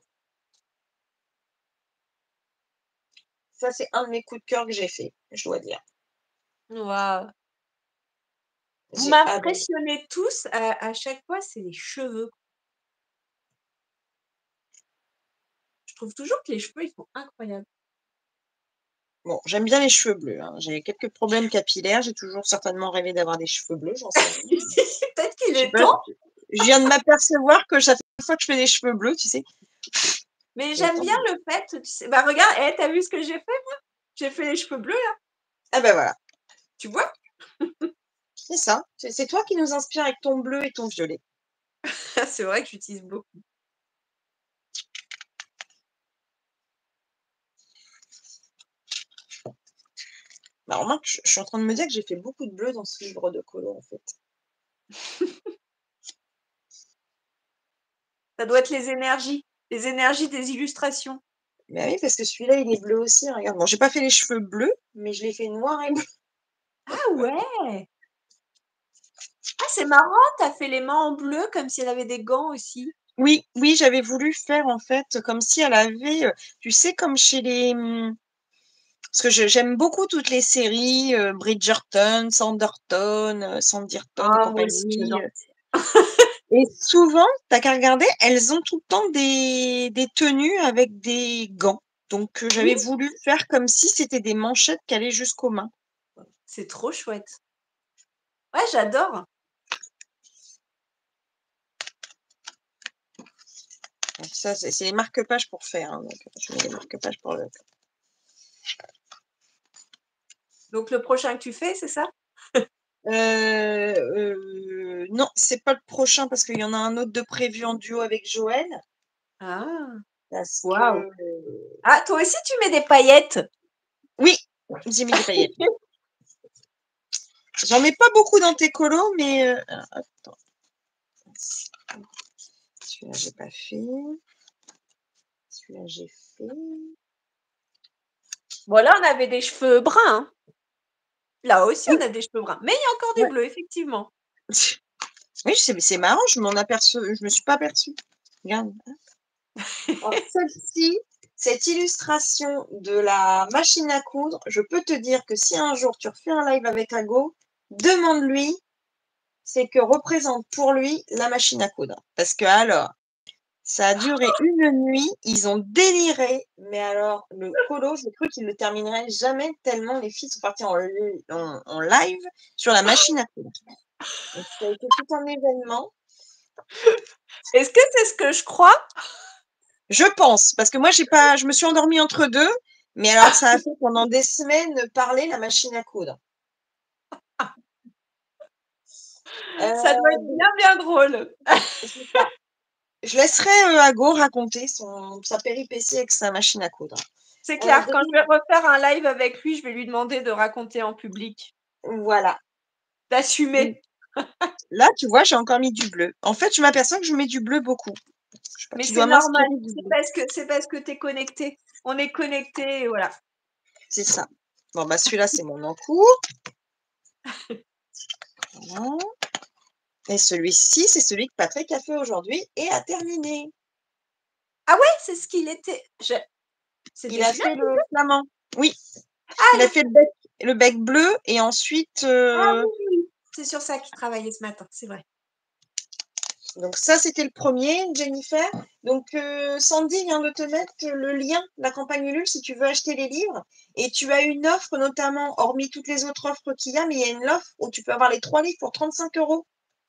S1: Ça, c'est un de mes coups de cœur que j'ai fait, je dois dire.
S2: Waouh. Vous
S1: J'ai adoré.
S2: m'impressionnez tous. À chaque fois, c'est les cheveux. Je trouve toujours que les cheveux, ils sont incroyables.
S1: Bon, j'aime bien les cheveux bleus, hein. J'ai quelques problèmes capillaires. J'ai toujours certainement rêvé d'avoir des cheveux bleus, j'en sais rien.
S2: Peut-être qu'il
S1: Je sais
S2: est
S1: pas,
S2: temps.
S1: je viens de m'apercevoir que chaque fois que je fais des cheveux bleus, tu sais.
S2: Mais
S1: Il est
S2: j'aime
S1: temps.
S2: bien le fait, tu sais. Bah, regarde, t'as vu ce que j'ai fait, moi? J'ai fait les cheveux bleus, là.
S1: Ah ben voilà,
S2: Tu vois?
S1: c'est ça. C'est toi qui nous inspire avec ton bleu et ton violet.
S2: C'est vrai que j'utilise beaucoup.
S1: Bah, remarque, je suis en train de me dire que j'ai fait beaucoup de bleu dans ce livre de colo, en fait.
S2: Ça doit être les énergies des illustrations.
S1: Mais oui, parce que celui-là, il est bleu aussi. Regarde, bon, j'ai pas fait les cheveux bleus, mais je l'ai fait noir et bleu.
S2: Ah ouais! Ah, c'est marrant, t'as fait les mains en bleu comme si elle avait des gants aussi.
S1: Oui, j'avais voulu faire en fait comme si elle avait, tu sais, comme chez les. Parce que j'aime beaucoup toutes les séries, Bridgerton, Sanditon et
S2: Ah, moi aussi,
S1: compagnie.
S2: j'adore.
S1: Et souvent, t'as qu'à regarder, elles ont tout le temps des tenues avec des gants. Donc, j'avais
S2: Oui,
S1: voulu faire comme si c'était des manchettes qui allaient jusqu'aux mains.
S2: c'est trop chouette. Ouais, j'adore.
S1: Donc ça, c'est les marque-pages pour faire. Hein, donc, je mets les marque-pages pour le.
S2: Donc le prochain que tu fais, c'est ça?
S1: Non, c'est pas le prochain parce qu'il y en a un autre de prévu en duo avec Joël.
S2: Ah,
S1: Parce que
S2: waouh. Ah, toi aussi, tu mets des paillettes.
S1: oui, j'ai mis des paillettes. J'en mets pas beaucoup dans tes colos, mais attends. Celui-là, j'ai pas fait. Celui-là, j'ai fait.
S2: Bon, là, on avait des cheveux bruns, hein. Là aussi,
S1: Oui.
S2: on a des cheveux bruns. Mais il y a encore du
S1: Ouais.
S2: bleu, effectivement.
S1: Oui, c'est marrant, je me suis pas aperçue. Regarde. Alors, celle-ci, cette illustration de la machine à coudre, je peux te dire que si un jour tu refais un live avec Ago, demande-lui c'est que représente pour lui la machine à coudre. Parce que alors, ça a duré une nuit, ils ont déliré, mais alors le colo, j'ai cru qu'il ne le terminerait jamais tellement les filles sont parties en live sur la machine à coudre. Donc, ça a été tout un événement.
S2: Est-ce que c'est ce que je crois?
S1: Je pense, parce que moi, je me suis endormie entre deux, mais alors ça a fait pendant des semaines parler la machine à coudre.
S2: Ça doit être bien, bien drôle.
S1: C'est ça. Je laisserai Ago raconter sa péripétie avec sa machine à coudre.
S2: C'est clair, quand je vais refaire un live avec lui, je vais lui demander de raconter en public.
S1: Voilà.
S2: D'assumer.
S1: Là, tu vois, j'ai encore mis du bleu. En fait, je m'aperçois que je mets du bleu beaucoup. Je sais pas,
S2: Mais
S1: tu
S2: c'est
S1: dois
S2: normal,
S1: m'inspirer du bleu.
S2: c'est parce que tu es connecté. On est connecté, et voilà.
S1: C'est ça. Bon, bah celui-là, c'est mon encours. Voilà. Et celui-ci, c'est celui que Patrick a fait aujourd'hui et a terminé.
S2: Ah ouais, c'est ce qu'il était.
S1: Il a fait le flamand. Oui.
S2: Ah,
S1: Il a fait le bec bleu et ensuite.
S2: Ah oui. C'est sur ça qu'il travaillait ce matin, c'est vrai.
S1: Donc ça, c'était le premier, Jennifer. Donc Sandy vient de te mettre le lien de la campagne Ulule si tu veux acheter les livres. Et tu as une offre notamment, hormis toutes les autres offres qu'il y a, mais il y a une offre où tu peux avoir les 3 livres pour 35 €.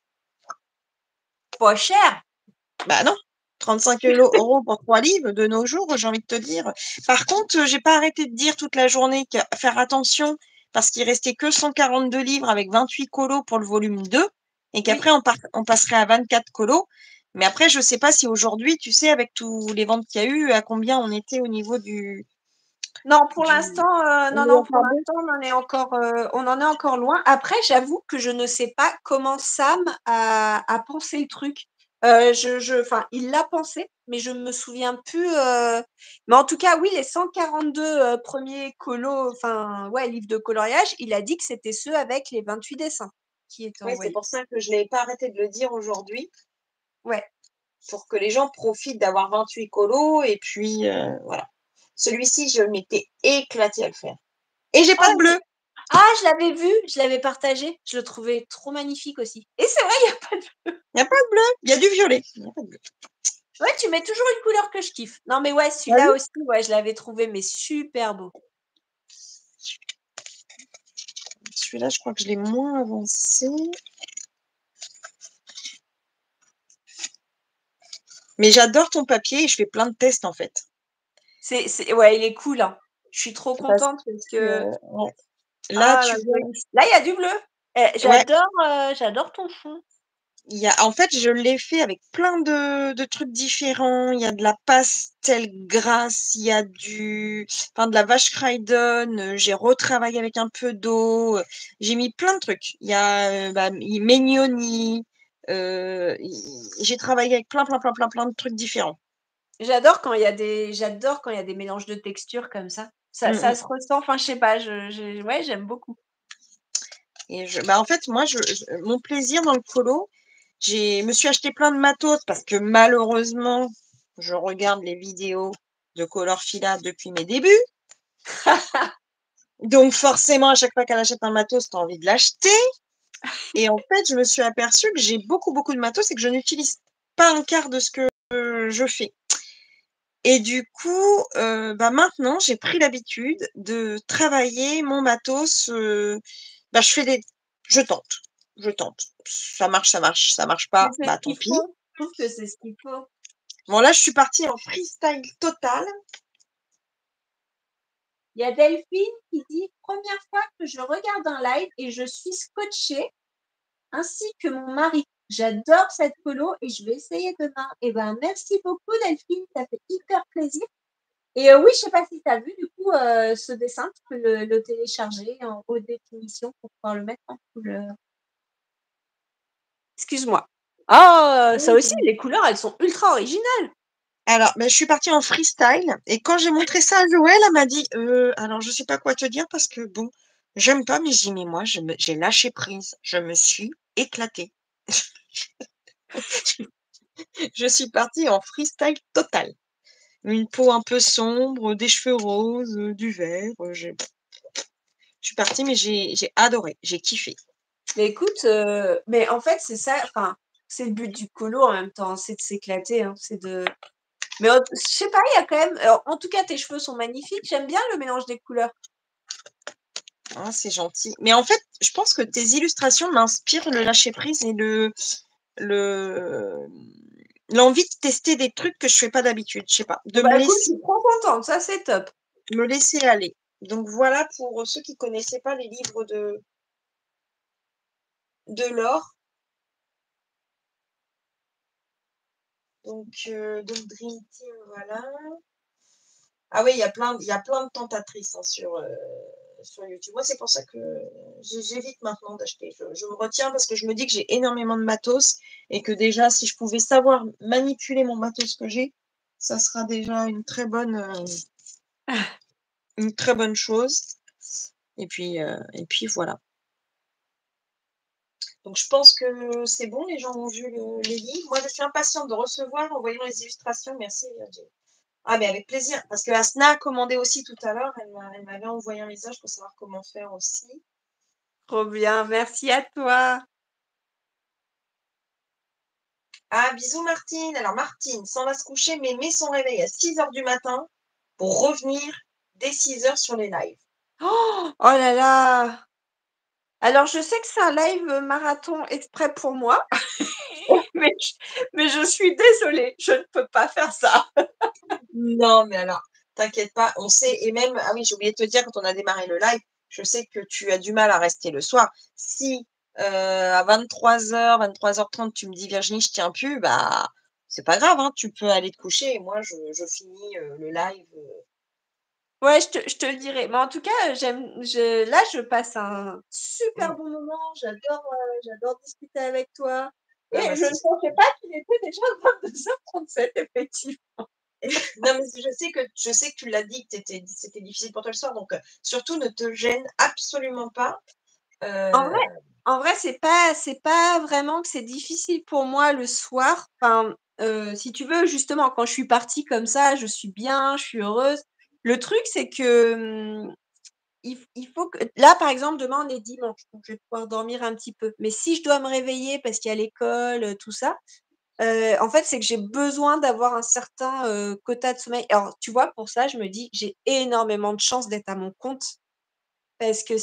S2: Pas cher.
S1: Bah non, 35 € pour 3 livres de nos jours, j'ai envie de te dire. Par contre, j'ai pas arrêté de dire toute la journée faire attention parce qu'il restait que 142 livres avec 28 colos pour le volume 2 et qu'après on passerait à 24 colos. Mais après, je sais pas si aujourd'hui, tu sais, avec tous les ventes qu'il y a eu, à combien on était au niveau du.
S2: Non, pour l'instant,
S1: pour l'instant,
S2: on en est encore loin. Après, j'avoue que je ne sais pas comment Sam a pensé le truc. Enfin, il l'a pensé, mais je ne me souviens plus. Mais en tout cas, oui, les 142 premiers livres de coloriage, il a dit que c'était ceux avec les 28 dessins qui étaient
S1: Oui, c'est
S2: envoyés.
S1: pour ça que je n'avais pas arrêté de le dire aujourd'hui.
S2: Ouais.
S1: Pour que les gens profitent d'avoir 28 colos et puis voilà. Celui-ci, je m'étais éclatée à le faire. Et j'ai pas de bleu.
S2: Ah, je l'avais vu, je l'avais partagé. Je le trouvais trop magnifique aussi. Et c'est vrai, il n'y a pas de bleu.
S1: Il n'y a pas de bleu. Il y a du violet. Il n'y a pas de bleu.
S2: Ouais, tu mets toujours une couleur que je kiffe. Non, mais ouais, celui-là aussi, ouais, je l'avais trouvé, mais super beau.
S1: Celui-là, je crois que je l'ai moins avancé. Mais j'adore ton papier et je fais plein de tests en fait.
S2: Ouais, il est cool. Hein. Je suis trop contente parce que.
S1: Ouais. Là, tu vois.
S2: Là, il y a du bleu. J'adore ton fond.
S1: En fait, je l'ai fait avec plein de trucs différents. Il y a de la pastel grasse, il y a de la vache Craydon. J'ai retravaillé avec un peu d'eau. J'ai mis plein de trucs. Il y a Megnoni. J'ai travaillé avec plein de trucs différents.
S2: J'adore quand il y a des mélanges de textures comme ça. Ça se ressent. Enfin, je sais pas. Ouais, j'aime beaucoup.
S1: Et en fait, moi, mon plaisir dans le colo, me suis acheté plein de matos parce que malheureusement, je regarde les vidéos de Colorfila depuis mes débuts. Donc forcément, à chaque fois qu'elle achète un matos, tu as envie de l'acheter. Et en fait, je me suis aperçue que j'ai beaucoup de matos et que je n'utilise pas un quart de ce que je fais. Et du coup, maintenant, j'ai pris l'habitude de travailler mon matos. Je tente. Ça marche, ça marche pas, tant pis.
S2: Je trouve que c'est ce qu'il faut.
S1: Bon, là, je suis partie en freestyle total.
S2: Il y a Delphine qui dit « Première fois que je regarde un live et je suis scotchée, ainsi que mon mari. J'adore cette colo et je vais essayer demain. » Eh ben, merci beaucoup Delphine, ça fait hyper plaisir. Et oui, je ne sais pas si tu as vu du coup ce dessin, tu peux le télécharger en haute définition pour pouvoir le mettre en couleur. Excuse-moi. Ah, ça aussi, les couleurs, elles sont ultra originales.
S1: Alors, je suis partie en freestyle et quand j'ai montré ça à Joël, elle m'a dit alors je sais pas quoi te dire parce que bon, j'aime pas, mais j'ai dit mais moi j'ai lâché prise, je me suis éclatée. Je suis partie en freestyle total. Une peau un peu sombre, des cheveux roses, du vert. Je suis partie, mais j'ai adoré, j'ai kiffé.
S2: Mais écoute, mais en fait, c'est ça, enfin, c'est le but du colo en même temps, c'est de s'éclater, hein, c'est de. Mais je sais pas, il y a quand même. Alors, en tout cas, tes cheveux sont magnifiques. J'aime bien le mélange des couleurs.
S1: Ah, c'est gentil. Mais en fait, je pense que tes illustrations m'inspirent le lâcher prise et l'envie de tester des trucs que je fais pas d'habitude. Je sais pas.
S2: Écoute, je suis trop contente, ça c'est top.
S1: Me laisser aller. Donc voilà pour ceux qui connaissaient pas les livres de Laure. Donc Dream Team, voilà. Ah oui, il y a plein de tentatrices hein, sur YouTube. Moi, c'est pour ça que j'évite maintenant d'acheter. Je me retiens parce que je me dis que j'ai énormément de matos et que déjà, si je pouvais savoir manipuler mon matos que j'ai, ça sera déjà une très bonne chose. Et puis voilà. Donc, je pense que c'est bon, les gens ont vu les livres. Moi, je suis impatiente de recevoir en voyant les illustrations. Merci, Virginie. Ah, mais avec plaisir. Parce que Asna a commandé aussi tout à l'heure. Elle m'avait envoyé un message pour savoir comment faire aussi.
S2: Trop bien, merci à toi.
S1: Ah, bisous Martine. Alors, Martine s'en va se coucher, mais met son réveil à 6h du matin pour revenir dès 6h sur les lives.
S2: Oh là là. Alors, je sais que c'est un live marathon exprès pour moi, mais je suis désolée, je ne peux pas faire ça.
S1: Non, mais alors, t'inquiète pas, on sait, et même, ah oui, j'ai oublié de te dire, quand on a démarré le live, je sais que tu as du mal à rester le soir. Si à 23h, 23h30, tu me dis Virginie, je tiens plus, bah, c'est pas grave, hein, tu peux aller te coucher et moi, je finis le live.
S2: Ouais, je te le dirai. Mais en tout cas, là, je passe un super bon moment. J'adore discuter avec toi. Et
S1: Ah, bah,
S2: je ne pensais pas qu'il était déjà 22h37, effectivement.
S1: Non, mais je sais que tu l'as dit que c'était difficile pour toi le soir, donc surtout ne te gêne absolument pas.
S2: En vrai, c'est pas vraiment que c'est difficile pour moi le soir. Enfin, si tu veux, justement, quand je suis partie comme ça, je suis bien, je suis heureuse. Le truc, c'est que il faut que là, par exemple, demain, on est dimanche, donc je vais pouvoir dormir un petit peu. Mais si je dois me réveiller parce qu'il y a l'école, tout ça, en fait, c'est que j'ai besoin d'avoir un certain, quota de sommeil. Alors, tu vois, pour ça, je me dis: «J'ai énormément de chance d'être à mon compte». Parce que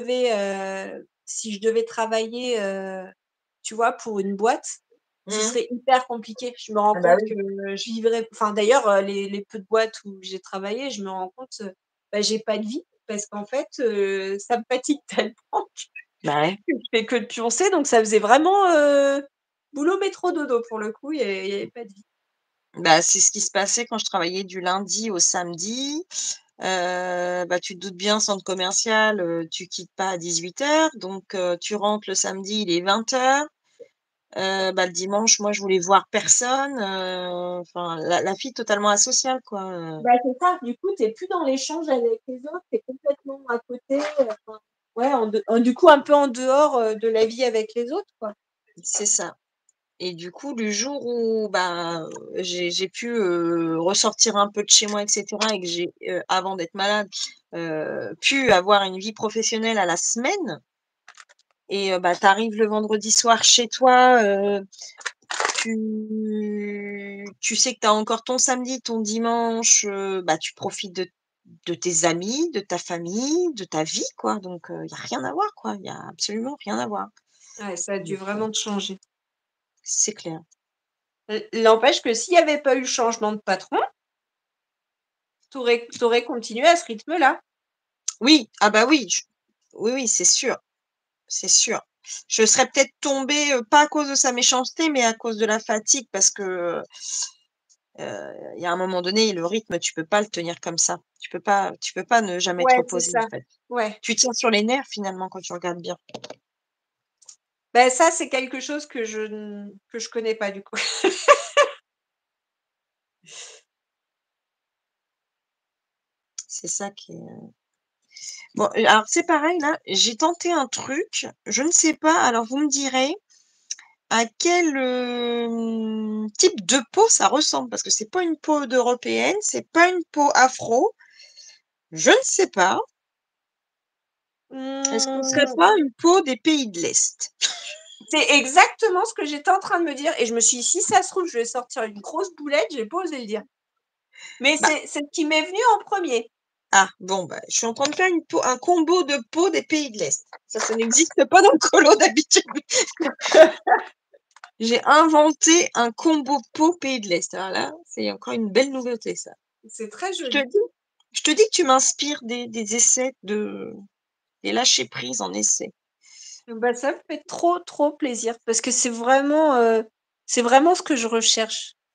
S2: si je devais travailler, tu vois, pour une boîte, ce
S1: Mmh.
S2: serait hyper compliqué. Je me rends
S1: Ah bah
S2: compte
S1: oui.
S2: que je vivrais enfin d'ailleurs, les peu de boîtes où j'ai travaillé, je me rends compte, bah, j'ai pas de vie parce qu'en fait, ça me fatigue tellement
S1: Bah ouais.
S2: que je fais que de pioncer, donc ça faisait vraiment, boulot, métro, dodo pour le coup, il y avait pas de vie.
S1: Bah, c'est ce qui se passait quand je travaillais du lundi au samedi. Bah, tu te doutes bien, centre commercial, tu quittes pas à 18h, donc tu rentres le samedi, il est 20h. Bah, le dimanche, moi, je voulais voir personne, enfin la fille totalement asociale, quoi,
S2: Bah, c'est ça, du coup, tu es plus dans l'échange avec les autres, tu es complètement à côté, enfin, ouais, du coup, un peu en dehors, de la vie avec les autres, quoi.
S1: c'est ça. Et du coup, le jour où, bah, j'ai pu, ressortir un peu de chez moi et cetera et que j'ai, avant d'être malade, pu avoir une vie professionnelle à la semaine et bah, tu arrives le vendredi soir chez toi, tu sais que tu as encore ton samedi, ton dimanche, bah, tu profites de tes amis, de ta famille, de ta vie, quoi, donc il y a rien à voir, quoi. Il y a absolument rien à voir.
S2: Ouais, ça a dû
S1: Donc
S2: vraiment te changer.
S1: c'est clair.
S2: L'empêche que s'il y avait pas eu le changement de patron, tu aurais continué à ce rythme-là.
S1: Oui, ah bah, oui, oui, oui, c'est sûr, c'est sûr. Je serais peut-être tombée, pas à cause de sa méchanceté, mais à cause de la fatigue parce que, il y a un moment donné, le rythme, tu peux pas le tenir comme ça. Tu peux pas ne jamais te
S2: Ouais, c'est
S1: reposer, en
S2: ça.
S1: fait.
S2: Ouais.
S1: Tu tiens sur les nerfs, finalement, quand tu regardes bien.
S2: Bah, ça, c'est quelque chose que je connais pas, du coup.
S1: C'est ça qui est, bon, alors c'est pareil là, j'ai tenté un truc, je ne sais pas, alors vous me direz à quel, type de peau ça ressemble parce que c'est pas une peau d'européenne, c'est pas une peau afro, je ne sais pas. Est-ce qu'on serait
S2: Mmh,
S1: pas une peau des pays de l'Est?
S2: c'est exactement ce que j'étais en train de me dire et je me suis dit: «Si ça se trouve, je vais sortir une grosse boulette», j'ai pas osé le dire. Mais
S1: Bah,
S2: c'est ce qui m'est venu en premier.
S1: ah bon, bah, je suis en train de faire un combo de peau des pays de l'Est. Ça n'existe pas dans le colo d'habitude. J'ai inventé un combo peau pays de l'Est. Alors là, c'est encore une belle nouveauté ça.
S2: C'est très
S1: Je te
S2: joli.
S1: dis je te dis que tu m'inspires des essais des lâcher prise en essai.
S2: Bah, ça me fait trop, trop plaisir parce que c'est vraiment ce que je recherche.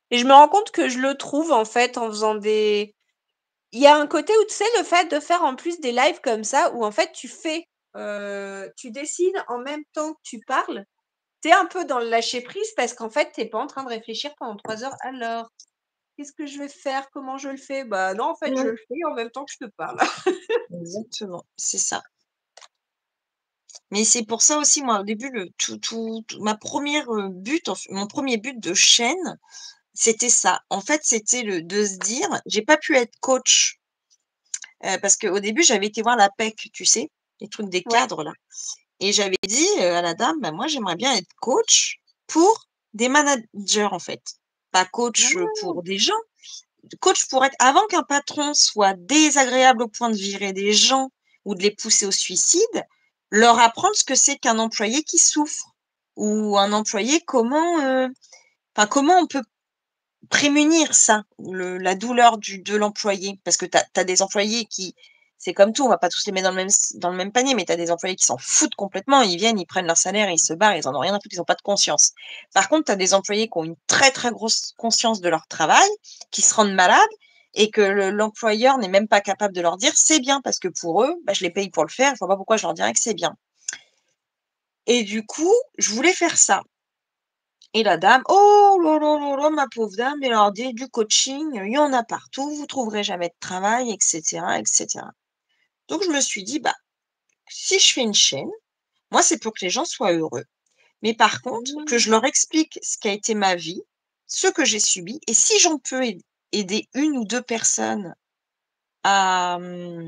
S2: Et je me rends compte que je le trouve en fait en faisant des. Il y a un côté où tu sais, le fait de faire en plus des lives comme ça, où en fait tu dessines en même temps que tu parles, tu es un peu dans le lâcher prise parce qu'en fait, tu n'es pas en train de réfléchir pendant 3 heures. Alors, qu'est-ce que je vais faire? Comment je le fais? Bah non, en fait, je
S1: Ouais,
S2: le fais en même temps que je te parle.
S1: exactement, c'est ça. Mais c'est pour ça aussi, moi, au début, ma première mon premier but de chaîne, c'était ça. En fait, c'était de se dire, j'ai pas pu être coach parce qu'au début, j'avais été voir la PEC, tu sais, les trucs des
S2: Ouais.
S1: cadres là. Et j'avais dit à la dame, bah, moi, j'aimerais bien être coach pour des managers, en fait. Pas coach pour des gens, coach pour être, avant qu'un patron soit désagréable au point de virer des gens ou de les pousser au suicide, leur apprendre ce que c'est qu'un employé qui souffre ou un employé, comment on peut prémunir ça, la douleur de l'employé. Parce que tu as des employés qui, c'est comme tout, on va pas tous les mettre dans le même panier, mais tu as des employés qui s'en foutent complètement, ils viennent, ils prennent leur salaire, ils se barrent, ils en ont rien à foutre, ils ont pas de conscience. Par contre, tu as des employés qui ont une très, très grosse conscience de leur travail, qui se rendent malades et que l'employeur n'est même pas capable de leur dire c'est bien parce que pour eux, bah, je les paye pour le faire, je vois pas pourquoi je leur dirais que c'est bien. Et du coup, je voulais faire ça. Et la dame, oh là là là là, ma pauvre dame, elle leur dit du coaching, il y en a partout, vous trouverez jamais de travail, etc., etc. Donc je me suis dit, bah, si je fais une chaîne, moi c'est pour que les gens soient heureux. Mais par contre, que je leur explique ce qu'a été ma vie, ce que j'ai subi, et si j'en peux aider une ou deux personnes à,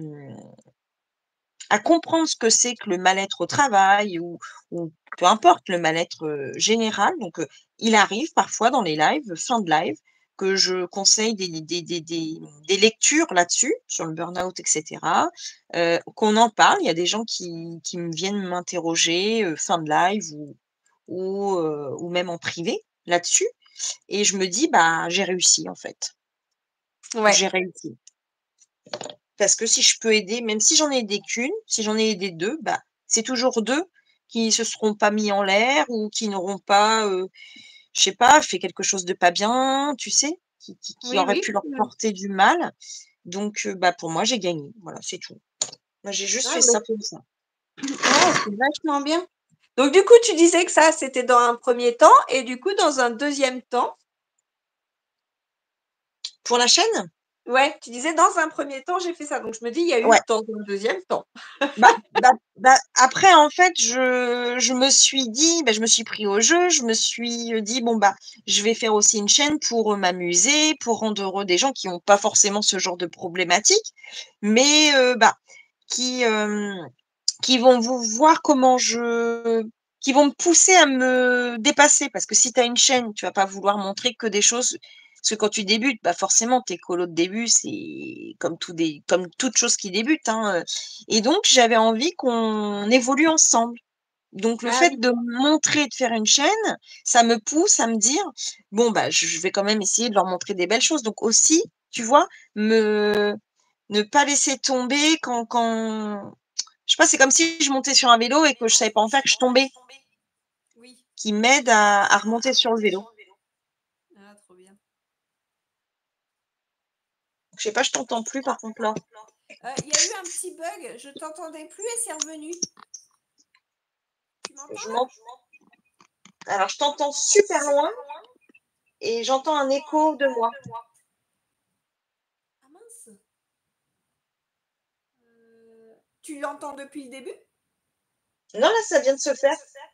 S1: à comprendre ce que c'est que le mal-être au travail ou peu importe, le mal-être général. Donc, il arrive parfois dans les lives, fin de live, que je conseille des lectures là-dessus, sur le burn-out, etc. Qu'on en parle. Il y a des gens qui me viennent m'interroger fin de live ou même en privé là-dessus. Et je me dis, bah, j'ai réussi en fait.
S2: Ouais.
S1: J'ai réussi. Parce que si je peux aider, même si j'en ai aidé qu'une, si j'en ai aidé 2, bah, c'est toujours 2 qui se seront pas mis en l'air ou qui n'auront pas, je sais pas, fait quelque chose de pas bien, tu sais? Qui
S2: Oui,
S1: aurait
S2: oui.
S1: pu leur porter du mal. Donc, bah, pour moi, j'ai gagné. Voilà, c'est tout. Moi, j'ai juste
S2: Ah,
S1: fait
S2: bah,
S1: ça pour ça.
S2: c'est vachement bien. Donc, du coup, tu disais que ça, c'était dans un premier temps, et du coup, dans un deuxième temps,
S1: Pour la chaîne?
S2: ouais, tu disais dans un premier temps, j'ai fait ça. Donc, je me dis, il y a eu
S1: Ouais.
S2: dans un deuxième temps.
S1: Après, en fait, je me suis dit, bah, je me suis pris au jeu, je me suis dit, bon, bah, je vais faire aussi une chaîne pour m'amuser, pour rendre heureux des gens qui n'ont pas forcément ce genre de problématique, mais bah, qui, qui vont vous voir qui vont me pousser à me dépasser. Parce que si tu as une chaîne, tu vas pas vouloir montrer que des choses. Parce que quand tu débutes, bah forcément, tes colos de début, c'est comme toute chose qui débute, hein. Et donc, j'avais envie qu'on évolue ensemble. Donc, le
S2: Ah
S1: fait
S2: oui.
S1: de montrer, de faire une chaîne, ça me pousse à me dire, bon, bah, je vais quand même essayer de leur montrer des belles choses. Donc aussi, tu vois, ne pas laisser tomber je sais pas, c'est comme si je montais sur un vélo et que je savais pas en faire, que je tombais,
S2: Oui.
S1: qui m'aide à remonter sur le vélo.
S2: Ah, trop bien.
S1: Je sais pas, je t'entends plus par contre là.
S2: Il y a eu un petit bug, je t'entendais plus et c'est revenu. Tu m'entends
S1: Je
S2: là?
S1: m'en- Alors, je t'entends super loin et j'entends un écho de moi.
S2: Ah mince. Tu l'entends depuis le début?
S1: Non, là, ça vient de se faire.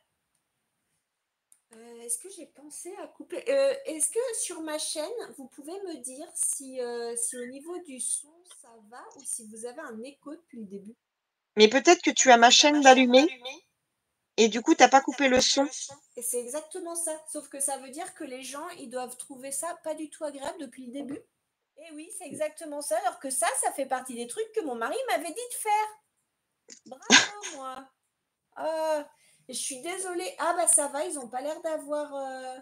S2: Est-ce que j'ai pensé à couper est-ce que sur ma chaîne, vous pouvez me dire si au niveau du son, ça va ou si vous avez un écho depuis le début?
S1: Mais peut-être que tu as ma chaîne d'allumée et du coup, t'as pas coupé le son.
S2: Et c'est exactement ça. Sauf que ça veut dire que les gens, ils doivent trouver ça pas du tout agréable depuis le début. Et oui, c'est exactement ça. Alors que ça fait partie des trucs que mon mari m'avait dit de faire. Bravo, moi. Ah, je suis désolée. Ah, bah ça va, ils n'ont pas l'air d'avoir.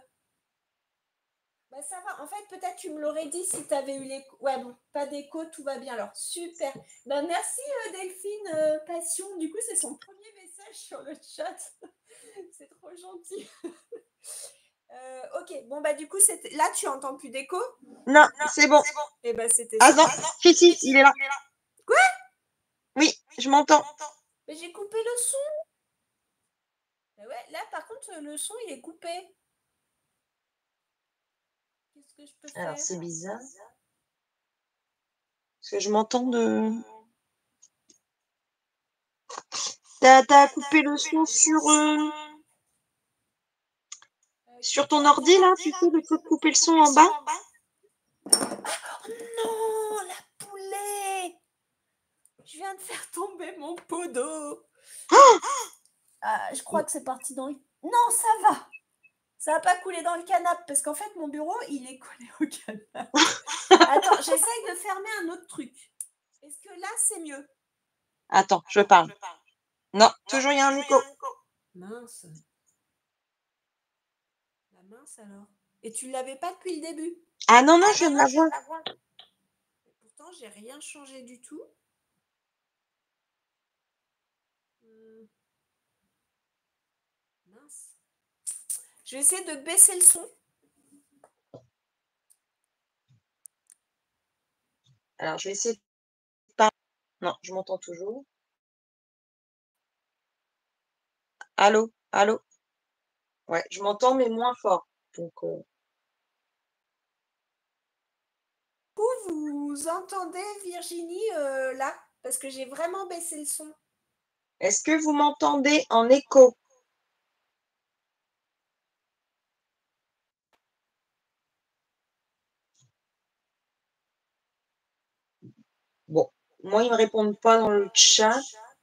S2: Bah ça va. En fait, peut-être tu me l'aurais dit si tu avais eu l'écho. Ouais, bon, pas d'écho, tout va bien. Alors, super. Ben, merci Delphine Passion. Du coup, c'est son premier message sur le chat. C'est trop gentil. Ok, bon, bah, du coup, là, tu entends plus d'écho?
S1: Non, c'est bon.
S2: Eh ben, c'était
S1: Ah
S2: ça.
S1: non, si, il est là.
S2: Quoi?
S1: Oui, je m'entends.
S2: Mais j'ai coupé le son. Bah ouais, là, par contre, le son, il est coupé. Qu'est-ce que je peux
S1: Alors,
S2: faire?
S1: c'est bizarre. Parce que je m'entends de... T'as coupé le son sur ton ordi, là, tu sais, le truc de couper le son en bas?
S2: Non, la poulet! Je viens de faire tomber mon pot d'eau. Ah, je crois que c'est parti dans le... Non, ça va. Ça va pas couler dans le canapé parce qu'en fait, mon bureau, il est collé au canapé. Attends, j'essaye de fermer un autre truc. Est-ce que là, c'est mieux?
S1: Attends, je parle. Non, toujours il y a un écho.
S2: Mince. La mince alors. Et tu l'avais pas depuis le début?
S1: Ah non, je viens de la voir.
S2: Pourtant, j'ai rien changé du tout. Mince. Je vais essayer de baisser le son.
S1: Alors, je vais essayer de parler. Non, je m'entends toujours. Allô? Ouais, je m'entends, mais moins fort. Donc,
S2: Vous entendez Virginie là? Parce que j'ai vraiment baissé le son.
S1: est-ce que vous m'entendez en écho? Bon, moi, ils me répondent pas dans le chat.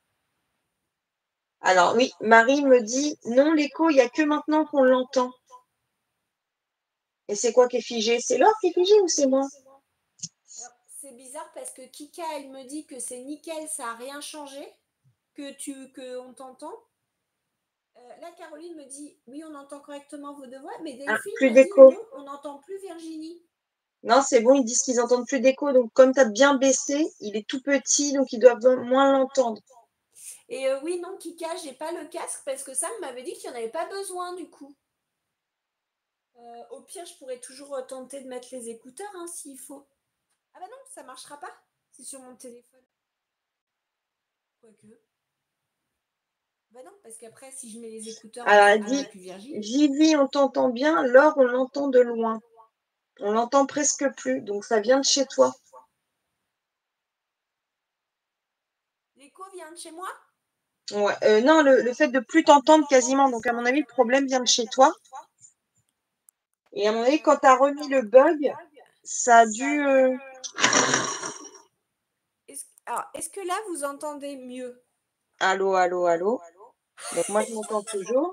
S1: Alors, oui, Marie me dit, non, l'écho, il n'y a que maintenant qu'on l'entend. Et c'est quoi qui est figé? C'est l'or qui est figé ou c'est moi?
S2: C'est bizarre parce que Kika, elle me dit que c'est nickel, ça n'a rien changé, qu'on t'entend. Là, Caroline me dit, oui, on entend correctement vos deux voix, mais Delphine
S1: plus
S2: m'a dit,
S1: d'écho.
S2: non, on n'entend plus Virginie.
S1: Non, c'est bon, ils disent qu'ils entendent plus d'écho. Donc, comme tu as bien baissé, il est tout petit, donc ils doivent moins l'entendre.
S2: Et oui, non, Kika, j'ai pas le casque parce que Sam m'avait dit qu'il n'y en avait pas besoin du coup. Au pire, je pourrais toujours tenter de mettre les écouteurs hein, s'il faut. Ah bah non, ça marchera pas. C'est sur mon téléphone. Quoique. Bah non, parce qu'après, si je mets les écouteurs,
S1: Alors,
S2: on
S1: elle
S2: s'entend
S1: dit,
S2: plus Virginie.
S1: Vivi, on t'entend bien. Laure, on l'entend de loin. On l'entend presque plus. Donc, ça vient de chez toi.
S2: L'écho vient de chez moi?
S1: Ouais. Non, le fait de plus t'entendre quasiment. Donc, à mon avis, le problème vient de chez toi. Et à mon avis, quand tu as remis le bug, ça a dû...
S2: Alors, est-ce que là, vous entendez mieux?
S1: Allô. Donc, moi, je m'entends toujours.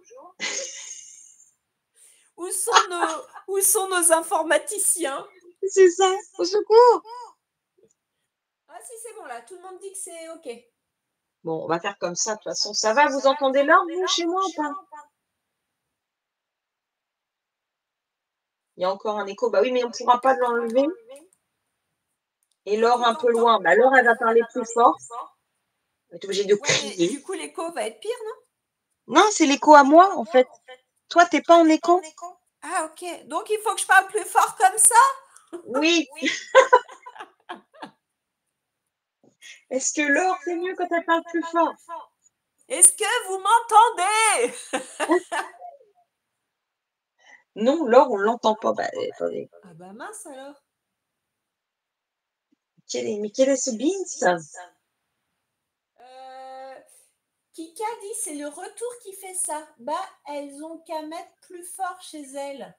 S2: Où sont nos informaticiens?
S1: C'est ça. Au secours.
S2: Ah si, c'est bon, là. Tout le monde dit que c'est OK.
S1: Bon, on va faire comme ça. De toute façon, ça va? Vous entendez l'or, vous, chez moi ou pas? Il y a encore un écho. Bah oui, mais on ne pourra pas l'enlever. Et Laure un peu loin. Bah, Laure, elle va parler plus fort. On est obligé de crier.
S2: Du coup, l'écho va être pire, non?
S1: Non, c'est l'écho à moi, en fait. Toi, t'es pas en écho?
S2: Ah, ok. Donc, il faut que je parle plus fort comme ça?
S1: Oui. Est-ce que Laure, c'est mieux quand elle parle plus fort?
S2: Est-ce que vous m'entendez?
S1: Non, Laure, on l'entend pas. Bah, attendez.
S2: Ah bah mince alors.
S1: Mais quel est ce beans?
S2: Kika dit c'est le retour qui fait ça. Bah, elles ont qu'à mettre plus fort chez elles.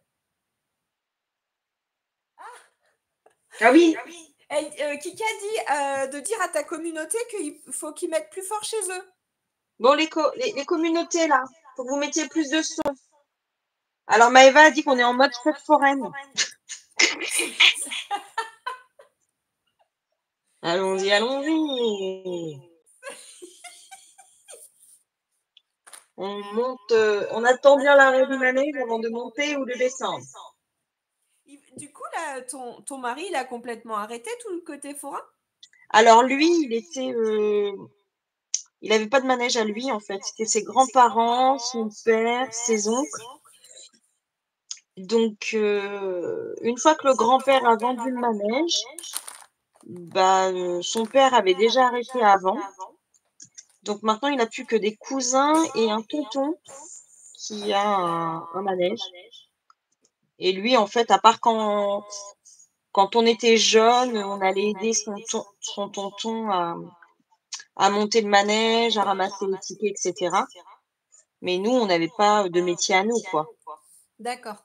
S1: Ah oui.
S2: Kika dit de dire à ta communauté qu'il faut qu'ils mettent plus fort chez eux.
S1: Bon, les communautés, là, faut que vous mettiez plus de son. Alors, Maëva a dit qu'on est en mode fête foraine. Allons-y. On monte, on attend bien l'arrêt du manège avant de monter ou de descendre.
S2: Du coup, là, ton mari, il a complètement arrêté tout le côté forain?
S1: Alors lui, il n'avait pas de manège à lui, en fait. C'était ses grands-parents, son père, ses oncles. Donc, une fois que le grand-père a vendu le manège, son père avait déjà arrêté avant. Donc maintenant, il n'a plus que des cousins et un tonton qui a un manège. Et lui, en fait, à part quand on était jeune, on allait aider son tonton à monter le manège, à ramasser les tickets, etc. Mais nous, on n'avait pas de métier à nous, quoi.
S2: D'accord.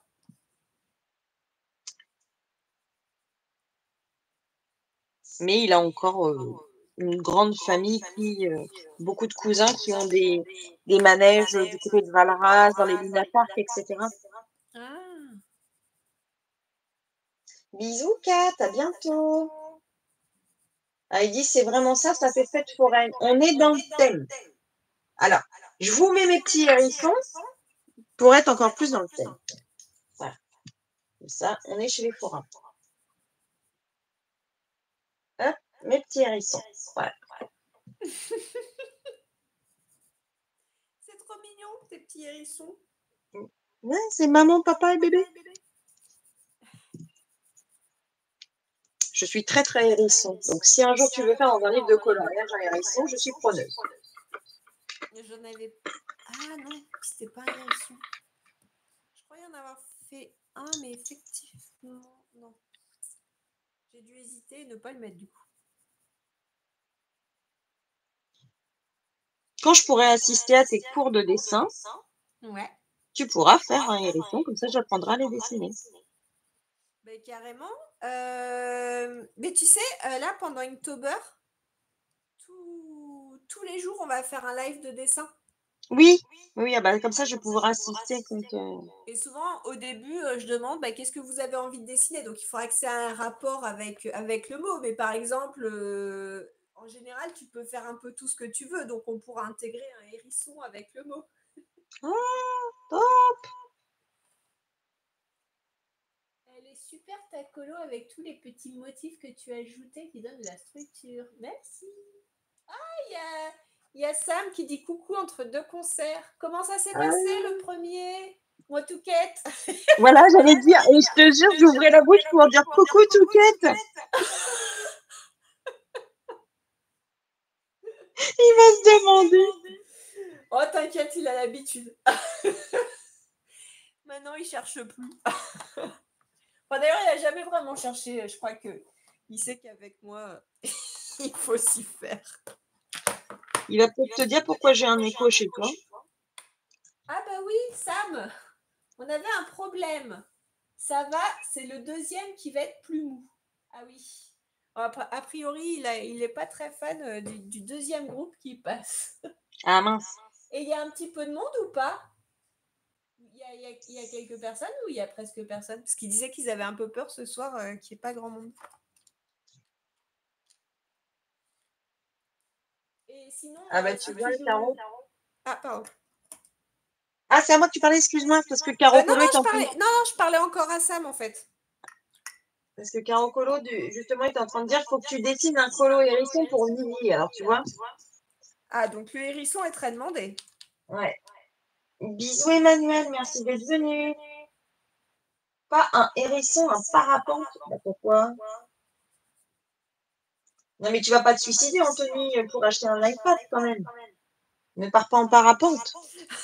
S1: Mais il a encore une grande famille beaucoup de cousins qui ont des manèges du côté de Valras, dans les Luna Park, etc.
S2: Ah.
S1: Bisous, Kat, à bientôt. Ah, il dit, c'est vraiment ça, ça fait fête foraine. On est dans le thème. Alors, je vous mets mes petits hérissons pour être encore plus dans le thème. Voilà. Comme ça, on est chez les forains. Hop, mes petits hérissons. Voilà.
S2: C'est trop mignon, tes petits hérissons.
S1: Ouais, c'est maman, papa et bébé. Je suis très, très hérisson. Donc, si un jour tu veux faire dans un livre de coloriage un hérisson, je suis preneuse.
S2: J'en avais. Ah non, c'était pas un hérisson. Je croyais en avoir fait un, mais effectivement, non. J'ai dû hésiter et ne pas le mettre du coup.
S1: Quand je pourrai assister à tes cours de dessin,
S2: Ouais.
S1: tu pourras faire un hérisson, comme ça j'apprendrai à les dessiner.
S2: Ben, carrément. Mais tu sais, là, pendant Inktober, tous les jours, on va faire un live de dessin.
S1: Oui, oui, comme ça je pourrai assister.
S2: Et souvent, au début, je demande qu'est-ce que vous avez envie de dessiner. Donc, il faudra que ça ait un rapport avec le mot. Mais par exemple, en général, tu peux faire un peu tout ce que tu veux. Donc, on pourra intégrer un hérisson avec le mot.
S1: Ah, top!
S2: Elle est super ta colo avec tous les petits motifs que tu as ajoutés qui donnent de la structure. Merci. Ah, il y a Sam qui dit coucou entre deux concerts. Comment ça s'est passé le premier? Moi, Touquette.
S1: Voilà, j'allais dire, et je te jure, j'ouvrais la bouche pour dire coucou Touquette. Il va se demander.
S2: Oh, t'inquiète, il a l'habitude. Maintenant, il cherche plus. Enfin, d'ailleurs, il n'a jamais vraiment cherché. Je crois qu'il sait qu'avec moi, il faut s'y faire.
S1: Il va peut-être te dire pourquoi j'ai un écho chez toi.
S2: Ah bah oui, Sam, on avait un problème. Ça va, c'est le deuxième qui va être plus mou. Ah oui. A priori, il n'est pas très fan du deuxième groupe qui passe.
S1: Ah mince.
S2: Et il y a un petit peu de monde ou pas? Il y a quelques personnes ou il y a presque personne? Parce qu'ils disaient qu'ils avaient un peu peur ce soir qu'il n'y ait pas grand monde. Et sinon,
S1: tu vois, Caro.
S2: Ah, pardon.
S1: Ah, c'est à moi que tu parlais, excuse-moi, parce que Caro Colo est en train de...
S2: Non, je parlais encore à Sam en fait.
S1: Parce que Caro Colo, justement, est en train de dire qu'il faut que tu dessines un colo hérisson pour Lily, alors tu vois.
S2: Ah, donc le hérisson est très demandé.
S1: Ouais. Bisous Emmanuel, merci d'être venu. Pas un hérisson, un parapente. Bah, pourquoi? Non mais tu vas pas te suicider, Anthony, pour acheter un iPad quand même. Ne pars pas en parapente.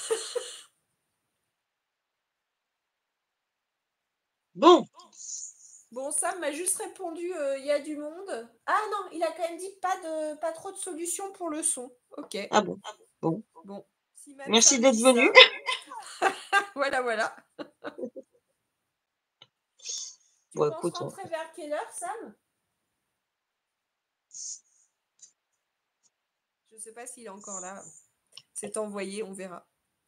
S1: Bon.
S2: Bon, Sam m'a juste répondu il y a du monde. Ah non, il a quand même dit pas trop de solutions pour le son. Ok.
S1: Ah bon. Bon.
S2: Si même
S1: merci
S2: Sam
S1: d'être
S2: dit
S1: venu.
S2: ça. Voilà. Tu
S1: Bon,
S2: penses
S1: écoute,
S2: rentrer vers quelle heure, Sam? Je sais pas s'il est encore là. C'est envoyé, on verra.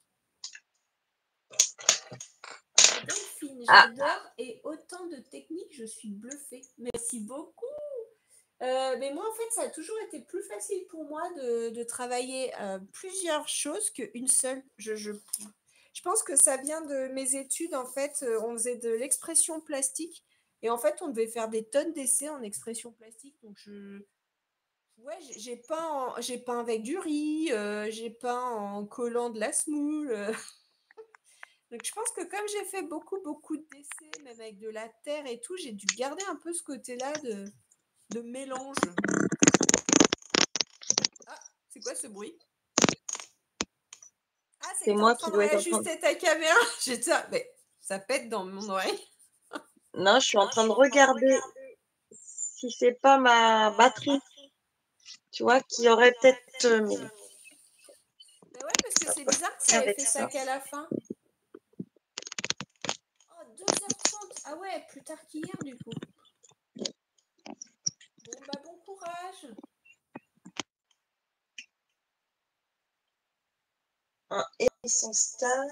S2: Delphine, j'adore et autant de techniques, je suis bluffée. Merci beaucoup. Mais moi, en fait, ça a toujours été plus facile pour moi de travailler plusieurs choses qu'une seule. Je pense que ça vient de mes études. En fait, on faisait de l'expression plastique et en fait, on devait faire des tonnes d'essais en expression plastique. Donc, j'ai peint avec du riz, j'ai peint en collant de la semoule. Donc, je pense que comme j'ai fait beaucoup d'essais, même avec de la terre et tout, j'ai dû garder un peu ce côté-là de mélange. Ah, c'est quoi ce bruit? Ah, c'est
S1: C'est
S2: que t'es
S1: moi
S2: en train
S1: qui
S2: de
S1: dois être en train
S2: réajuster ta caméra. J'étais là, mais ça pète dans mon oreille.
S1: Non, je suis en train de regarder si c'est pas ma batterie, tu vois, qui aurait peut-être... mais
S2: Mais ouais, parce que
S1: ça
S2: c'est
S1: peut
S2: bizarre que ça
S1: bien
S2: ait
S1: être
S2: fait
S1: ça.
S2: ça qu'à la fin. Oh, 2h30. Ah ouais, plus tard qu'hier, du coup. Bon, bah, bon courage.
S1: Un hérisson star.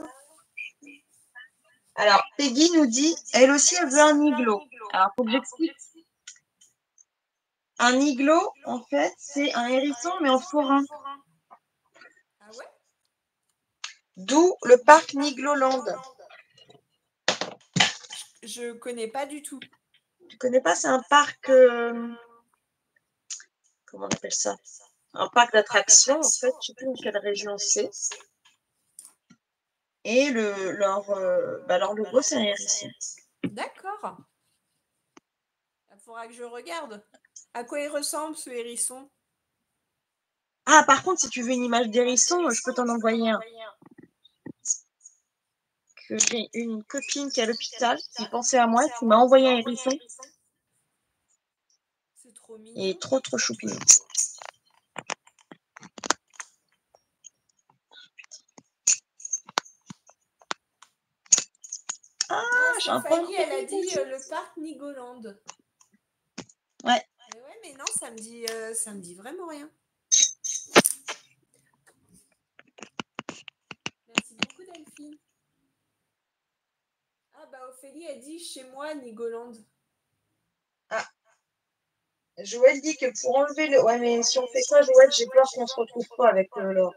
S1: Alors, Peggy nous dit, elle aussi, elle veut un igloo. Alors, faut que j'explique. Un igloo, en fait, c'est un hérisson, mais en forain.
S2: Ah ouais?
S1: D'où le parc Nigloland.
S2: Je connais pas du tout.
S1: Tu connais pas, c'est un parc... comment on appelle ça? Un parc d'attractions, en fait. Je sais plus dans quelle région c'est. Et leur logo, c'est un hérisson.
S2: D'accord. Il faudra que je regarde. À quoi il ressemble, ce hérisson?
S1: Ah, par contre, si tu veux une image d'hérisson, je peux t'en envoyer un. Que j'ai une copine qui est à l'hôpital qui pensait à moi, qui m'a envoyé un hérisson.
S2: C'est trop mignon.
S1: Il est trop choupinou. Ah, j'ai un point.
S2: Stéphanie, elle a dit le parc Nigoland.
S1: Ouais.
S2: Mais ouais, mais non, ça me dit vraiment rien. Merci beaucoup, Delphine. Ah bah Ophélie, elle dit chez moi Nigoland.
S1: Ah. Joël dit que pour enlever le... Ouais, mais si on fait ça, Joël, j'ai peur qu'on se retrouve pas avec l'or.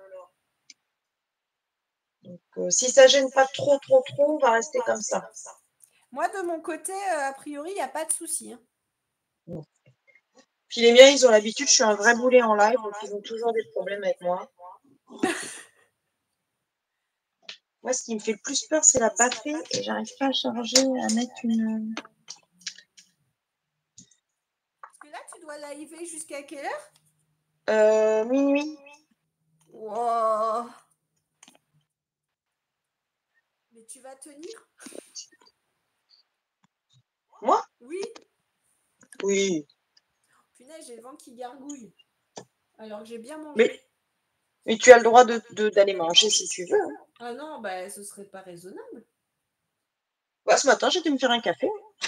S1: Donc, si ça gêne pas trop, on va rester comme ça.
S2: Moi, de mon côté, a priori, il n'y a pas de souci. Hein.
S1: Bon. Puis les miens, ils ont l'habitude, je suis un vrai boulet en live, donc ils ont toujours des problèmes avec moi. Moi, ce qui me fait le plus peur, c'est la batterie, et j'arrive pas à charger, à mettre une...
S2: Parce que là, tu dois liver jusqu'à quelle heure?
S1: Minuit.
S2: Wow. Mais tu vas tenir?
S1: Moi?
S2: Oui.
S1: Oui.
S2: Punaise, j'ai le ventre qui gargouille. Alors que j'ai bien mangé.
S1: Mais tu as le droit d'aller manger si tu veux. Hein.
S2: Ah non, bah ce serait pas raisonnable.
S1: Bah, ce matin, j'ai dû me faire un café.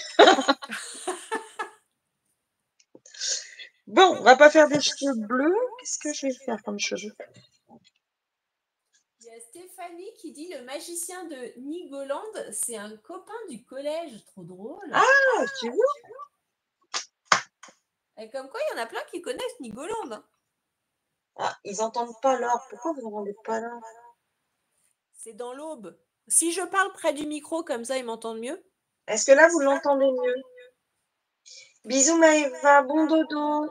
S1: Bon, on va pas faire des cheveux bleus. Qu'est-ce que je vais faire comme cheveux?
S2: Il y a Stéphanie qui dit le magicien de Nigoland, c'est un copain du collège. Trop drôle.
S1: Ah, tu vois?
S2: Et comme quoi, il y en a plein qui connaissent Nigoland. Hein.
S1: Ah, ils n'entendent pas l'or. Pourquoi vous n'entendez pas l'or?
S2: C'est dans l'aube. Si je parle près du micro, comme ça, ils m'entendent mieux.
S1: Est-ce que là, vous l'entendez mieux? Bisous Maëva, bon dodo.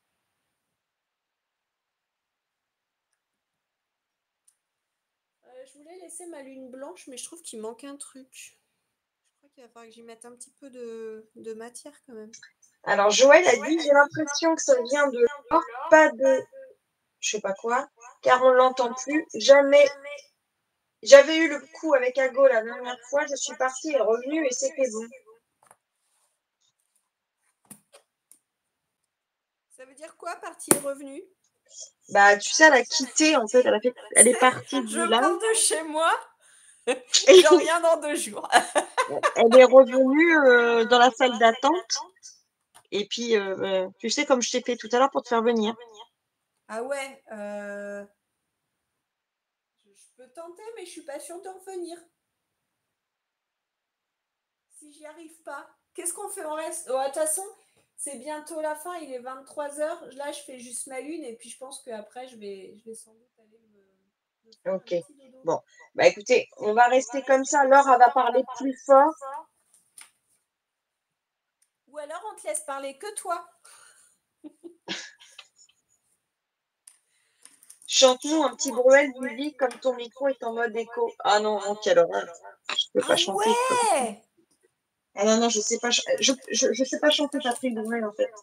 S2: Je voulais laisser ma lune blanche, mais je trouve qu'il manque un truc. Je crois qu'il va falloir que j'y mette un petit peu de matière quand même.
S1: Alors Joël a dit, j'ai l'impression que ça vient de l'or, pas de je sais pas quoi, car on l'entend plus. Jamais. J'avais eu le coup avec Ago la dernière fois, je suis partie et revenue et c'était bon.
S2: Ça veut dire quoi, partie et revenu?
S1: Bah, tu sais, elle a quitté, en fait, elle est partie du
S2: Je
S1: live.
S2: pars de chez moi, je reviens dans 2 jours.
S1: Elle est revenue dans la salle d'attente. Et puis, tu sais, comme je t'ai fait tout à l'heure pour te faire venir.
S2: Ah ouais, je peux tenter, mais je suis pas sûre de revenir. Si j'y arrive pas, qu'est-ce qu'on fait? On reste. Oh, de toute façon, c'est bientôt la fin, il est 23h. Là, je fais juste ma lune et puis je pense qu'après, je vais sans doute aller me faire
S1: Ok.
S2: un petit dodo.
S1: Bon, bah écoutez, on va rester comme ça. Laure, elle va parler plus fort.
S2: Ou alors, on te laisse parler que toi.
S1: Chante-nous un petit Bruel du lit comme ton micro est en mode écho. Ah non, quelle horreur. peux pas
S2: Ah
S1: chanter.
S2: ouais!
S1: Ah non, non, je sais pas, je sais pas chanter Patrick Bruel, en fait.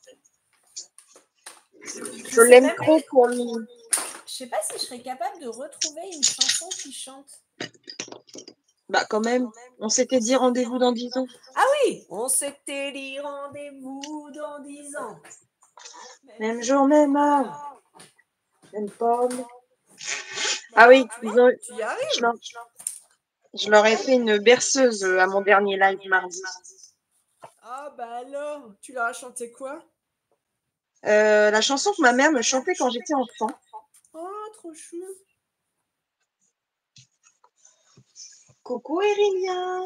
S1: Je
S2: sais
S1: l'aime
S2: même
S1: trop
S2: pas-
S1: pour lui.
S2: Je sais pas si je serais capable de retrouver une chanson qui chante.
S1: Bah, quand même, on s'était dit rendez-vous dans 10 ans.
S2: Ah oui! On s'était dit rendez-vous dans 10 ans.
S1: Même jour, même heure, même pomme. Ah oui,
S2: Tu vois, tu y arrives.
S1: je leur ai fait une berceuse à mon dernier live mardi.
S2: Ah bah alors, tu leur as chanté quoi?
S1: La chanson que ma mère me chantait quand j'étais enfant.
S2: Oh, trop chou.
S1: Coucou Erilia.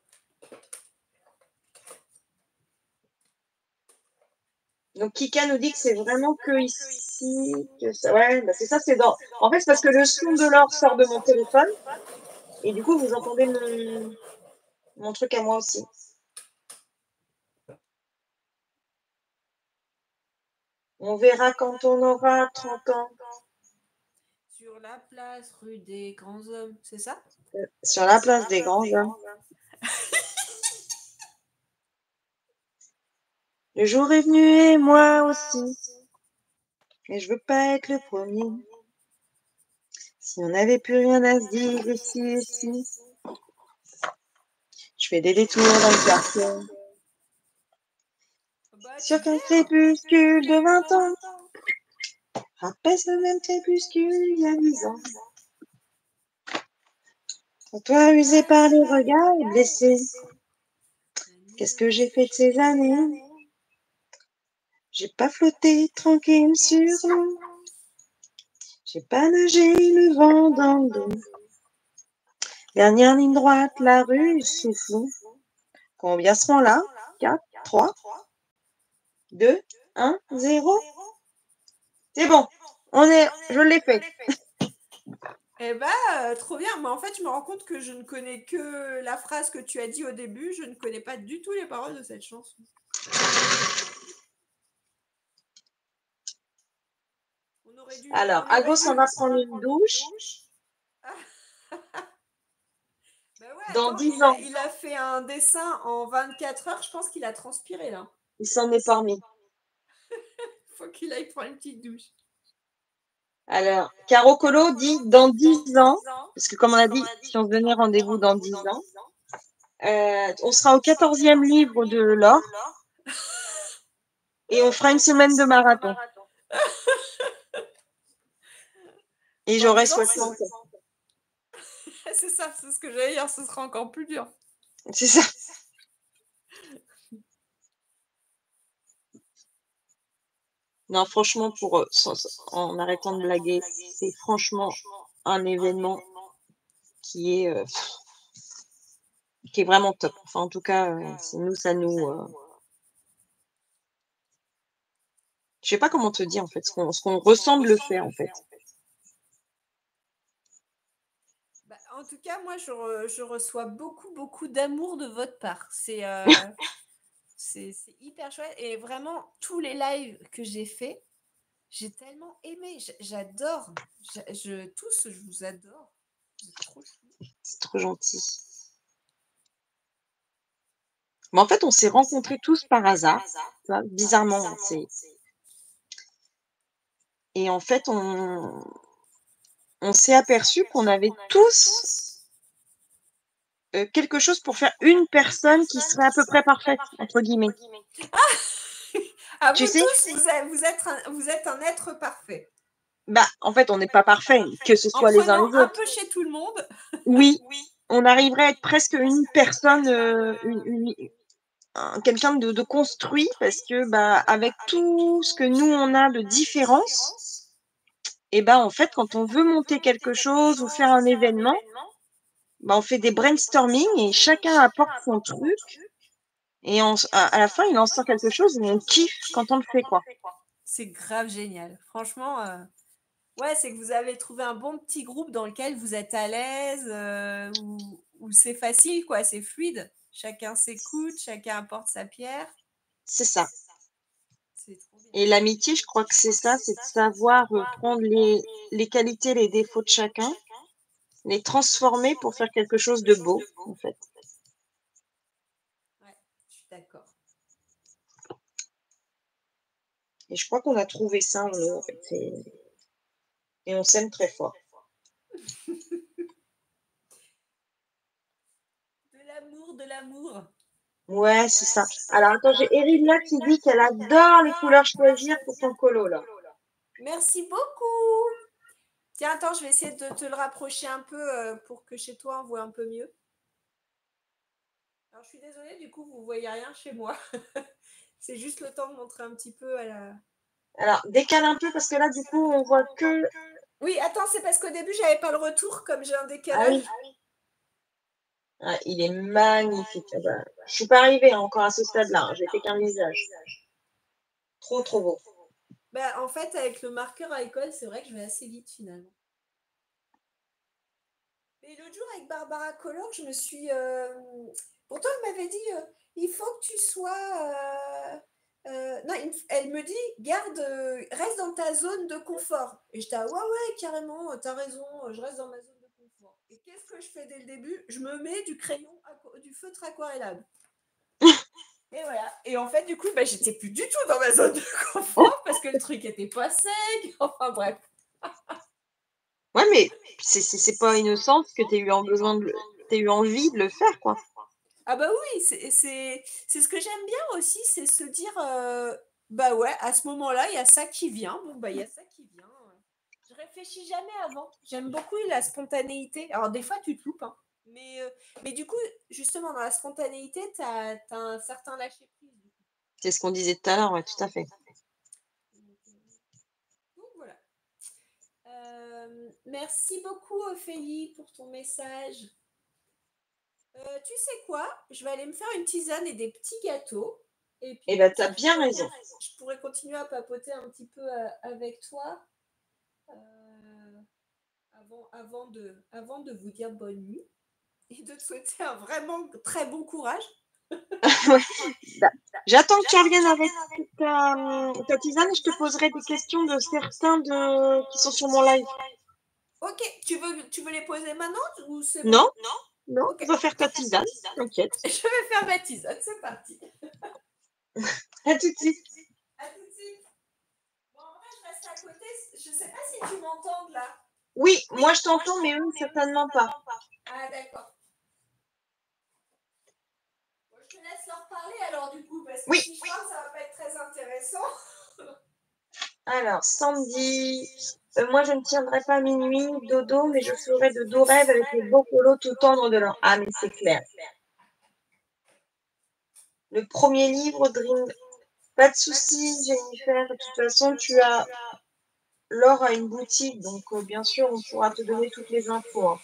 S1: Donc Kika nous dit que c'est vraiment que ici, que ça. Ouais, bah c'est ça, c'est dans. En fait, c'est parce que le son de l'or sort de mon téléphone et du coup vous entendez mon truc à moi aussi. On verra quand on aura 30 ans.
S2: Sur la place rue des Grands Hommes, c'est ça?
S1: Sur la place des grands hommes. Le jour est venu et moi aussi. Mais je veux pas être le premier. Si on n'avait plus rien à se dire ici. Je fais des détours dans le quartier. Sur qu'un crépuscule de 20 ans. Rappelle ce même crépuscule il y a 10 ans. Quand toi usé par les regards et blessé. Qu'est-ce que j'ai fait de ces années? J'ai pas flotté tranquille sur l'eau. J'ai pas nagé le vent dans le dos. Dernière ligne droite, la rue souffle. Combien seront là? 4, 3, 2, 1, 0. C'est bon. Je l'ai fait.
S2: Eh ben, trop bien. Mais en fait, je me rends compte que je ne connais que la phrase que tu as dit au début. Je ne connais pas du tout les paroles de cette chanson.
S1: Alors, Agos, on va prendre une douche.
S2: Bah ouais,
S1: Dans
S2: attends,
S1: 10 ans.
S2: il a fait un dessin en 24 heures. Je pense qu'il a transpiré là.
S1: Il s'en est parmi.
S2: Faut qu'il aille prendre une petite douche.
S1: Alors, Caro Colo dit dans 10 ans, parce que comme on a dit, si on se donnait rendez-vous dans 10 ans, on sera au 14e livre de l'or et on fera une semaine de marathon. Et j'aurai 60.
S2: C'est ça, c'est ce que j'allais dire, ce sera encore plus dur.
S1: C'est ça. Non, franchement, en arrêtant de blaguer, c'est franchement un événement qui est vraiment top. Enfin, en tout cas, ça nous. Je sais pas comment te dire en fait, ce qu'on ressemble le fait en fait.
S2: Bah, en tout cas, moi, je reçois beaucoup d'amour de votre part. C'est hyper chouette. Et vraiment, tous les lives que j'ai faits, j'ai tellement aimé. J'adore. Tous, je vous adore. C'est trop chou.
S1: C'est trop gentil. Mais en fait, on s'est rencontrés tous par hasard. Tu vois, bizarrement, et en fait, on s'est aperçu qu'on avait tous quelque chose pour faire une personne qui serait à peu près parfaite, entre guillemets.
S2: Ah,
S1: Tu
S2: vous
S1: sais,
S2: tous, vous êtes un être parfait.
S1: bah, en fait, on n'est pas parfait, que ce soit les uns les
S2: un
S1: autres.
S2: peu chez tout le monde.
S1: Oui, on arriverait à être presque une personne, quelqu'un de construit, parce que bah, avec tout ce que nous on a de différence, et bah en fait, quand on veut monter quelque chose ou faire un événement, bah, on fait des brainstorming et chacun apporte son truc. Et à la fin, il en sort quelque chose et on kiffe quand on le fait, quoi.
S2: C'est grave génial. Franchement, ouais, c'est que vous avez trouvé un bon petit groupe dans lequel vous êtes à l'aise, où c'est facile, quoi, c'est fluide. Chacun s'écoute, chacun apporte sa pierre.
S1: C'est ça.
S2: C'est trop bien.
S1: Et l'amitié, je crois que c'est ça, c'est de savoir prendre les qualités, les défauts de chacun, les transformer pour faire quelque chose de beau, en fait. Et je crois qu'on a trouvé ça en nous, en fait. Et on s'aime très fort.
S2: De l'amour, de l'amour.
S1: Ouais, c'est ça. Alors, attends, j'ai Erilla qui dit qu'elle adore les couleurs choisir pour son colo, là.
S2: Merci beaucoup. Tiens, attends, je vais essayer de te le rapprocher un peu pour que chez toi, on voit un peu mieux. Alors, je suis désolée, du coup, vous ne voyez rien chez moi. C'est juste le temps de montrer un petit peu à la...
S1: Alors, décale un peu parce que là, du coup, on voit que...
S2: Oui, attends, c'est parce qu'au début, j'avais pas le retour, comme j'ai un
S1: Ah
S2: décalage.
S1: oui. Ah, il est magnifique. Ah bah, je suis pas arrivée encore à ce stade-là. J'ai fait qu'un visage. Trop, trop beau.
S2: Bah, en fait, avec le marqueur à école, c'est vrai que je vais assez vite finalement. Mais l'autre jour, avec Barbara Collor, je me suis. Pourtant, elle m'avait dit il faut que tu sois. Non, elle me dit garde, reste dans ta zone de confort. Et j'étais ouais, ouais, carrément, t'as raison, je reste dans ma zone de confort. Et qu'est-ce que je fais dès le début? Je me mets du crayon, du feutre aquarellable. Et voilà. Et en fait, du coup, bah, j'étais plus du tout dans ma zone de confort parce que le truc était pas sec. Enfin bref.
S1: Ouais, mais c'est pas innocent que tu aies eu t'aies eu envie de le faire, quoi.
S2: Ah bah oui, c'est ce que j'aime bien aussi, c'est se dire, bah ouais, à ce moment-là, il y a ça qui vient. Bon, bah il y a ça qui vient. Je réfléchis jamais avant. J'aime beaucoup la spontanéité. Alors des fois, tu te loupes, hein. Mais du coup, justement, dans la spontanéité, tu as un certain lâcher-prise.
S1: C'est ce qu'on disait tout à l'heure, ouais, tout à fait.
S2: Donc voilà. Merci beaucoup, Ophélie, pour ton message. Tu sais quoi? Je vais aller me faire une tisane et des petits gâteaux. Et puis,
S1: Eh ben, t'as bien raison.
S2: je pourrais continuer à papoter un petit peu avec toi avant de vous dire bonne nuit et de te souhaiter un vraiment très bon courage.
S1: Ouais. Bah, j'attends que tu reviennes avec ta tisane et je te poserai des questions de certains qui sont sur mon live.
S2: Ok, tu veux les poser maintenant ou c'est bon?
S1: Non, non,
S2: Ok.
S1: on va faire ta tisane, t'inquiète.
S2: Je vais faire ma tisane, c'est parti.
S1: À tout de suite.
S2: À tout de suite. Bon, en vrai, je reste à côté. Je sais pas si tu m'entends là.
S1: Oui, moi je t'entends, mais eux, certainement pas.
S2: Ah, d'accord. Bon, je te laisse leur parler alors du coup, parce que
S1: Oui.
S2: si je parle, ça va pas être très intéressant.
S1: Alors, Sandy, moi je ne tiendrai pas minuit, dodo, mais je ferai de doux rêves avec les beaux colos tout tendres de l'an. Ah, mais c'est clair. Le premier livre, Dream. Pas de souci, Jennifer. De toute façon, Laure a une boutique, donc bien sûr, on pourra te donner toutes les infos, hein.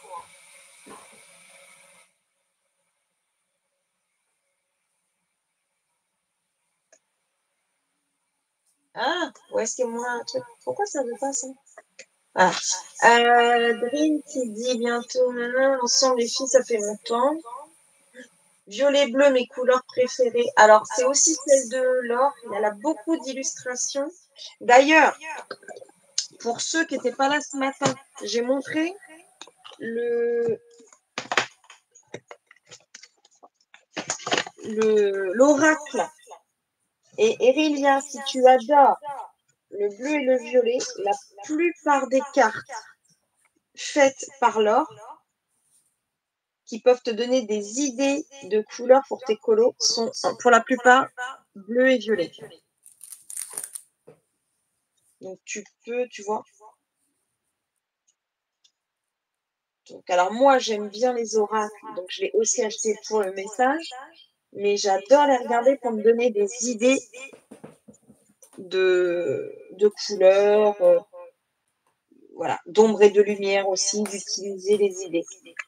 S1: Ah, où est-ce qu'il y a moins un truc? Pourquoi ça veut pas ça? Ah. Dream qui dit bientôt, ensemble les filles, ça fait longtemps. Violet bleu, mes couleurs préférées. Alors, c'est aussi celle de Laure. Elle a beaucoup d'illustrations. D'ailleurs, pour ceux qui n'étaient pas là ce matin, j'ai montré l'oracle. Et Erilia, si tu adores le bleu et le violet, la plupart des cartes faites par Laure, qui peuvent te donner des idées de couleurs pour tes colos, sont pour la plupart bleu et violet. Donc tu peux, tu vois. Donc, alors moi, j'aime bien les oracles, donc je l'ai aussi acheté pour le message, mais j'adore les regarder pour me donner des idées de couleurs, voilà, d'ombre et de lumière aussi, d'utiliser les idées.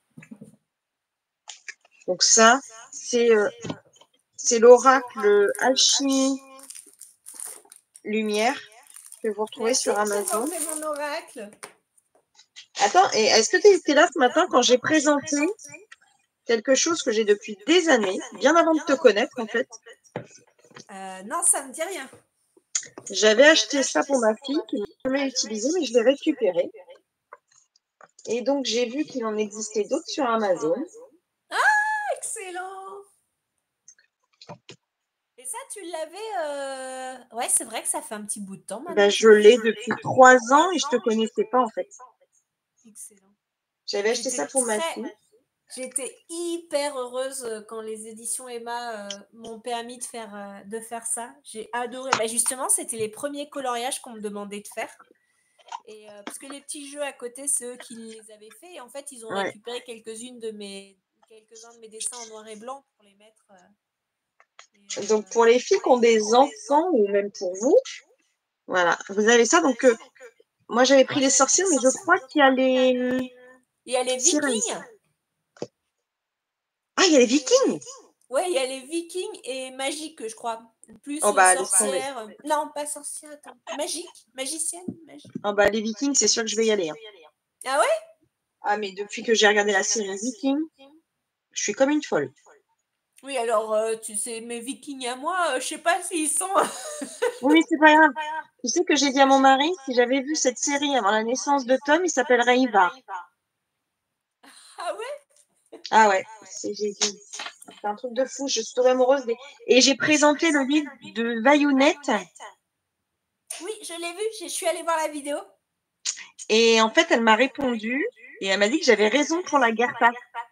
S1: Donc ça, c'est l'oracle Alchimie Lumière que vous retrouvez
S2: Merci
S1: sur
S2: de
S1: Amazon.
S2: présenter mon oracle.
S1: Attends, et est-ce que tu étais là ce matin quand j'ai présenté quelque chose que j'ai depuis des années, bien avant de te connaître en fait?
S2: Non, ça me dit rien.
S1: J'avais acheté ça pour ma fille qui n'a jamais utilisé, mais je l'ai récupéré. Et donc j'ai vu qu'il en existait d'autres sur Amazon.
S2: Excellent. Et
S4: ça, tu l'avais. Ouais, c'est vrai que ça fait un petit bout de temps maintenant.
S1: Ben, je l'ai depuis 3 ans et je te connaissais pas en fait.
S4: Excellent.
S1: J'avais acheté ça pour ma fille.
S4: J'étais hyper heureuse quand les éditions Emma m'ont permis de faire ça. J'ai adoré. Bah, justement, c'était les premiers coloriages qu'on me demandait de faire. Et, parce que les petits jeux à côté, c'est eux qui les avaient faits. Et en fait, ils ont récupéré quelques-uns de mes dessins en noir et blanc pour les mettre.
S1: Donc, pour les filles qui ont des enfants, ou même pour vous, voilà, vous avez ça. Donc, moi, j'avais pris les sorcières, mais je crois qu'il y a les...
S4: Il y a les Vikings.
S1: Ah, il y a les Vikings.
S4: Ouais, il y a les Vikings et magiques, je crois. Plus
S1: sorcière.
S4: Non, pas sorcière, attends. Magique, magicienne.
S1: Ah bah, les Vikings, c'est sûr que je vais y aller. Hein.
S4: Ah ouais?
S1: Ah, mais depuis que j'ai regardé la série Vikings, je suis comme une folle.
S4: Oui, alors, tu sais, mes Vikings à moi, je sais pas s'ils sont...
S1: Oui, c'est pas grave. Tu sais que j'ai dit à mon mari, si j'avais vu cette série avant la naissance de Tom, il s'appellerait Ivar.
S4: Ah ouais?
S1: Ah ouais, c'est un truc de fou. Je suis tombée amoureuse des... Et j'ai présenté le livre de Vayounette.
S4: Oui, je l'ai vu. Je suis allée voir la vidéo.
S1: Et en fait, elle m'a répondu et elle m'a dit que j'avais raison pour la Gerta.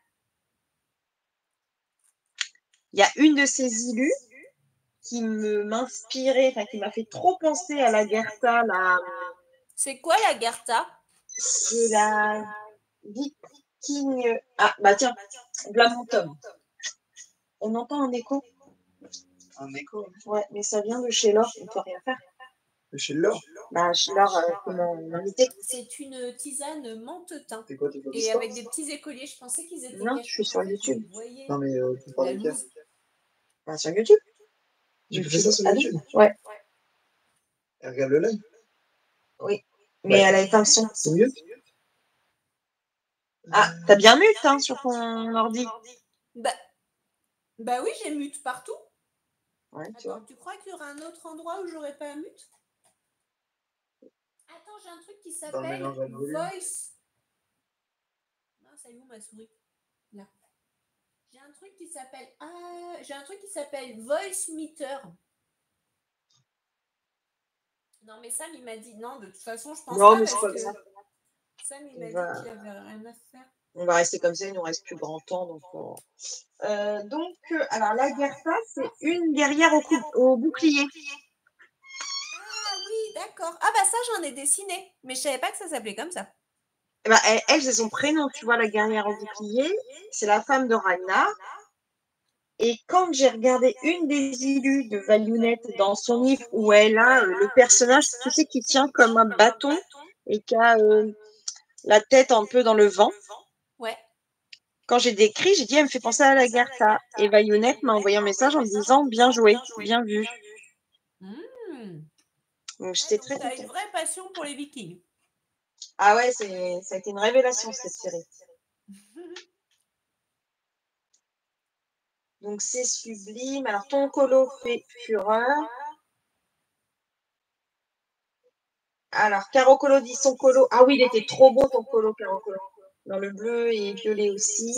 S1: Il y a une de ces élus qui m'inspirait, enfin qui m'a fait trop penser à la Gerta.
S4: C'est quoi la Gerta?
S1: C'est la Viking. Ah, bah tiens, voilà mon Tom. On entend un écho?
S5: Un écho?
S1: Ouais, mais ça vient de chez Laure, on ne peut rien faire.
S5: De chez Laure?
S1: Bah, chez Laure, c'est mon invité.
S4: C'est une tisane menthe-thym.
S5: C'est quoi, t'es quoi?
S4: Et avec des petits écoliers, je pensais qu'ils étaient
S1: Non,
S4: cachés.
S1: je suis sur YouTube.
S5: Non, mais tu parles de quel?
S1: Bah, sur YouTube.
S5: Tu fais ça sur YouTube?
S1: Ouais.
S5: Elle regarde le live?
S1: Oui. Mais elle a éteint le son.
S5: C'est mieux?
S1: Ah, t'as bien mute hein, sur ton ordi.
S4: Bah oui, j'ai mute partout.
S1: Ouais,
S4: Attends, tu crois qu'il y aura un autre endroit où j'aurais pas mute? Attends, j'ai un truc qui s'appelle Voice. Non, ça y est où ma souris? Là. J'ai un truc qui s'appelle Voice Meter. Non, mais Sam, il m'a dit non, de toute façon, je pense pas parce que Sam, il m'a dit qu'il avait rien à faire.
S1: On va rester comme ça, il nous reste plus grand temps. Donc, alors la Gerta, c'est une guerrière au bouclier.
S4: Ah oui, d'accord. Ah bah ça, j'en ai dessiné, mais je savais pas que ça s'appelait comme ça.
S1: Bah, elle, c'est son prénom, tu vois, la guerrière au bouclier. C'est la femme de Ragnar. Et quand j'ai regardé une des élus de Vayounette dans son livre où elle a le personnage, tu sais, qui tient comme un bâton et qui a la tête un peu dans le vent.
S4: Ouais.
S1: Quand j'ai décrit, j'ai dit, elle me fait penser à la Gerta. Et Vayounette m'a envoyé un message en me disant, bien joué, bien vu. Donc, j'étais très contente.
S4: Tu as une vraie passion pour les Vikings.
S1: Ah ouais, ça a été une révélation, cette série. Donc, c'est sublime. Alors, ton colo fait fureur. Alors, Caro Colo dit son colo. Ah oui, il était trop beau, ton colo, Caro Colo. Dans le bleu et violet aussi.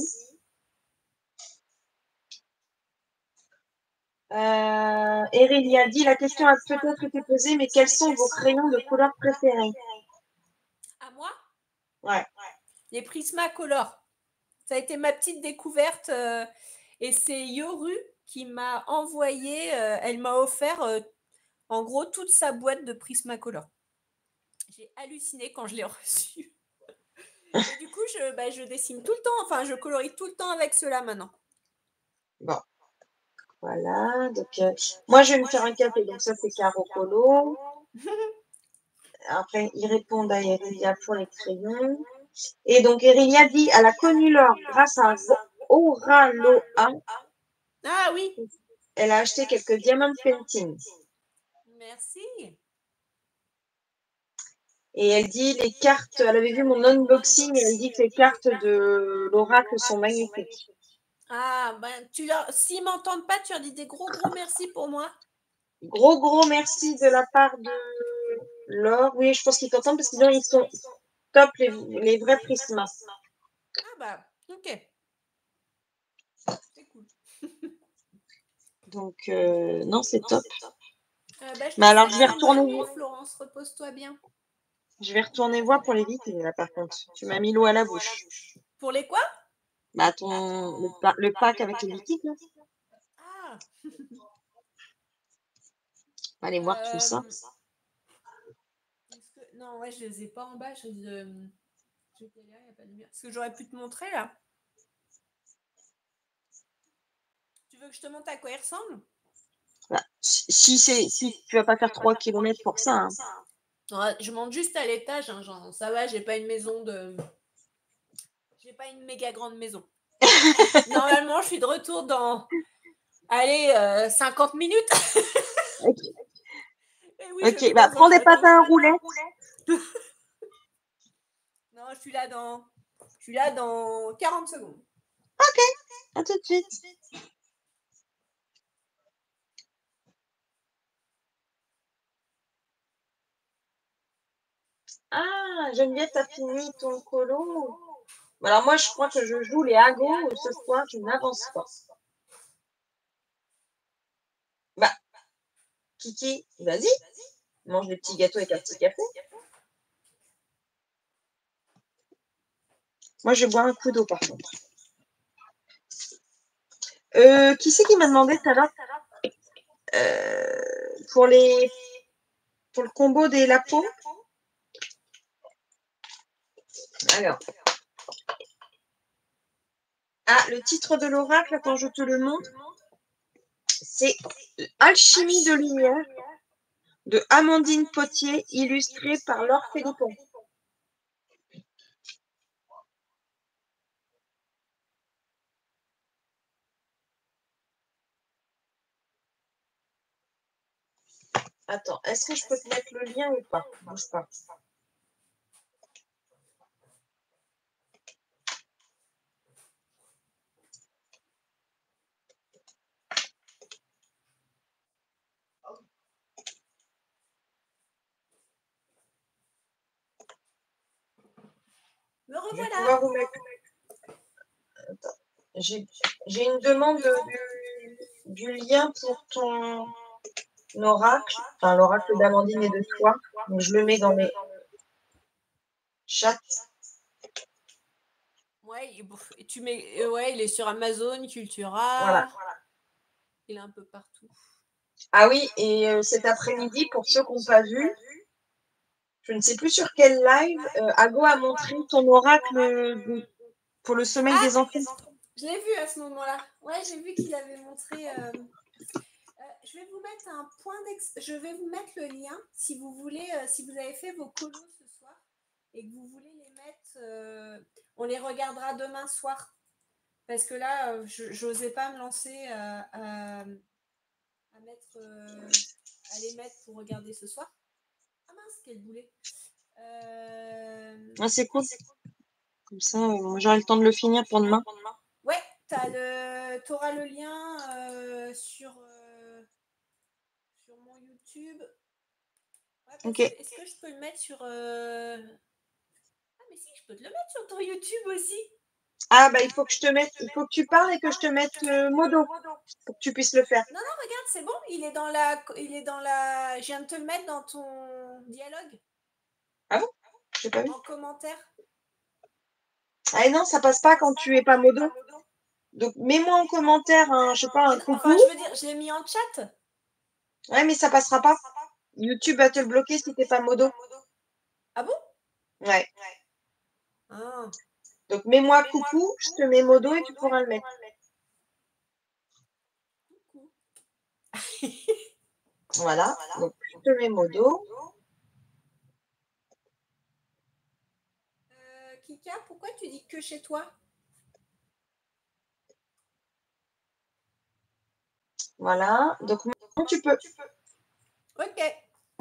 S1: Aurélia dit, la question a peut-être été posée, mais quels sont vos crayons de couleur préférés?
S4: À moi?
S1: Ouais.
S4: Les Prismacolor. Ça a été ma petite découverte. Et c'est Yoru qui m'a envoyé, elle m'a offert en gros toute sa boîte de Prismacolor. J'ai halluciné quand je l'ai reçu. Et du coup, je dessine tout le temps, enfin, je colorie tout le temps avec ceux-là maintenant.
S1: Bon. Voilà. Donc, moi, je vais me faire un café. Donc, ça, c'est Caro Colo. Après, ils répondent à Aurélia pour les crayons. Et donc, Aurélia dit, elle a connu l'or grâce à Oraloa.
S4: Ah oui.
S1: Elle a acheté quelques diamond paintings.
S4: Merci.
S1: Et elle dit, les cartes, elle avait vu mon unboxing et elle dit que les cartes de l'oracle sont magnifiques.
S4: Ah, ben, s'ils m'entendent pas, tu leur dis des gros merci pour moi.
S1: Gros merci de la part de Laure. Oui, je pense qu'ils t'entendent parce qu'ils sont top, les vrais prismas.
S4: Ah bah, ok. C'est cool.
S1: Donc, non, c'est top.
S4: Bah,
S1: Mais alors, je vais
S4: te
S1: retourner
S4: souhaite la
S1: voir.
S4: nuit, Florence, repose-toi bien.
S1: Je vais retourner voir pour les vikings, là, par contre. Tu m'as mis l'eau à la bouche.
S4: Pour les quoi?
S1: Bah, le pack avec les vikings, là.
S4: Ah,
S1: On va aller voir tout ça.
S4: Non, ouais, je les ai pas en bas. Je galère, y a pas de lumière. Est-ce que j'aurais pu te montrer là? Tu veux que je te montre à quoi ils ressemblent?
S1: Bah, si tu vas pas faire 3 km pour ça, hein.
S4: Non, je monte juste à l'étage, hein, genre, ça va, j'ai pas une maison de. J'ai pas une méga grande maison. Normalement, je suis de retour dans. Allez, 50 minutes.
S1: Ok,
S4: Et oui, je
S1: ok,
S4: vais
S1: bah
S4: dans un
S1: prends des
S4: château.
S1: patins à roulettes.
S4: Non, je suis là dans 40 secondes.
S1: À tout de suite. Ah, Geneviève, t'as fini ton colo. Alors moi, je crois que je joue les hagos ce soir, je n'avance pas. Bah, Kiki, vas-y, mange des petits gâteaux avec un petit café. Moi, je vais boire un coup d'eau, par contre. Qui c'est qui m'a demandé tout à l'heure pour le combo des lapos? Alors. Ah, le titre de l'oracle, quand je te le montre, c'est Alchimie de lumière de Amandine Potier, illustré par Laure Philippon. Attends, est-ce que je peux te mettre le lien ou pas? Bouge pas.
S4: Me
S1: Je vais
S4: revoilà.
S1: pouvoir vous mettre. Attends. J'ai une demande du lien pour ton oracle, enfin l'oracle d'Amandine et de toi. Donc je le mets dans les chats.
S4: Ouais, tu mets, ouais, il est sur Amazon, Cultura.
S1: Voilà.
S4: Il est un peu partout.
S1: Ah oui, et cet après-midi, pour ceux qui n'ont pas vu, je ne sais plus sur quel live, Ago a montré ton oracle pour le sommeil des enfants.
S4: Je l'ai vu à ce moment-là. Ouais, j'ai vu qu'il avait montré. Je vais vous mettre un point je vais vous mettre le lien si vous voulez, si vous avez fait vos colos ce soir et que vous voulez les mettre. On les regardera demain soir. Parce que là, je n'osais pas me lancer à les mettre pour regarder ce soir. Ah mince, quel boulet.
S1: Ah, c'est cool. Comme ça, j'aurai le temps de le finir pour demain.
S4: Ouais, t'auras le lien sur mon YouTube. Ouais,
S1: Ok.
S4: est-ce que je peux le mettre sur... Ah mais si, je peux te le mettre sur ton YouTube aussi.
S1: Ah bah il faut que tu parles et que je te mette modo pour que tu puisses le faire.
S4: Non, regarde, c'est bon, il est dans la... Je viens de te le mettre dans ton dialogue.
S1: Ah bon? J'ai pas vu.
S4: En commentaire.
S1: Ah non, ça passe pas quand tu es pas modo. Donc mets-moi en commentaire je sais pas, un coucou.
S4: Enfin, je veux dire, je l'ai mis en chat.
S1: Ouais, mais ça passera pas. YouTube va te le bloquer si t'es pas modo.
S4: Ah bon?
S1: Ouais.
S4: Ah.
S1: Donc mets-moi coucou, je te mets modo et tu pourras le mettre.
S4: Coucou.
S1: Voilà. Donc je te mets modo.
S4: Kika, pourquoi tu dis que chez toi?
S1: Voilà. Donc maintenant tu peux.
S4: Ok.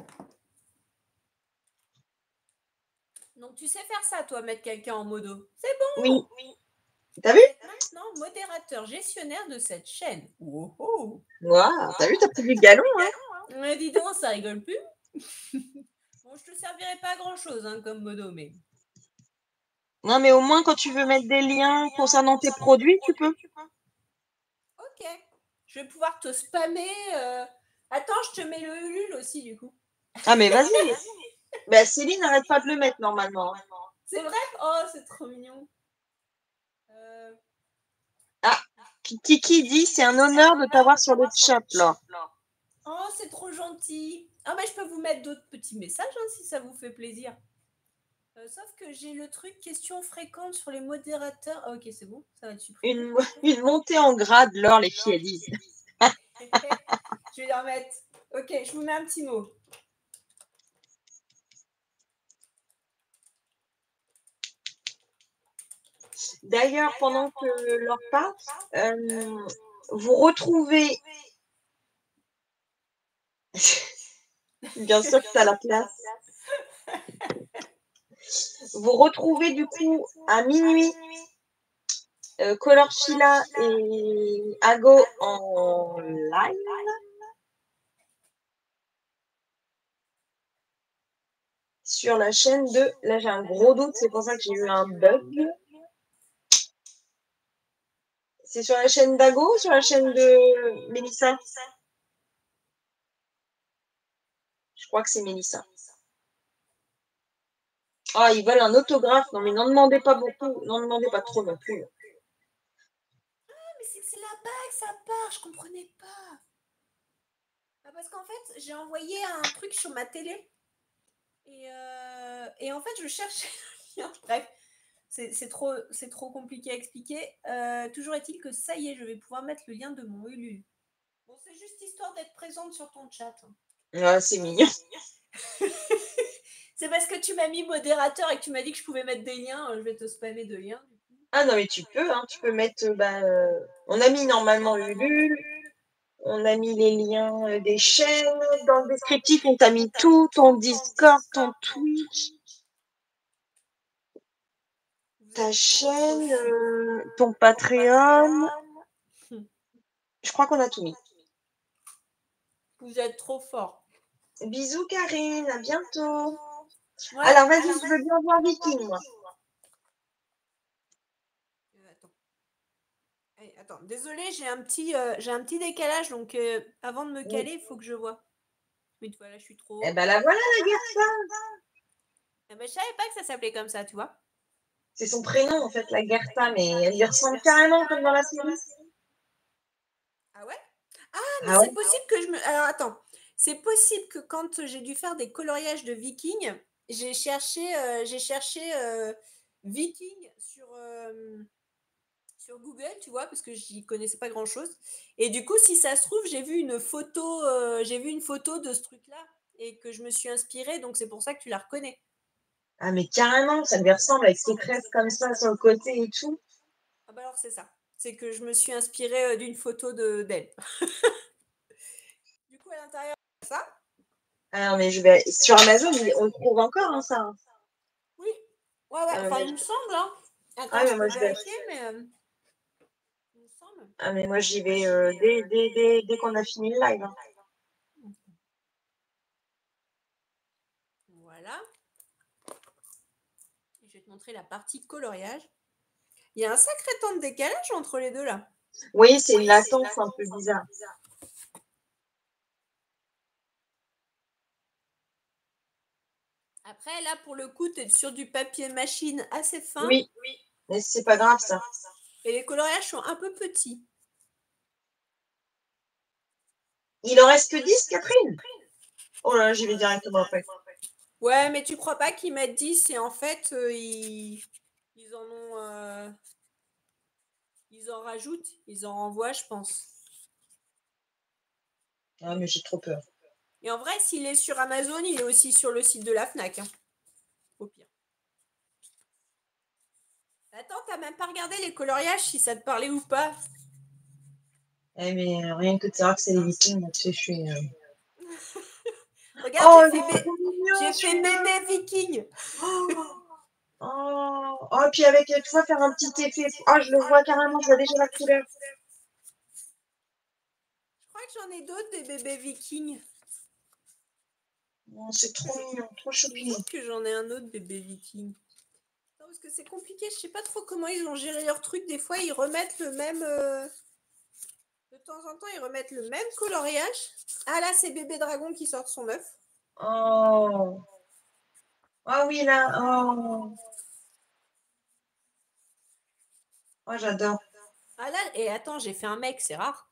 S4: Donc tu sais faire ça, toi, mettre quelqu'un en modo. C'est bon.
S1: Oui. T'as vu?
S4: Maintenant, modérateur gestionnaire de cette chaîne. Oh, oh.
S1: Waouh, t'as vu, t'as pris du galon, hein?
S4: Mais dis donc, ça rigole plus. Bon, je te servirai pas à grand chose comme modo, mais.
S1: Non, mais au moins quand tu veux mettre des liens concernant tes produits, tu peux.
S4: Ok. Je vais pouvoir te spammer. Attends, je te mets le Ulule aussi, du coup.
S2: Ah, mais vas-y. Bah, Céline n'arrête pas de le mettre normalement.
S4: C'est vrai? Oh, c'est trop mignon.
S2: Kiki dit c'est un honneur de t'avoir sur le chat là.
S4: Oh, c'est trop gentil. Ah, mais je peux vous mettre d'autres petits messages hein, si ça vous fait plaisir. Sauf que j'ai le truc question fréquente sur les modérateurs. Ah, ok, c'est bon, ça va être supprimé.
S2: Une montée en grade, Laure, les filles, elles disent.
S4: Je vais les remettre. Ok, je vous mets un petit mot.
S2: D'ailleurs, pendant que Laure parle, vous retrouvez. Bien sûr que tu as la place. Vous retrouvez du coup à minuit Color Sheila et Ago en live. Sur la chaîne de. Là, j'ai un gros doute, c'est pour ça que j'ai eu un bug. C'est sur la chaîne d'Ago ou sur la chaîne de Mélissa? Je crois que c'est Mélissa. Ah, ils veulent un autographe. Non, mais n'en demandez pas beaucoup. N'en demandez pas trop non plus.
S4: Ah, mais c'est là-bas que ça part. Je comprenais pas. Ah, parce qu'en fait, j'ai envoyé un truc sur ma télé. Et en fait, je cherchais le lien. Bref, c'est trop compliqué à expliquer. Toujours est-il que ça y est, je vais pouvoir mettre le lien de mon Ulule. Bon, c'est juste histoire d'être présente sur ton chat.
S2: Ah, c'est mignon.
S4: C'est parce que tu m'as mis modérateur et que tu m'as dit que je pouvais mettre des liens. Je vais te spammer de liens. Du coup.
S2: Ah non, mais tu peux mettre. On a mis normalement Ulule. On a mis les liens des chaînes. Dans le descriptif, on t'a mis tout. Ton Discord, ton Twitch. Ta chaîne, ton Patreon. Je crois qu'on a tout mis.
S4: Vous êtes trop fort.
S2: Bisous Karine, à bientôt.
S4: Ouais.
S2: Alors vas-y, je veux bien voir Viking, moi.
S4: Attends, désolée, j'ai un petit décalage, donc avant de me caler, il faut que je vois. Mais voilà, je suis trop.
S2: Eh ben la voilà la Gerta.
S4: Eh ben, je savais pas que ça s'appelait comme ça, tu vois.
S2: C'est son prénom en fait, la Gerta, mais elle lui ressemble carrément comme dans la série.
S4: Ah ouais? Ah, mais
S2: Ah
S4: c'est
S2: ouais.
S4: possible que je me. Alors attends, c'est possible que quand j'ai dû faire des coloriages de Viking, j'ai cherché Viking sur Google, tu vois, parce que j'y connaissais pas grand-chose. Et du coup, si ça se trouve, j'ai vu une photo de ce truc-là et que je me suis inspirée, donc c'est pour ça que tu la reconnais.
S2: Ah mais carrément, ça lui ressemble avec ses tresses comme ça sur le côté et tout.
S4: Ah bah alors c'est ça. C'est que je me suis inspirée d'une photo d'elle. Du coup, à l'intérieur, ça.
S2: Ah non, mais je vais sur Amazon, on le trouve encore hein, ça.
S4: Oui. Ouais, enfin, il me semble, hein. Attends,
S2: Ah mais
S4: je
S2: moi
S4: peux
S2: je vais.
S4: vérifier, mais il me semble.
S2: Ah mais moi j'y vais dès qu'on a fini le live. Hein.
S4: Voilà. Je vais te montrer la partie coloriage. Il y a un sacré temps de décalage entre les deux là.
S2: Oui, c'est une latence un peu bizarre.
S4: Après, là, pour le coup, tu es sur du papier machine assez fin.
S2: Oui, mais c'est pas grave ça.
S4: Et les coloriages sont un peu petits.
S2: Il en reste que 10, Catherine? Oh là, j'y vais directement après.
S4: Ouais, mais tu crois pas qu'ils mettent 10 et en fait, ils en ont. Ils en rajoutent, ils en renvoient, je pense.
S2: Ah, mais j'ai trop peur.
S4: Et en vrai, s'il est sur Amazon, il est aussi sur le site de la Fnac. Hein. Au pire. Attends, t'as même pas regardé les coloriages si ça te parlait ou pas.
S2: Eh, mais rien que de savoir que c'est les Vikings, tu sais, je suis.
S4: Regarde,
S2: Oh,
S4: j'ai fait bébé viking.
S2: Oh, et puis avec, tu vois, faire un petit effet. Ah, je le vois carrément, je vois déjà la couleur.
S4: Je crois que j'en ai d'autres des bébés vikings.
S2: Oh, c'est trop mignon, trop
S4: Je
S2: choupi.
S4: pense que j'en ai un autre bébé viking. Non, parce que c'est compliqué, je sais pas trop comment ils ont géré leur truc. Des fois, ils remettent le temps en temps, ils remettent le même coloriage. Ah là, c'est bébé dragon qui sort son œuf.
S1: Oh. Ah oui, là. Oh. Moi, j'adore.
S4: Ah là, et attends, j'ai fait un mec, c'est rare.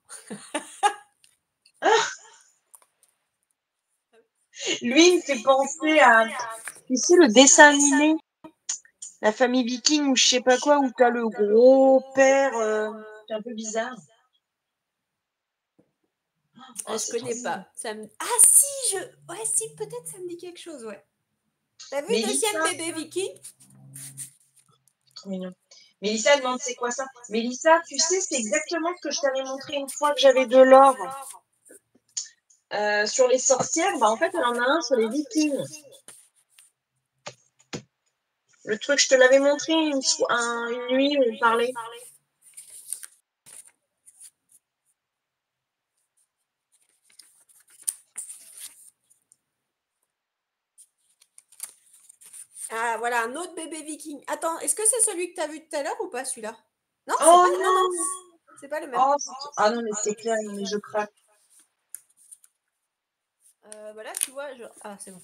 S1: Lui, il me fait penser à, tu sais, le dessin animé, La famille viking ou je sais pas quoi, où t'as le gros père, c'est un peu bizarre. Oh,
S4: Je connais pas. Ah si, ouais, si, peut-être ça me dit quelque chose, ouais. T'as vu
S1: Mélissa,
S4: deuxième bébé viking?
S1: trop mignon. Mélissa demande c'est quoi ça? Mélissa, tu sais, c'est exactement ce que je t'avais montré une fois que j'avais de l'or. Sur les sorcières, bah en fait, elle en a un sur les vikings. Le truc, je te l'avais montré une nuit où on parlait.
S4: Ah, voilà, un autre bébé viking. Attends, est-ce que c'est celui que tu as vu tout à l'heure ou pas celui-là? Non, c'est
S1: Oh
S4: pas, non,
S1: non!
S4: c'est pas le même.
S1: Oh, ah non, mais c'est clair, non, mais je craque.
S4: Voilà, tu vois, ah, c'est bon.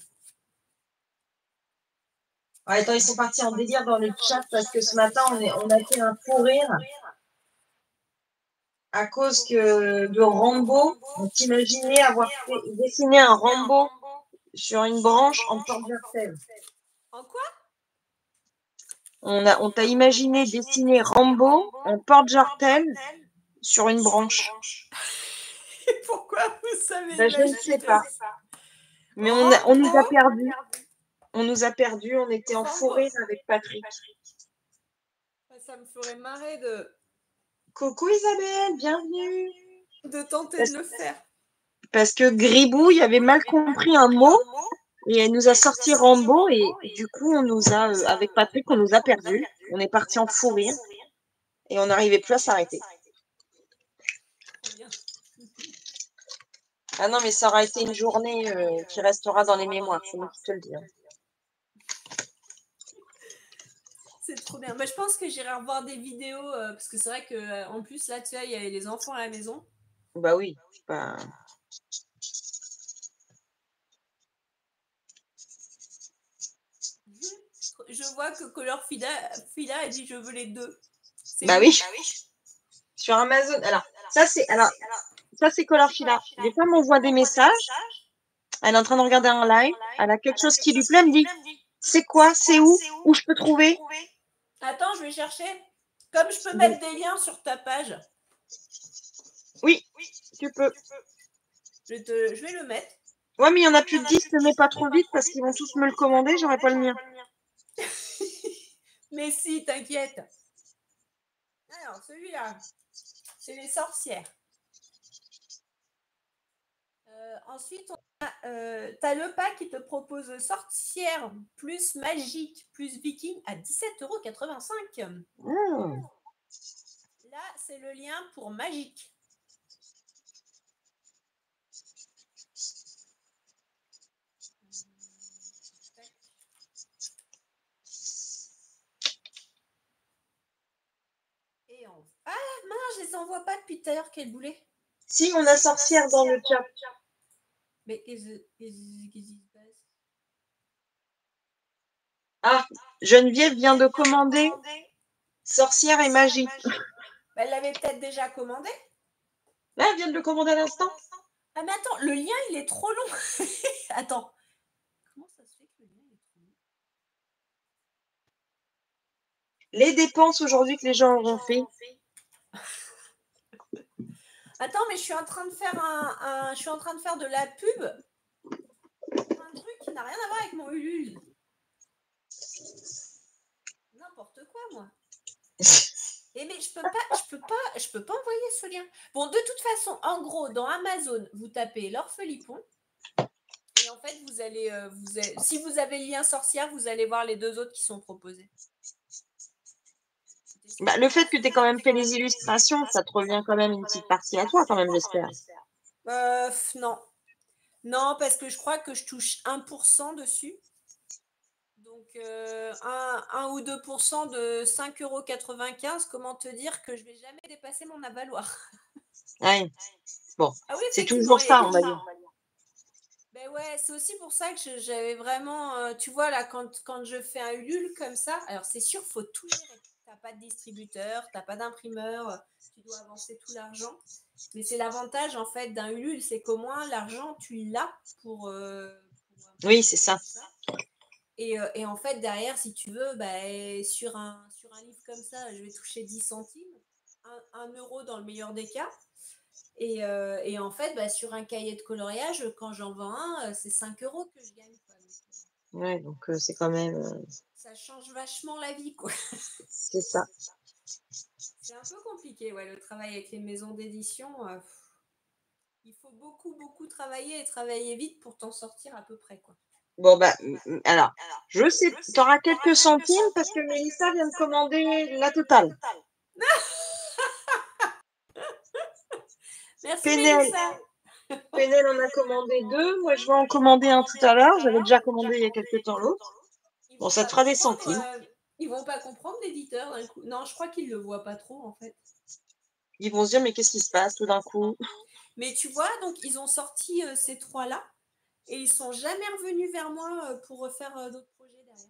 S1: Ouais, attends, ils sont partis en délire dans le chat parce que ce matin, on a fait un fou rire à cause de Rambo. On t'imaginait avoir dessiné un Rambo sur une branche en porte-jartel.
S4: En quoi?
S1: On t'a imaginé dessiner Rambo en porte-jartel sur une branche.
S4: Pourquoi vous savez
S1: Ben, je ne sais pas. Mais on nous a perdus. On nous a perdus. On était en fou rire avec Patrick.
S4: Ça me ferait marrer de
S1: Coucou Isabelle, bienvenue.
S4: tenter de le faire.
S1: Parce que Gribouille avait mal compris un mot et elle nous a sorti Rambo et du coup on nous a, avec Patrick, on nous a perdus. On est parti en fou rire et on n'arrivait plus à s'arrêter. Ah non, mais ça aura été une journée qui restera dans les mémoires, c'est moi qui te le dis. Hein.
S4: C'est trop bien. Bah, je pense que j'irai revoir des vidéos parce que c'est vrai que en plus là, tu vois, il y avait les enfants à la maison.
S1: Bah oui. Bah...
S4: Je vois que Color Fila a dit je veux les deux.
S1: Bah oui. Sur Amazon. Alors ça c'est Color Fila. Des fois, on m'envoie des messages. Elle est en train de regarder un live. Elle a quelque chose qui lui plaît. Elle me dit c'est quoi? C'est où? Où je peux trouver?
S4: Attends, je vais chercher. Comme je peux mettre des liens sur ta page.
S1: Oui, tu peux.
S4: Je vais le mettre.
S1: Ouais, mais il y en a plus de 10. Ne mets pas trop vite parce qu'ils vont tous me le commander. J'aurai pas le mien.
S4: Mais si, t'inquiète. Alors, celui-là, c'est les sorcières. Ensuite, t'as le pack qui te propose sorcière plus magique plus viking à 17,85 €. Là, c'est le lien pour magique. Et ah mince, je les envoie pas depuis tout à l'heure, quel boulet.
S1: Si, on a sorcière dans le chat.
S4: Mais qu'est-ce qui se passe?
S1: Ah, Geneviève vient de commander sorcière et magie.
S4: Elle l'avait peut-être déjà commandé.
S1: Là, elle vient de le commander à l'instant.
S4: Ah mais attends, le lien il est trop long. Attends. Comment ça se fait que le lien est trop long?
S1: Les dépenses aujourd'hui que les gens auront fait.
S4: Attends, mais je suis en train de faire je suis en train de faire de la pub pour un truc qui n'a rien à voir avec mon Ulule. N'importe quoi, moi. Et mais je peux pas envoyer ce lien. Bon, de toute façon, en gros, dans Amazon, vous tapez l'orphelipon. Et en fait, vous allez, si vous avez le lien sorcière, vous allez voir les deux autres qui sont proposés.
S1: Bah, le fait que tu aies quand même fait les illustrations, ça te revient quand même une petite partie à toi, quand même, j'espère.
S4: Non. Non, parce que je crois que je touche 1% dessus. Donc, 1 ou 2% de 5,95 €, comment te dire que je ne vais jamais dépasser mon avaloir.
S1: Ouais. Bon,
S4: Ah oui,
S1: c'est
S4: effectivement,
S1: toujours
S4: il y a
S1: ça, on va
S4: des-
S1: dire.
S4: Ben ouais, c'est aussi pour ça que j'avais vraiment, tu vois, là, quand je fais un Ulule comme ça, alors c'est sûr, faut tout gérer. T'as pas de distributeur, t'as pas d'imprimeur, tu dois avancer tout l'argent. Mais c'est l'avantage, en fait, d'un Ulule, c'est qu'au moins, l'argent, tu l'as pour
S1: Oui,
S4: imprimer
S1: c'est
S4: et
S1: ça.
S4: tout ça. Et en fait, derrière, si tu veux, ben, sur un livre comme ça, je vais toucher 10 centimes, 1 euro dans le meilleur des cas. Et en fait, bah, sur un cahier de coloriage, quand j'en vends un, c'est 5 euros que je gagne, quoi. Donc,
S1: Ouais, donc c'est quand même.
S4: ça change vachement la vie, quoi.
S1: C'est ça.
S4: C'est un peu compliqué, ouais, le travail avec les maisons d'édition. Il faut beaucoup, beaucoup travailler et travailler vite pour t'en sortir à peu près, quoi.
S1: Bon, bah, alors, je sais, tu auras quelques centimes parce que Mélissa vient de commander la totale.
S4: Merci,
S1: Pénel,
S4: Mélissa.
S1: Pénel en a commandé 2. Moi, je vais en commander un tout à l'heure. J'avais déjà commandé il y a quelques temps l'autre.
S4: Ils
S1: Bon,
S4: vont
S1: ça te
S4: pas
S1: fera des
S4: comprendre,
S1: centimes.
S4: ils vont pas comprendre l'éditeur d'un coup. Non, je crois qu'ils le voient pas trop, en fait.
S1: Ils vont se dire, mais qu'est-ce qui se passe tout d'un coup?
S4: Mais tu vois, donc ils ont sorti ces trois-là et ils sont jamais revenus vers moi pour refaire d'autres projets derrière.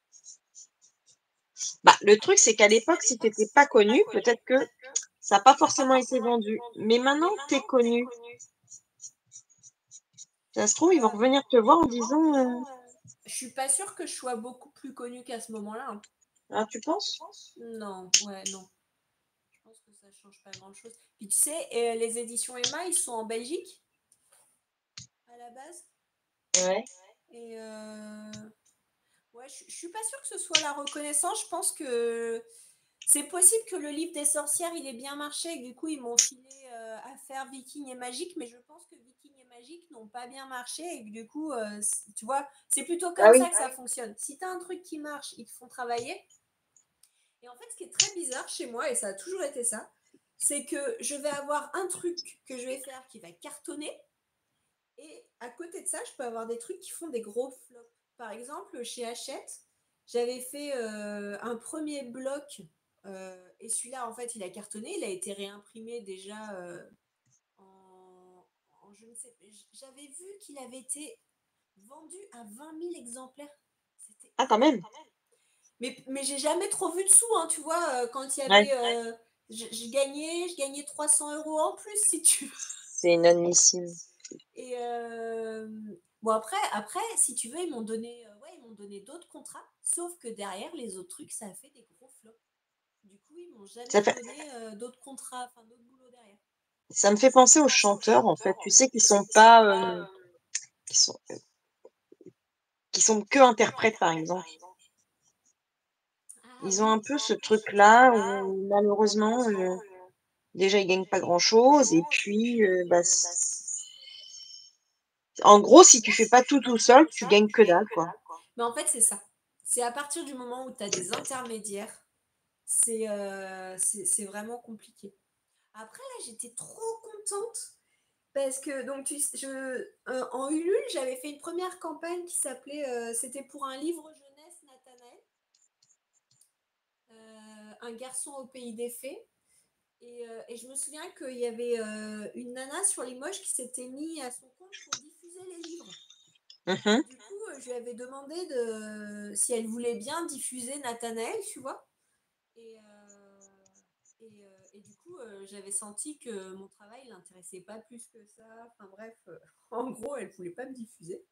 S1: Bah, le truc, c'est qu'à l'époque, si tu n'étais pas connu, peut-être que ça n'a pas forcément été vendu. Mais maintenant que tu es connu, ça se trouve, ils vont revenir te voir en disant
S4: Je suis pas sûre que je sois beaucoup plus connue qu'à ce moment-là, hein.
S1: ah, tu penses?
S4: Non, ouais, non. Je pense que ça change pas grand-chose. Puis tu sais, les éditions Emma, ils sont en Belgique à la base.
S1: Ouais.
S4: Et ouais, je suis pas sûre que ce soit la reconnaissance. Je pense que c'est possible que le livre des sorcières, il ait bien marché et que du coup, ils m'ont filé à faire Viking et Magique, mais je pense que Viking et Magique n'ont pas bien marché et que du coup, tu vois, c'est plutôt
S1: Ah
S4: comme
S1: oui.
S4: ça que ça fonctionne. Si tu as un truc qui marche, ils te font travailler. Et en fait, ce qui est très bizarre chez moi, et ça a toujours été ça, c'est que je vais avoir un truc que je vais faire qui va cartonner, et à côté de ça, je peux avoir des trucs qui font des gros flops. Par exemple, chez Hachette, j'avais fait un premier bloc, et celui-là, en fait, il a cartonné, il a été réimprimé déjà je ne sais, j'avais vu qu'il avait été vendu à 20 000 exemplaires. C'était
S1: Ah, quand même.
S4: mais j'ai jamais trop vu de sous, hein, tu vois, quand il y
S1: Ouais.
S4: avait. Je gagnais 300 euros en plus, si tu veux.
S1: C'est inadmissible.
S4: Et bon, après, si tu veux, ils m'ont donné, ouais, ils m'ont donné d'autres contrats, sauf que derrière, les autres trucs, ça a fait des gros flops. Du coup, ils m'ont jamais
S1: Ça fait...
S4: donné d'autres contrats, enfin d'autres boulots derrière.
S1: Ça me fait penser aux chanteurs, en fait. Tu sais, qui sont pas. Qui sont, qui sont que interprètes, par exemple.
S4: Ah
S1: Ils ont
S4: oui.
S1: un peu ce truc-là où, malheureusement, déjà, ils gagnent pas grand-chose. Et puis, bah, en gros, si tu fais pas tout seul, tu gagnes que dalle, quoi.
S4: Mais en fait, c'est ça. C'est à partir du moment où tu as des intermédiaires, c'est vraiment compliqué. Après, là, j'étais trop contente parce que, donc, en Ulule, j'avais fait une première campagne qui s'appelait, c'était pour un livre jeunesse Nathanaël, un garçon au pays des fées. Et je me souviens qu'il y avait une nana sur Limoges qui s'était mis à son compte pour diffuser les livres.
S1: Mhm.
S4: Du coup, je lui avais demandé si elle voulait bien diffuser Nathanaël, tu vois. Et du coup, j'avais senti que mon travail l'intéressait pas plus que ça. Enfin bref, en gros, elle voulait pas me diffuser.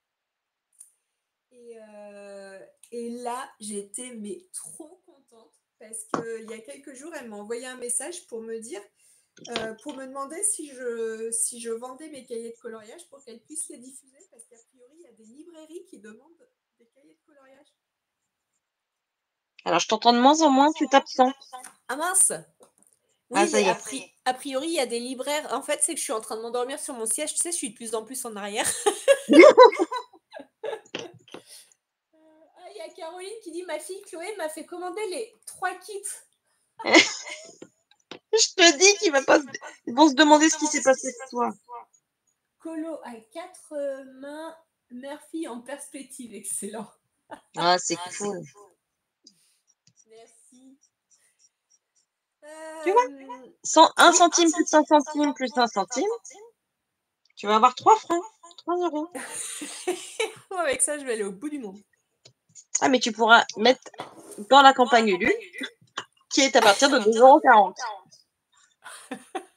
S4: Et là, j'étais mais trop contente parce qu'il y a quelques jours, elle m'a envoyé un message pour me dire, pour me demander si je vendais mes cahiers de coloriage pour qu'elle puisse les diffuser parce qu'a priori, il y a des librairies qui demandent des cahiers de coloriage.
S1: Alors, je t'entends de moins en moins, tu t'absentes.
S4: Ah mince!
S1: Ah,
S4: Oui,
S1: ça y est.
S4: a priori, il y a des libraires. En fait, c'est que je suis en train de m'endormir sur mon siège. Tu sais, je suis de plus en plus en arrière. Il y a Caroline qui dit, ma fille Chloé m'a fait commander les 3 kits.
S1: Je te dis ils vont se demander ce qui s'est passé ce soir.
S4: Colo à 4 mains, Murphy en perspective. Excellent.
S1: Ah, c'est cool.
S4: Merci.
S1: 1
S4: oui.
S1: centime plus 1 centime plus 1 centime, tu vas avoir 3 francs, 3 euros.
S4: Avec ça, je vais aller au bout du monde.
S1: Ah, mais tu pourras mettre dans la campagne Ulule, qui est à partir de 2,40 €.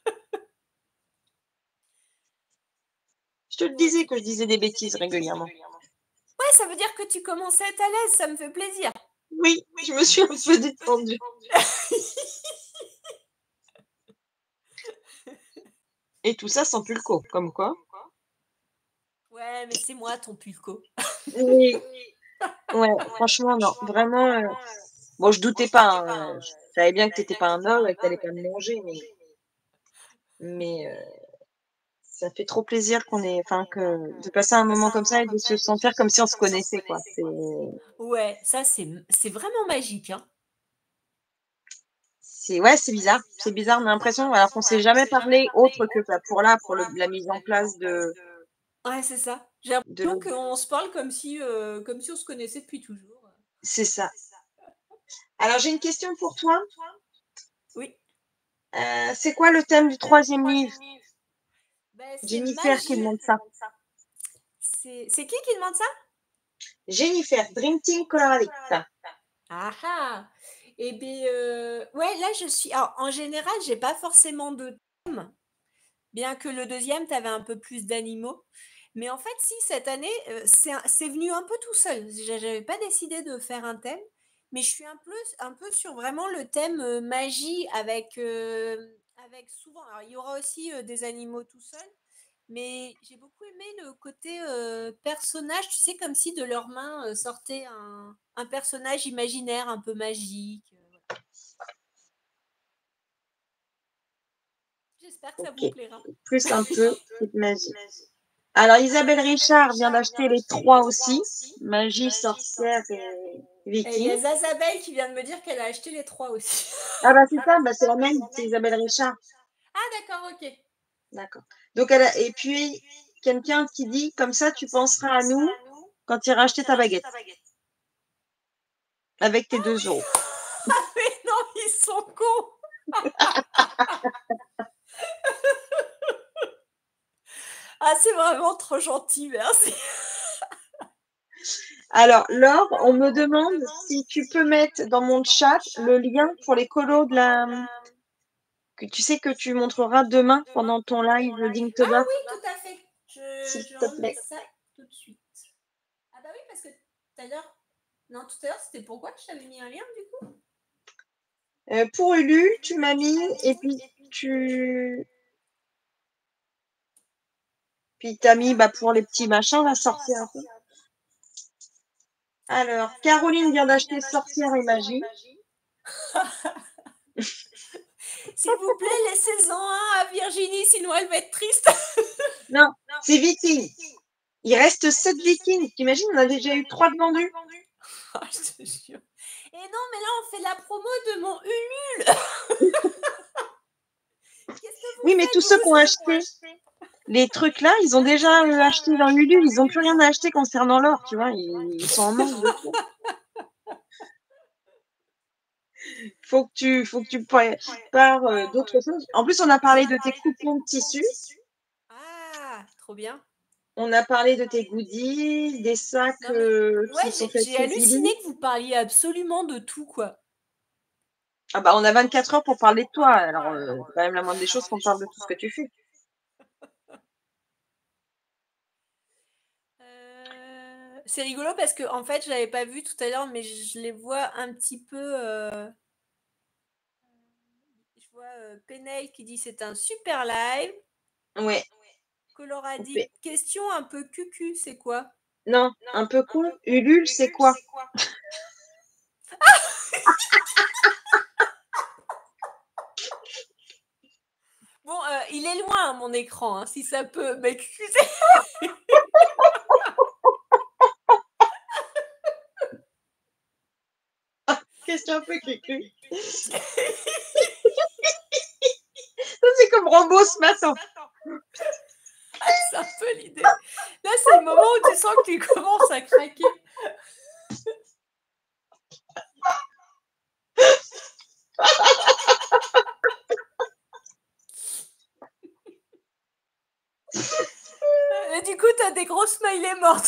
S1: Je te le disais que je disais des bêtises régulièrement.
S4: Ouais, ça veut dire que tu commences à être à l'aise, ça me fait plaisir.
S1: Oui, je me suis un peu détendue. Et tout ça sans pulco, comme quoi.
S4: Ouais, mais c'est moi ton pulco.
S1: Oui. Ouais, franchement, non. Vraiment, bon, je doutais pas. Hein, je savais bien que t'étais pas un homme et que t'allais pas me manger, mais ça fait trop plaisir de passer un moment comme ça et de se sentir comme si on se connaissait, quoi.
S4: Ouais, ça c'est vraiment magique, hein.
S1: Ouais, c'est bizarre. C'est bizarre, on a l'impression, alors qu'on s'est jamais parlé autre que pour la mise en place
S4: Ouais, c'est ça. J'ai l'impression qu'on se parle comme si on se connaissait depuis toujours.
S1: C'est ça. Alors, j'ai une question pour toi.
S4: Oui.
S1: C'est quoi le thème du 3e livre?
S4: Ben, c'est
S1: Jennifer qui
S4: magie.
S1: demande ça.
S4: C'est qui demande ça?
S1: Jennifer, Drinking Coloradita.
S4: Ah ah. Eh bien, ouais, là je suis. Alors, en général, j'ai pas forcément de thème, bien que le deuxième, tu avais un peu plus d'animaux. Mais en fait, si, cette année, c'est venu un peu tout seul. J'avais pas décidé de faire un thème, mais je suis un peu sur vraiment le thème magie avec souvent. Alors, il y aura aussi des animaux tout seuls, mais j'ai beaucoup aimé le côté personnage, tu sais, comme si de leurs mains sortait un personnage imaginaire un peu magique. Voilà. J'espère que ça vous
S1: Ok.
S4: plaira.
S1: Plus un peu de magie. Alors, Isabelle Richard vient d'acheter les 3 aussi. Magie, sorcière et
S4: Et il y
S1: viking.
S4: a Zazabelle qui vient de me dire qu'elle a acheté les 3 aussi.
S1: Ah bah c'est ça, c'est la même, c'est Isabelle Richard.
S4: Ah d'accord, ok.
S1: D'accord. Donc et puis quelqu'un qui dit comme ça tu penseras à nous quand tu iras acheter ta baguette. Avec tes 2 €.
S4: Ah mais non, ils sont cons. Ah c'est vraiment trop gentil, merci.
S1: Alors Laure, on me demande si tu peux mettre dans mon chat le lien pour les colos que tu sais que tu montreras demain pendant ton live Linktober.
S4: Ah oui, tout à fait.
S1: S'il
S4: Je
S1: te
S4: remets
S1: plaît.
S4: ça tout de suite. Ah bah oui, parce que tout à l'heure... Non, tout à l'heure, c'était pourquoi je t'avais mis un lien, du coup?
S1: Pour Ulu, tu m'as mis et puis t'as mis pour les petits machins, la sorcière un peu. Alors, Caroline vient d'acheter Sorcière et Magie.
S4: S'il vous plaît, laissez-en un à Virginie, sinon elle va être triste.
S1: Non, c'est Viking. Il reste 7 Vikings. T'imagines, on a déjà eu 3 de vendus.
S4: Oh, je te jure. Et non, mais là, on fait la promo de mon Ulule.
S1: Oui, mais tous ceux qui ont acheté les trucs là, ils ont déjà acheté dans Ulule. Ils n'ont plus rien à acheter concernant l'or, tu vois. Ils sont en manque de tout. Faut que tu parles d'autres choses. En plus, on a parlé de tes coupons de tissu.
S4: Ah, trop bien.
S1: On a parlé de tes goodies, des sacs qui sont faits
S4: j'ai halluciné que vous parliez absolument de tout, quoi.
S1: Ah bah, on a 24 heures pour parler de toi. Alors, c'est quand même la moindre des choses qu'on parle de tout ce que tu fais.
S4: C'est rigolo parce que en fait, je l'avais pas vu tout à l'heure, mais je les vois un petit peu. Je vois Penel qui dit c'est un super live.
S1: Ouais.
S4: Colora dit question un peu cucu, c'est quoi?
S1: Non, un peu con. Ulule, c'est quoi?
S4: Bon, il est loin mon écran, hein, si ça peut m'excuser.
S1: Question un peu cucu. Ça, c'est comme Rambo ce matin.
S4: C'est un peu l'idée. Là, c'est le moment où tu sens que tu commences à craquer. des gros smileys mortes.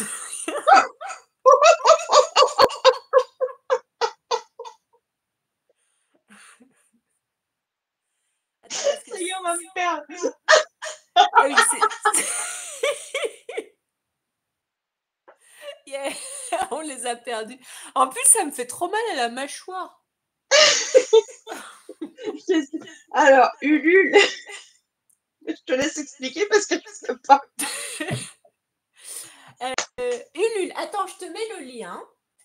S4: Attends, parce que
S1: Ça y est, on va me perdre.
S4: ah oui, Yeah, on les a perdus. En plus, ça me fait trop mal à la mâchoire.
S1: Alors, Ulule, je te laisse expliquer parce que je ne sais pas.
S4: Ulule, attends, je te mets le lien.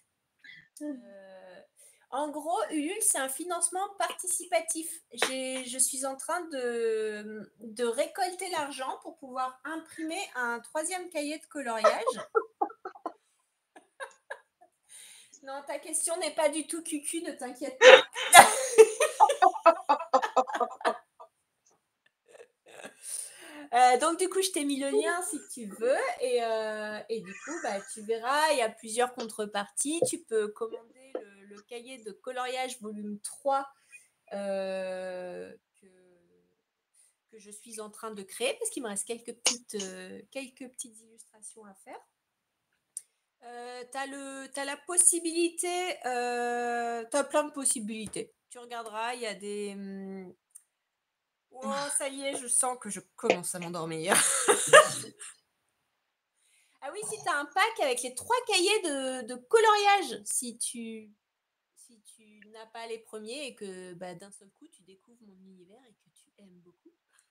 S4: En gros, Ulule, c'est un financement participatif. Je suis en train de récolter l'argent pour pouvoir imprimer un 3e cahier de coloriage. Non, ta question n'est pas du tout cucu, ne t'inquiète pas. Donc du coup, je t'ai mis le lien si tu veux et du coup, bah, tu verras, il y a plusieurs contreparties. Tu peux commander le cahier de coloriage volume 3 que je suis en train de créer parce qu'il me reste quelques petites illustrations à faire. T'as la possibilité, t'as plein de possibilités. Tu regarderas, il y a des... Oh, ça y est, je sens que je commence à m'endormir. Ah oui, si tu as un pack avec les 3 cahiers de coloriage, si tu n'as pas les premiers et que bah, d'un seul coup, tu découvres mon univers et que tu aimes beaucoup.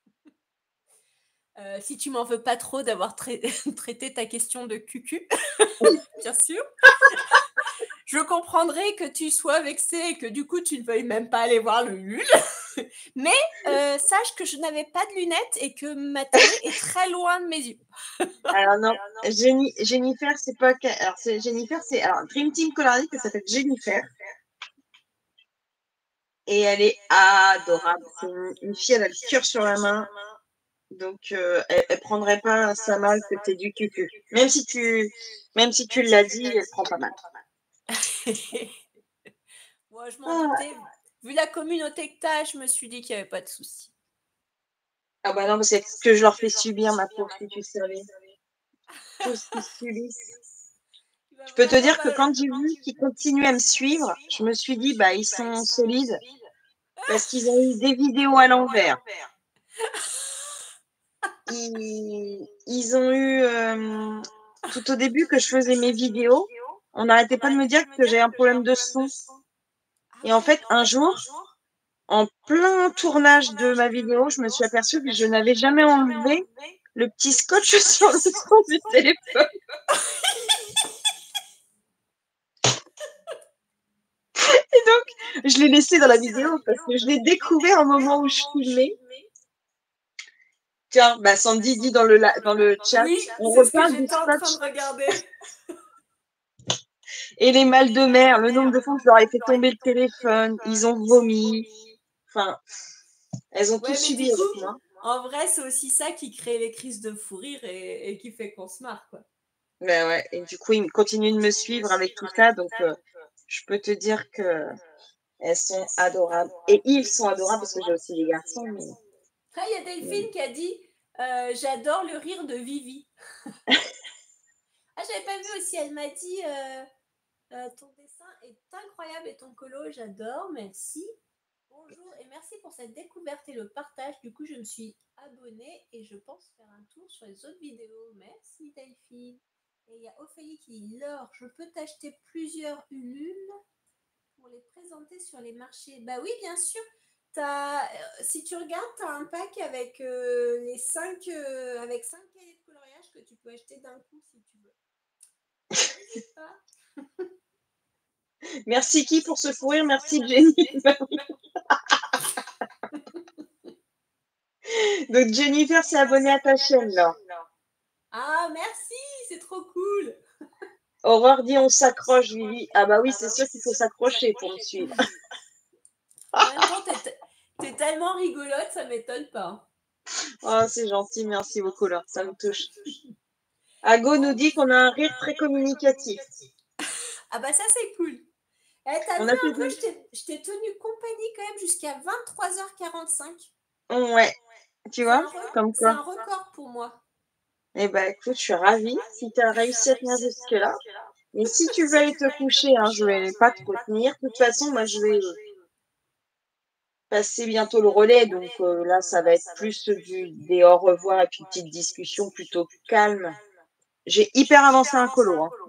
S4: Si tu m'en veux pas trop d'avoir traité ta question de cucu, bien sûr. Je comprendrais que tu sois vexé et que du coup, tu ne veuilles même pas aller voir le Ulule. Mais sache que je n'avais pas de lunettes et que ma télé est très loin de mes yeux.
S1: Alors non, Jennifer, c'est pas... Alors, Jennifer, c'est... Alors, Dream Team Colorist, elle s'appelle Jennifer. Et elle est adorable. C'est une fille, elle a le cœur sur la main. Donc, elle prendrait pas ça mal que t'aies du cucu. Même si tu l'as dit, elle prend pas mal.
S4: Moi, je m'en doutais. Vu la communauté que t'as, je me suis dit qu'il n'y avait pas de souci.
S1: Ah bah non, mais c'est ce que je leur fais subir, ma pauvre, si tu savais. Tout ce qu'ils subissent. Je peux te dire que quand j'ai vu qu'ils continuaient à me suivre, je me suis dit, bah, ils sont solides parce qu'ils ont eu des vidéos à l'envers. Ils ont eu, tout au début que je faisais mes vidéos, on n'arrêtait pas de me dire que j'ai un problème de son. Et en fait, un jour, en plein tournage de ma vidéo, je me suis aperçue que je n'avais jamais enlevé le petit scotch sur le son du téléphone. Et donc, je l'ai laissé dans la vidéo parce que je l'ai découvert au moment où je filmais. Tiens, bah Sandy dit dans le chat,
S4: oui,
S1: on
S4: c'est ce que
S1: reparle du
S4: j'étais en train
S1: scotch
S4: de regarder.
S1: et les mal de mer, le nombre de fois que je leur ai fait tomber le téléphone, ils ont vomi. Enfin, elles ont tout
S4: Ouais, mais
S1: subi
S4: du coup,
S1: avec moi.
S4: en vrai, c'est aussi ça qui crée les crises de fou rire et qui fait qu'on se marre, quoi.
S1: Mais ouais, et du coup, ils continuent de me suivre avec tout ça, donc je peux te dire que elles sont adorables. Et ils sont adorables parce que j'ai aussi des garçons. Mais...
S4: Ah, il y a Delphine qui a dit j'adore le rire de Vivi. Ah, j'avais pas vu aussi. Elle m'a dit ton dessin est incroyable et ton colo, j'adore. Merci. Bonjour et merci pour cette découverte et le partage. Du coup, je me suis abonnée et je pense faire un tour sur les autres vidéos. Merci Delphine. Et il y a Ophélie qui dit Laure, je peux t'acheter plusieurs Ulule pour les présenter sur les marchés. Bah oui, bien sûr. Si tu regardes, tu as un pack avec les 5 avec 5 cahiers de coloriage que tu peux acheter d'un coup si tu veux. N'hésite pas.
S1: Merci qui pour ce fou rire, merci Jenny. Donc Jennifer s'est abonnée à ta chaîne là.
S4: Ah merci, c'est trop cool.
S1: Aurore dit on s'accroche, Vivi. Ah bah oui, c'est sûr qu'il faut s'accrocher pour me suivre.
S4: En même temps, t'es tellement rigolote, ça m'étonne pas.
S1: Oh, c'est gentil, merci beaucoup là, ça me touche. Ago nous dit qu'on a un rire très communicatif.
S4: Ah bah ça c'est cool. T'as vu un peu, je t'ai tenu compagnie quand même jusqu'à 23h45.
S1: Ouais, tu vois, comme
S4: C'est
S1: quoi.
S4: un record pour moi.
S1: Eh ben, écoute, je suis ravie si tu as réussi à tenir jusque-là. Mais si tu veux aller te coucher, hein, je vais pas te retenir. De toute façon, moi, je vais passer bientôt le relais. Donc là, ça va être plus des au revoir et puis une petite discussion plutôt calme. J'ai hyper avancé un colo. Hein.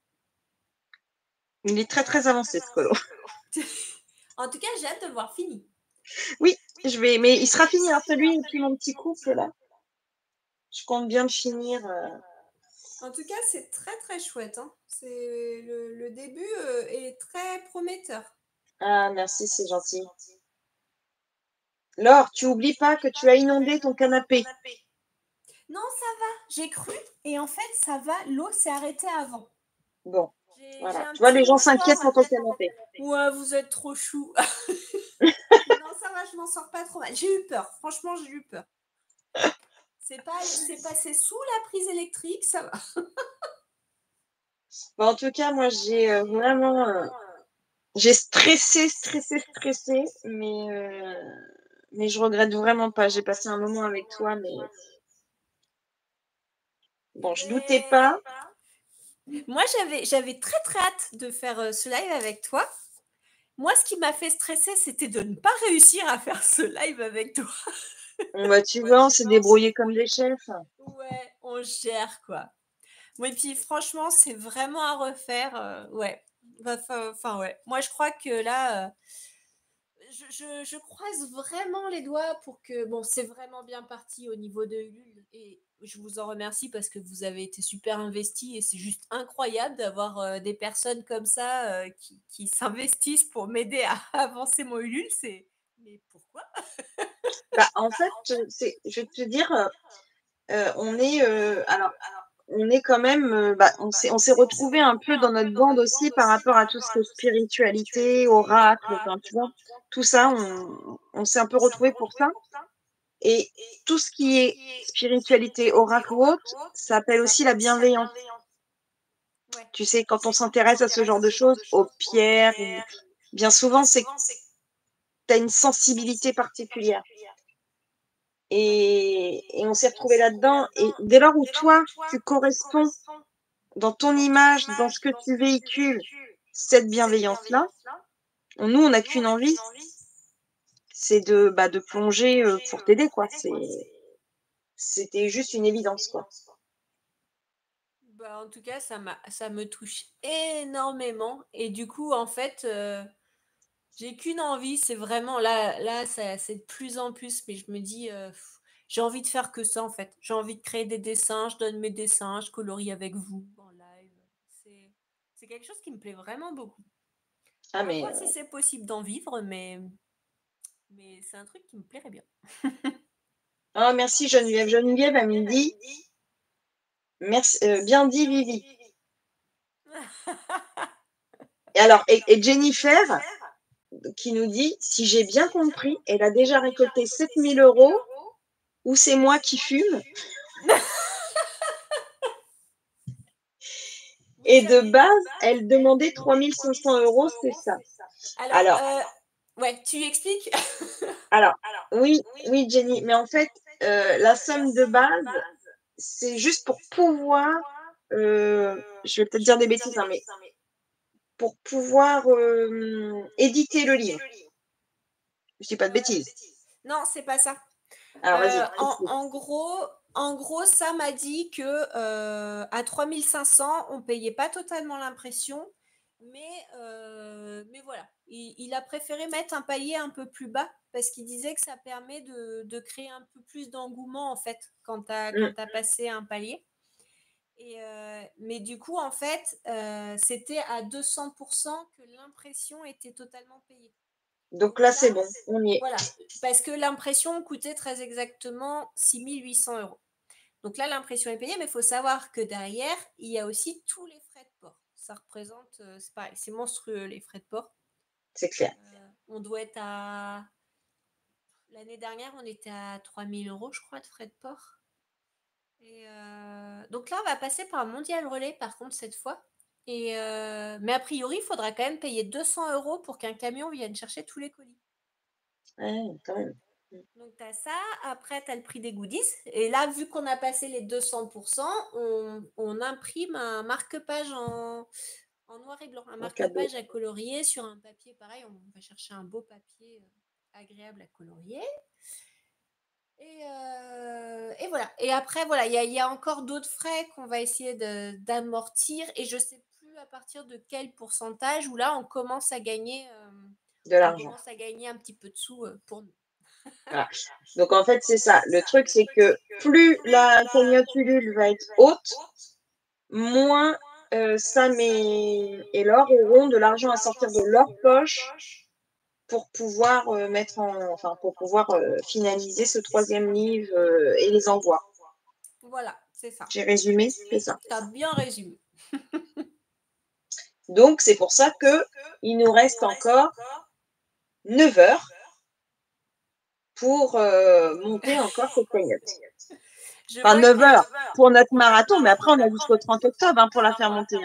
S1: Il est très, très avancé, ce colo.
S4: En tout cas, j'ai hâte de le voir fini.
S1: Oui, je vais. Mais il sera fini, hein, celui et puis mon petit couple, là. Je compte bien le finir.
S4: En tout cas, c'est très très chouette. Hein. C'est le début est très prometteur.
S1: Ah, merci, c'est gentil. Laure, tu oublies pas que tu as inondé ton canapé.
S4: Non, ça va. J'ai cru et en fait, ça va. L'eau s'est arrêtée avant.
S1: Bon,
S4: J'ai
S1: voilà.
S4: un
S1: Tu vois,
S4: petit
S1: les gens
S4: mouchoir.
S1: s'inquiètent pour ton canapé.
S4: Ouais, vous êtes trop chou. Non, ça va, je m'en sors pas trop mal. J'ai eu peur. Franchement, j'ai eu peur. C'est passé sous la prise électrique, ça va.
S1: Bon, en tout cas, moi, j'ai vraiment... j'ai stressé, mais je regrette vraiment pas. J'ai passé un moment avec toi, mais bon, je doutais pas.
S4: Moi, j'avais très très hâte de faire ce live avec toi. Moi, ce qui m'a fait stresser, c'était de ne pas réussir à faire ce live avec toi.
S1: Bah, tu vois, on s'est débrouillé comme des chefs.
S4: Ouais, on gère quoi. Oui, puis franchement, c'est vraiment à refaire. Ouais. Enfin, ouais. Moi, je crois que là, je croise vraiment les doigts pour que. Bon, c'est vraiment bien parti au niveau de Ulule. Et je vous en remercie parce que vous avez été super investis et c'est juste incroyable d'avoir des personnes comme ça qui s'investissent pour m'aider à avancer mon Ulule. Mais pourquoi?
S1: Bah, en fait, je vais te dire, on est quand même, on s'est retrouvé un peu dans notre bande aussi par rapport à tout ce qui est spiritualité, oracle, enfin, tu vois, tout ça, on s'est un peu retrouvé pour ça. Et tout ce qui est spiritualité, oracle ou autre, ça appelle aussi la bienveillance.
S4: Ouais.
S1: Tu sais, quand on s'intéresse à ce genre de choses, aux pierres, bien souvent, c'est que tu as une sensibilité particulière. Et on s'est retrouvé là-dedans. Et dès lors où toi, tu corresponds dans ton image, dans ce que tu véhicules, cette bienveillance-là, nous, on n'a qu'une envie, c'est de plonger pour t'aider, quoi. C'était juste une évidence, quoi.
S4: Bah, en tout cas, ça me touche énormément. Et du coup, en fait, j'ai qu'une envie, c'est vraiment là, c'est de plus en plus, mais je me dis, j'ai envie de faire que ça, en fait. J'ai envie de créer des dessins, je donne mes dessins, je colorie avec vous en live. C'est quelque chose qui me plaît vraiment beaucoup.
S1: Ah,
S4: À
S1: mais
S4: voir si c'est possible d'en vivre, mais c'est un truc qui me plairait bien.
S1: ah, merci Geneviève. Geneviève, elle me dit, merci, bien dit Vivi. Et alors, et Jennifer, qui nous dit, si j'ai bien compris, elle a déjà récolté 7000 € ou c'est moi qui fume. Et de base, elle demandait 3500 €, c'est ça.
S4: Alors, ouais, tu expliques?
S1: Alors, oui, Jenny, mais en fait, la somme de base, c'est juste pour pouvoir, je vais peut-être dire des bêtises, hein, mais pour pouvoir éditer le livre. Je dis pas de bêtises.
S4: Non, c'est pas ça.
S1: Alors, vas-y.
S4: En gros, ça m'a dit que à 3500, on payait pas totalement l'impression, mais voilà. Il a préféré mettre un palier un peu plus bas parce qu'il disait que ça permet de créer un peu plus d'engouement en fait quand tu as passé un palier. Mais du coup, en fait, c'était à 200% que l'impression était totalement payée.
S1: Donc là, c'est bon, on y est.
S4: Voilà, parce que l'impression coûtait très exactement 6800 €. Donc là, l'impression est payée, mais il faut savoir que derrière, il y a aussi tous les frais de port. Ça représente, c'est pareil, c'est monstrueux les frais de port.
S1: C'est clair.
S4: On doit être à... L'année dernière, on était à 3000 € je crois, de frais de port. Et donc là, on va passer par un mondial relais, par contre, cette fois. Mais a priori, il faudra quand même payer 200 € pour qu'un camion vienne chercher tous les colis.
S1: Ouais, quand même.
S4: Donc, tu as ça. Après, tu as le prix des goodies. Et là, vu qu'on a passé les 200%, on imprime un marque-page en noir et blanc. Un marque-page à colorier sur un papier. Pareil, on va chercher un beau papier agréable à colorier. Et voilà. Et après, voilà, il y a encore d'autres frais qu'on va essayer d'amortir. Et je ne sais plus à partir de quel pourcentage où là, on commence à gagner,
S2: De l'argent.
S4: on commence à gagner un petit peu de sous pour nous.
S2: Voilà. Donc en fait, c'est ça. Le truc, c'est que plus la cagnotte Ulule va être haute, moins Sam et Laure auront de l'argent à sortir de leur poche pour pouvoir pour pouvoir finaliser ce 3e livre et les envois.
S4: Voilà, c'est ça.
S2: J'ai résumé, c'est ça.
S4: Tu as bien résumé.
S2: Donc c'est pour ça que il nous reste encore 9 heures pour monter encore cette cagnotte. Enfin, 9 heures pour notre marathon, mais après, on a jusqu'au 30 octobre pour la faire monter.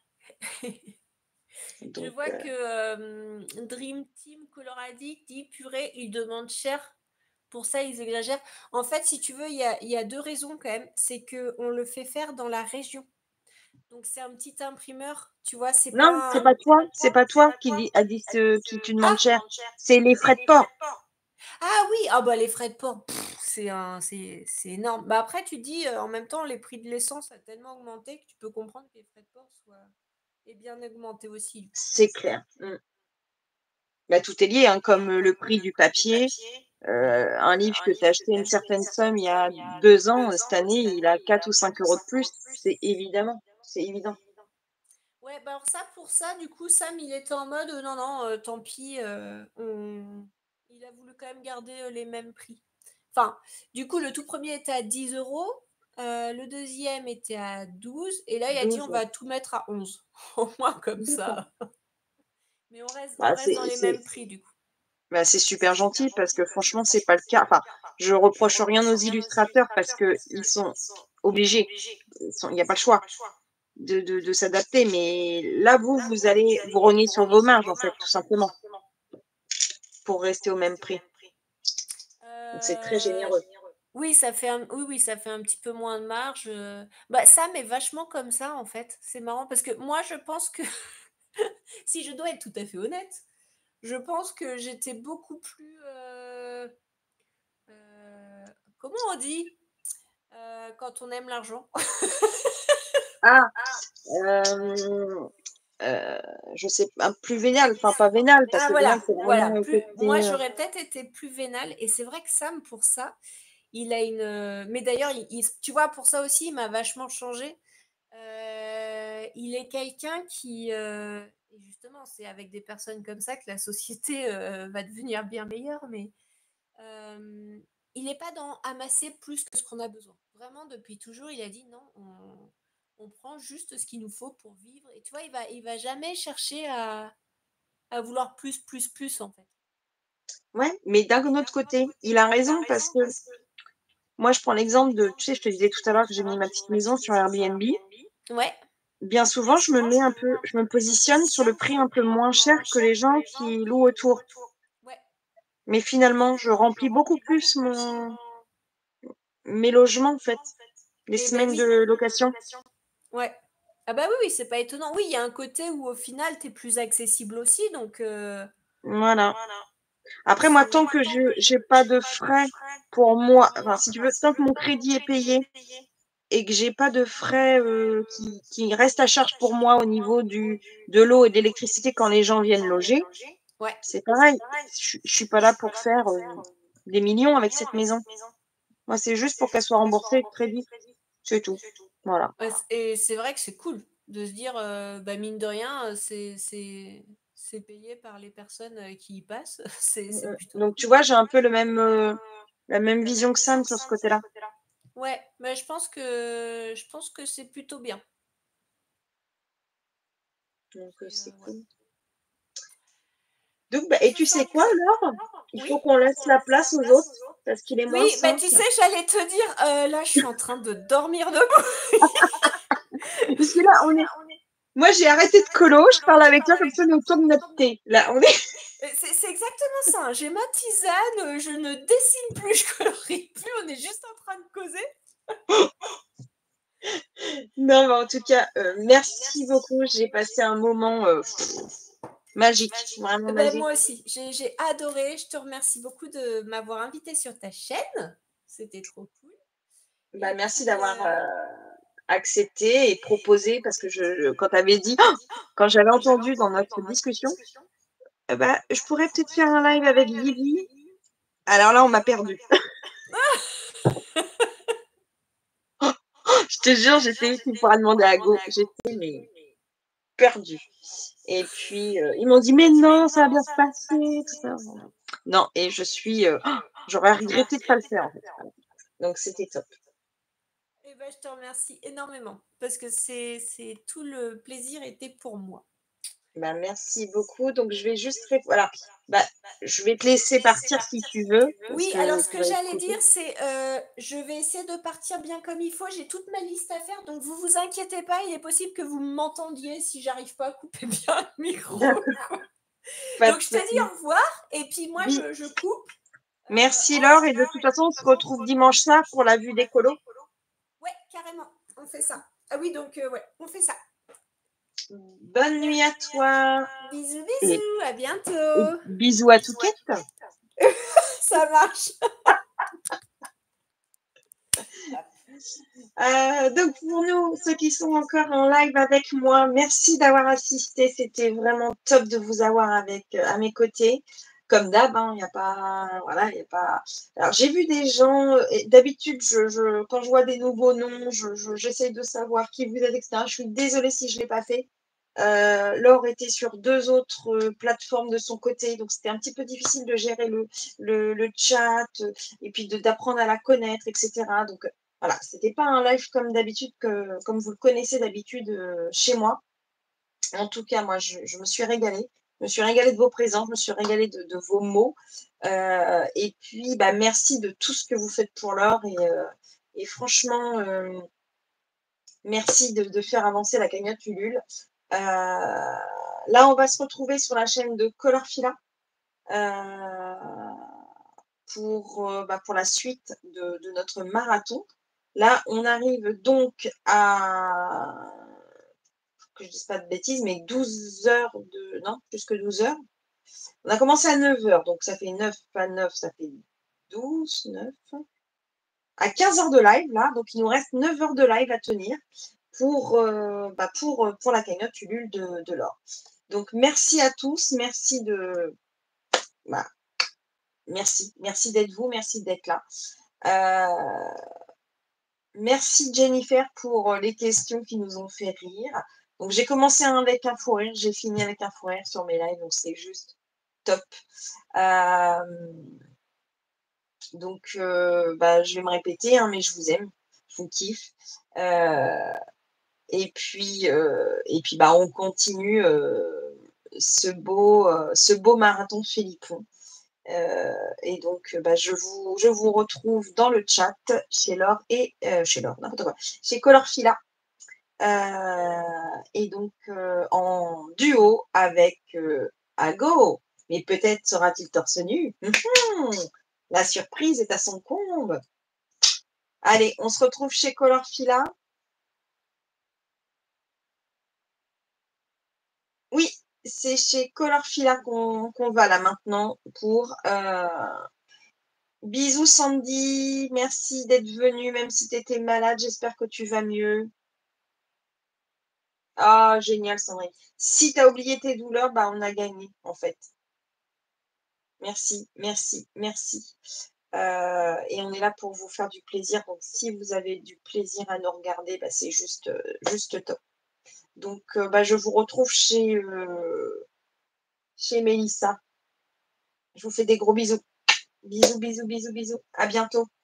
S4: Donc, je vois que Dream Team Coloradic dit purée, ils demandent cher. Pour ça, ils exagèrent. En fait, si tu veux, il y a 2 raisons quand même. C'est qu'on le fait faire dans la région. Donc, c'est un petit imprimeur, tu vois.
S2: Non, c'est pas toi. C'est pas toi qui tu demandes cher. C'est les frais de port.
S4: Ah oui, bah, les frais de port, c'est énorme. Bah, après, tu dis, en même temps, les prix de l'essence a tellement augmenté que tu peux comprendre que les frais de port aient bien augmenté aussi.
S2: C'est clair. Bah, tout est lié, comme le prix du papier. Un livre que tu as acheté une certaine somme il y a 2 ans, cette année, il a 4 ou 5 euros de plus. C'est évident.
S4: Ouais, bah alors pour ça, du coup, Sam, il était en mode, non, tant pis, il a voulu quand même garder les mêmes prix. Enfin, du coup, le tout premier était à 10 euros, le deuxième était à 12, et là, il a dit, on va tout mettre à 11. Au moins comme ça. Mais on reste dans les mêmes prix, du coup.
S2: Bah, c'est super gentil parce que franchement, c'est pas le cas. Enfin, je reproche rien aux illustrateurs parce qu'ils sont obligés. Il n'y a pas le choix de s'adapter. Mais là, vous allez vous rogner sur vos marges, en fait, tout simplement, pour rester au même prix. Donc, c'est très généreux.
S4: Oui, ça fait un petit peu moins de marge. Bah, Sam est vachement comme ça, en fait. C'est marrant parce que moi, je pense que, si je dois être tout à fait honnête, je pense que j'étais beaucoup plus... comment on dit quand on aime l'argent?
S2: Je sais pas, plus vénal, enfin pas vénal, parce que
S4: voilà,
S2: vénal, c'est vraiment
S4: moi, j'aurais peut-être été plus vénal, et c'est vrai que Sam, pour ça, il a une... Mais d'ailleurs, tu vois, pour ça aussi, il m'a vachement changé. Il est quelqu'un qui... Et justement, c'est avec des personnes comme ça que la société va devenir bien meilleure, mais il n'est pas dans amasser plus que ce qu'on a besoin. Vraiment, depuis toujours, il a dit non, on prend juste ce qu'il nous faut pour vivre. Et tu vois, il va jamais chercher à vouloir plus, en fait.
S2: Ouais, mais d'un autre côté, il a raison parce que moi, je prends l'exemple de, tu sais, je te disais tout à l'heure que j'ai mis ma petite maison sur Airbnb.
S4: Ouais.
S2: Bien souvent, je me positionne sur le prix un peu moins cher que les gens qui louent autour.
S4: Ouais.
S2: Mais finalement, je remplis beaucoup plus mes logements, en fait, les semaines de location.
S4: Ouais. Ah bah oui, c'est pas étonnant. Oui, il y a un côté où au final, tu es plus accessible aussi, donc...
S2: Voilà. Après, moi, tant que je n'ai pas de frais pour moi, enfin, si tu veux, tant que mon crédit est payé et que j'ai pas de frais qui restent à charge pour moi au niveau de l'eau et de l'électricité quand les gens viennent loger, c'est pareil. Je suis pas là pour faire des millions avec cette maison. Moi, c'est juste pour qu'elle soit remboursée très vite. C'est tout. Voilà.
S4: Et c'est vrai que c'est cool de se dire, bah, mine de rien, c'est payé par les personnes qui y passent. C'est plutôt
S2: Donc, tu vois, j'ai un peu la même vision que Sam sur ce côté-là.
S4: Ouais, mais je pense que c'est plutôt bien.
S2: Donc, c'est cool. Donc, et tu sais quoi, Laure? Il faut qu'on laisse la place aux autres parce qu'il est moins
S4: Oui, bah,
S2: simple.
S4: tu sais, j'allais te dire, là, je suis en train de dormir debout.
S2: Parce que là, Moi, j'ai arrêté de colo, je parle avec toi comme ça, on est autour de notre thé. Là, on est...
S4: C'est exactement ça. Hein. J'ai ma tisane, je ne dessine plus, je colorie plus, on est juste en train de causer.
S2: Non, mais en tout cas, merci beaucoup. J'ai passé un moment magique, vraiment
S4: Ben,
S2: magique.
S4: moi aussi, j'ai adoré. Je te remercie beaucoup de m'avoir invité sur ta chaîne. C'était trop cool.
S2: Bah,
S4: Et
S2: merci
S4: puis,
S2: d'avoir accepté et proposé parce que quand tu avais dit, quand j'avais entendu dans notre discussion, bah, je pourrais peut-être faire un live avec Vivi. Alors là, on m'a perdu. Je te jure, j'étais, tu pourras demander à Go, j'étais mais perdue. Et puis, ils m'ont dit, mais non, ça va bien se passer, tout ça. Non, et je suis, j'aurais regretté de ne pas le faire en fait. Voilà. Donc, c'était top.
S4: eh ben, je te remercie énormément parce que c'est tout le plaisir était pour moi.
S2: Bah, merci beaucoup. Donc, je vais juste voilà. Bah, je vais te laisser partir si tu veux.
S4: Oui,
S2: Parce
S4: alors
S2: que
S4: ce
S2: tu
S4: que
S2: vas être
S4: j'allais
S2: coupé.
S4: dire, c'est je vais essayer de partir bien comme il faut. J'ai toute ma liste à faire, donc vous inquiétez pas. Il est possible que vous m'entendiez si j'arrive pas à couper bien le micro. Quoi.
S2: Pas
S4: Donc
S2: de
S4: je te dis
S2: souci.
S4: au revoir et puis moi je coupe.
S2: Merci Laure. Et de toute façon, on se retrouve dimanche soir pour la vue des colos.
S4: Ouais, carrément, on fait ça. Ah oui, donc ouais, on fait ça.
S2: Bonne nuit à toi.
S4: Bisous,
S2: Et,
S4: bisous, à
S2: et
S4: bientôt.
S2: bisous à Touquette.
S4: Ça marche.
S2: Donc pour nous, ceux qui sont encore en live avec moi, merci d'avoir assisté. C'était vraiment top de vous avoir à mes côtés. Comme d'hab, il n'y a pas, voilà, il y a pas. Alors j'ai vu des gens. D'habitude, quand je vois des nouveaux noms, j'essaye de savoir qui vous êtes, etc. Je suis désolée si je l'ai pas fait. Laure était sur 2 autres plateformes de son côté, donc c'était un petit peu difficile de gérer le chat et puis d'apprendre à la connaître, etc. Donc voilà, c'était pas un live comme d'habitude, comme vous le connaissez d'habitude chez moi. En tout cas, moi, je me suis régalée. Je me suis régalée de vos présents, je me suis régalée de vos mots. Et puis, bah, merci de tout ce que vous faites pour l'or. Et franchement, merci de faire avancer la cagnotte Ulule. Là, on va se retrouver sur la chaîne de Colorfila pour la suite de notre marathon. Là, on arrive donc à, que je ne dise pas de bêtises, mais 12 heures non, plus que 12 heures. On a commencé à 9 heures, donc ça fait 9 pas 9, ça fait 12, 9. À 15 heures de live, là, donc il nous reste 9 heures de live à tenir pour la cagnotte Ulule de l'or. Donc, merci à tous, merci merci d'être vous, merci d'être là. Merci Jennifer pour les questions qui nous ont fait rire. Donc j'ai commencé avec un fou rire, j'ai fini avec un fou rire sur mes lives, donc c'est juste top. Donc je vais me répéter, hein, mais je vous aime, je vous kiffe. Et puis on continue ce beau marathon Philippon. Et donc, je vous retrouve dans le chat chez Laure et chez Laure, n'importe quoi, chez Colorfila. Et donc, en duo avec Ago. Mais peut-être sera-t-il torse nu. La surprise est à son comble. Allez, on se retrouve chez Colorfila. Oui, c'est chez Colorfila qu'on va là maintenant pour. Bisous Sandy, merci d'être venue, même si tu étais malade, j'espère que tu vas mieux. Ah, génial Sandrine. Si tu as oublié tes douleurs, on a gagné en fait. Merci, merci, merci. Et on est là pour vous faire du plaisir. Donc si vous avez du plaisir à nous regarder, c'est juste top. Donc je vous retrouve chez Mélissa. Je vous fais des gros bisous. Bisous, bisous, bisous, bisous. À bientôt.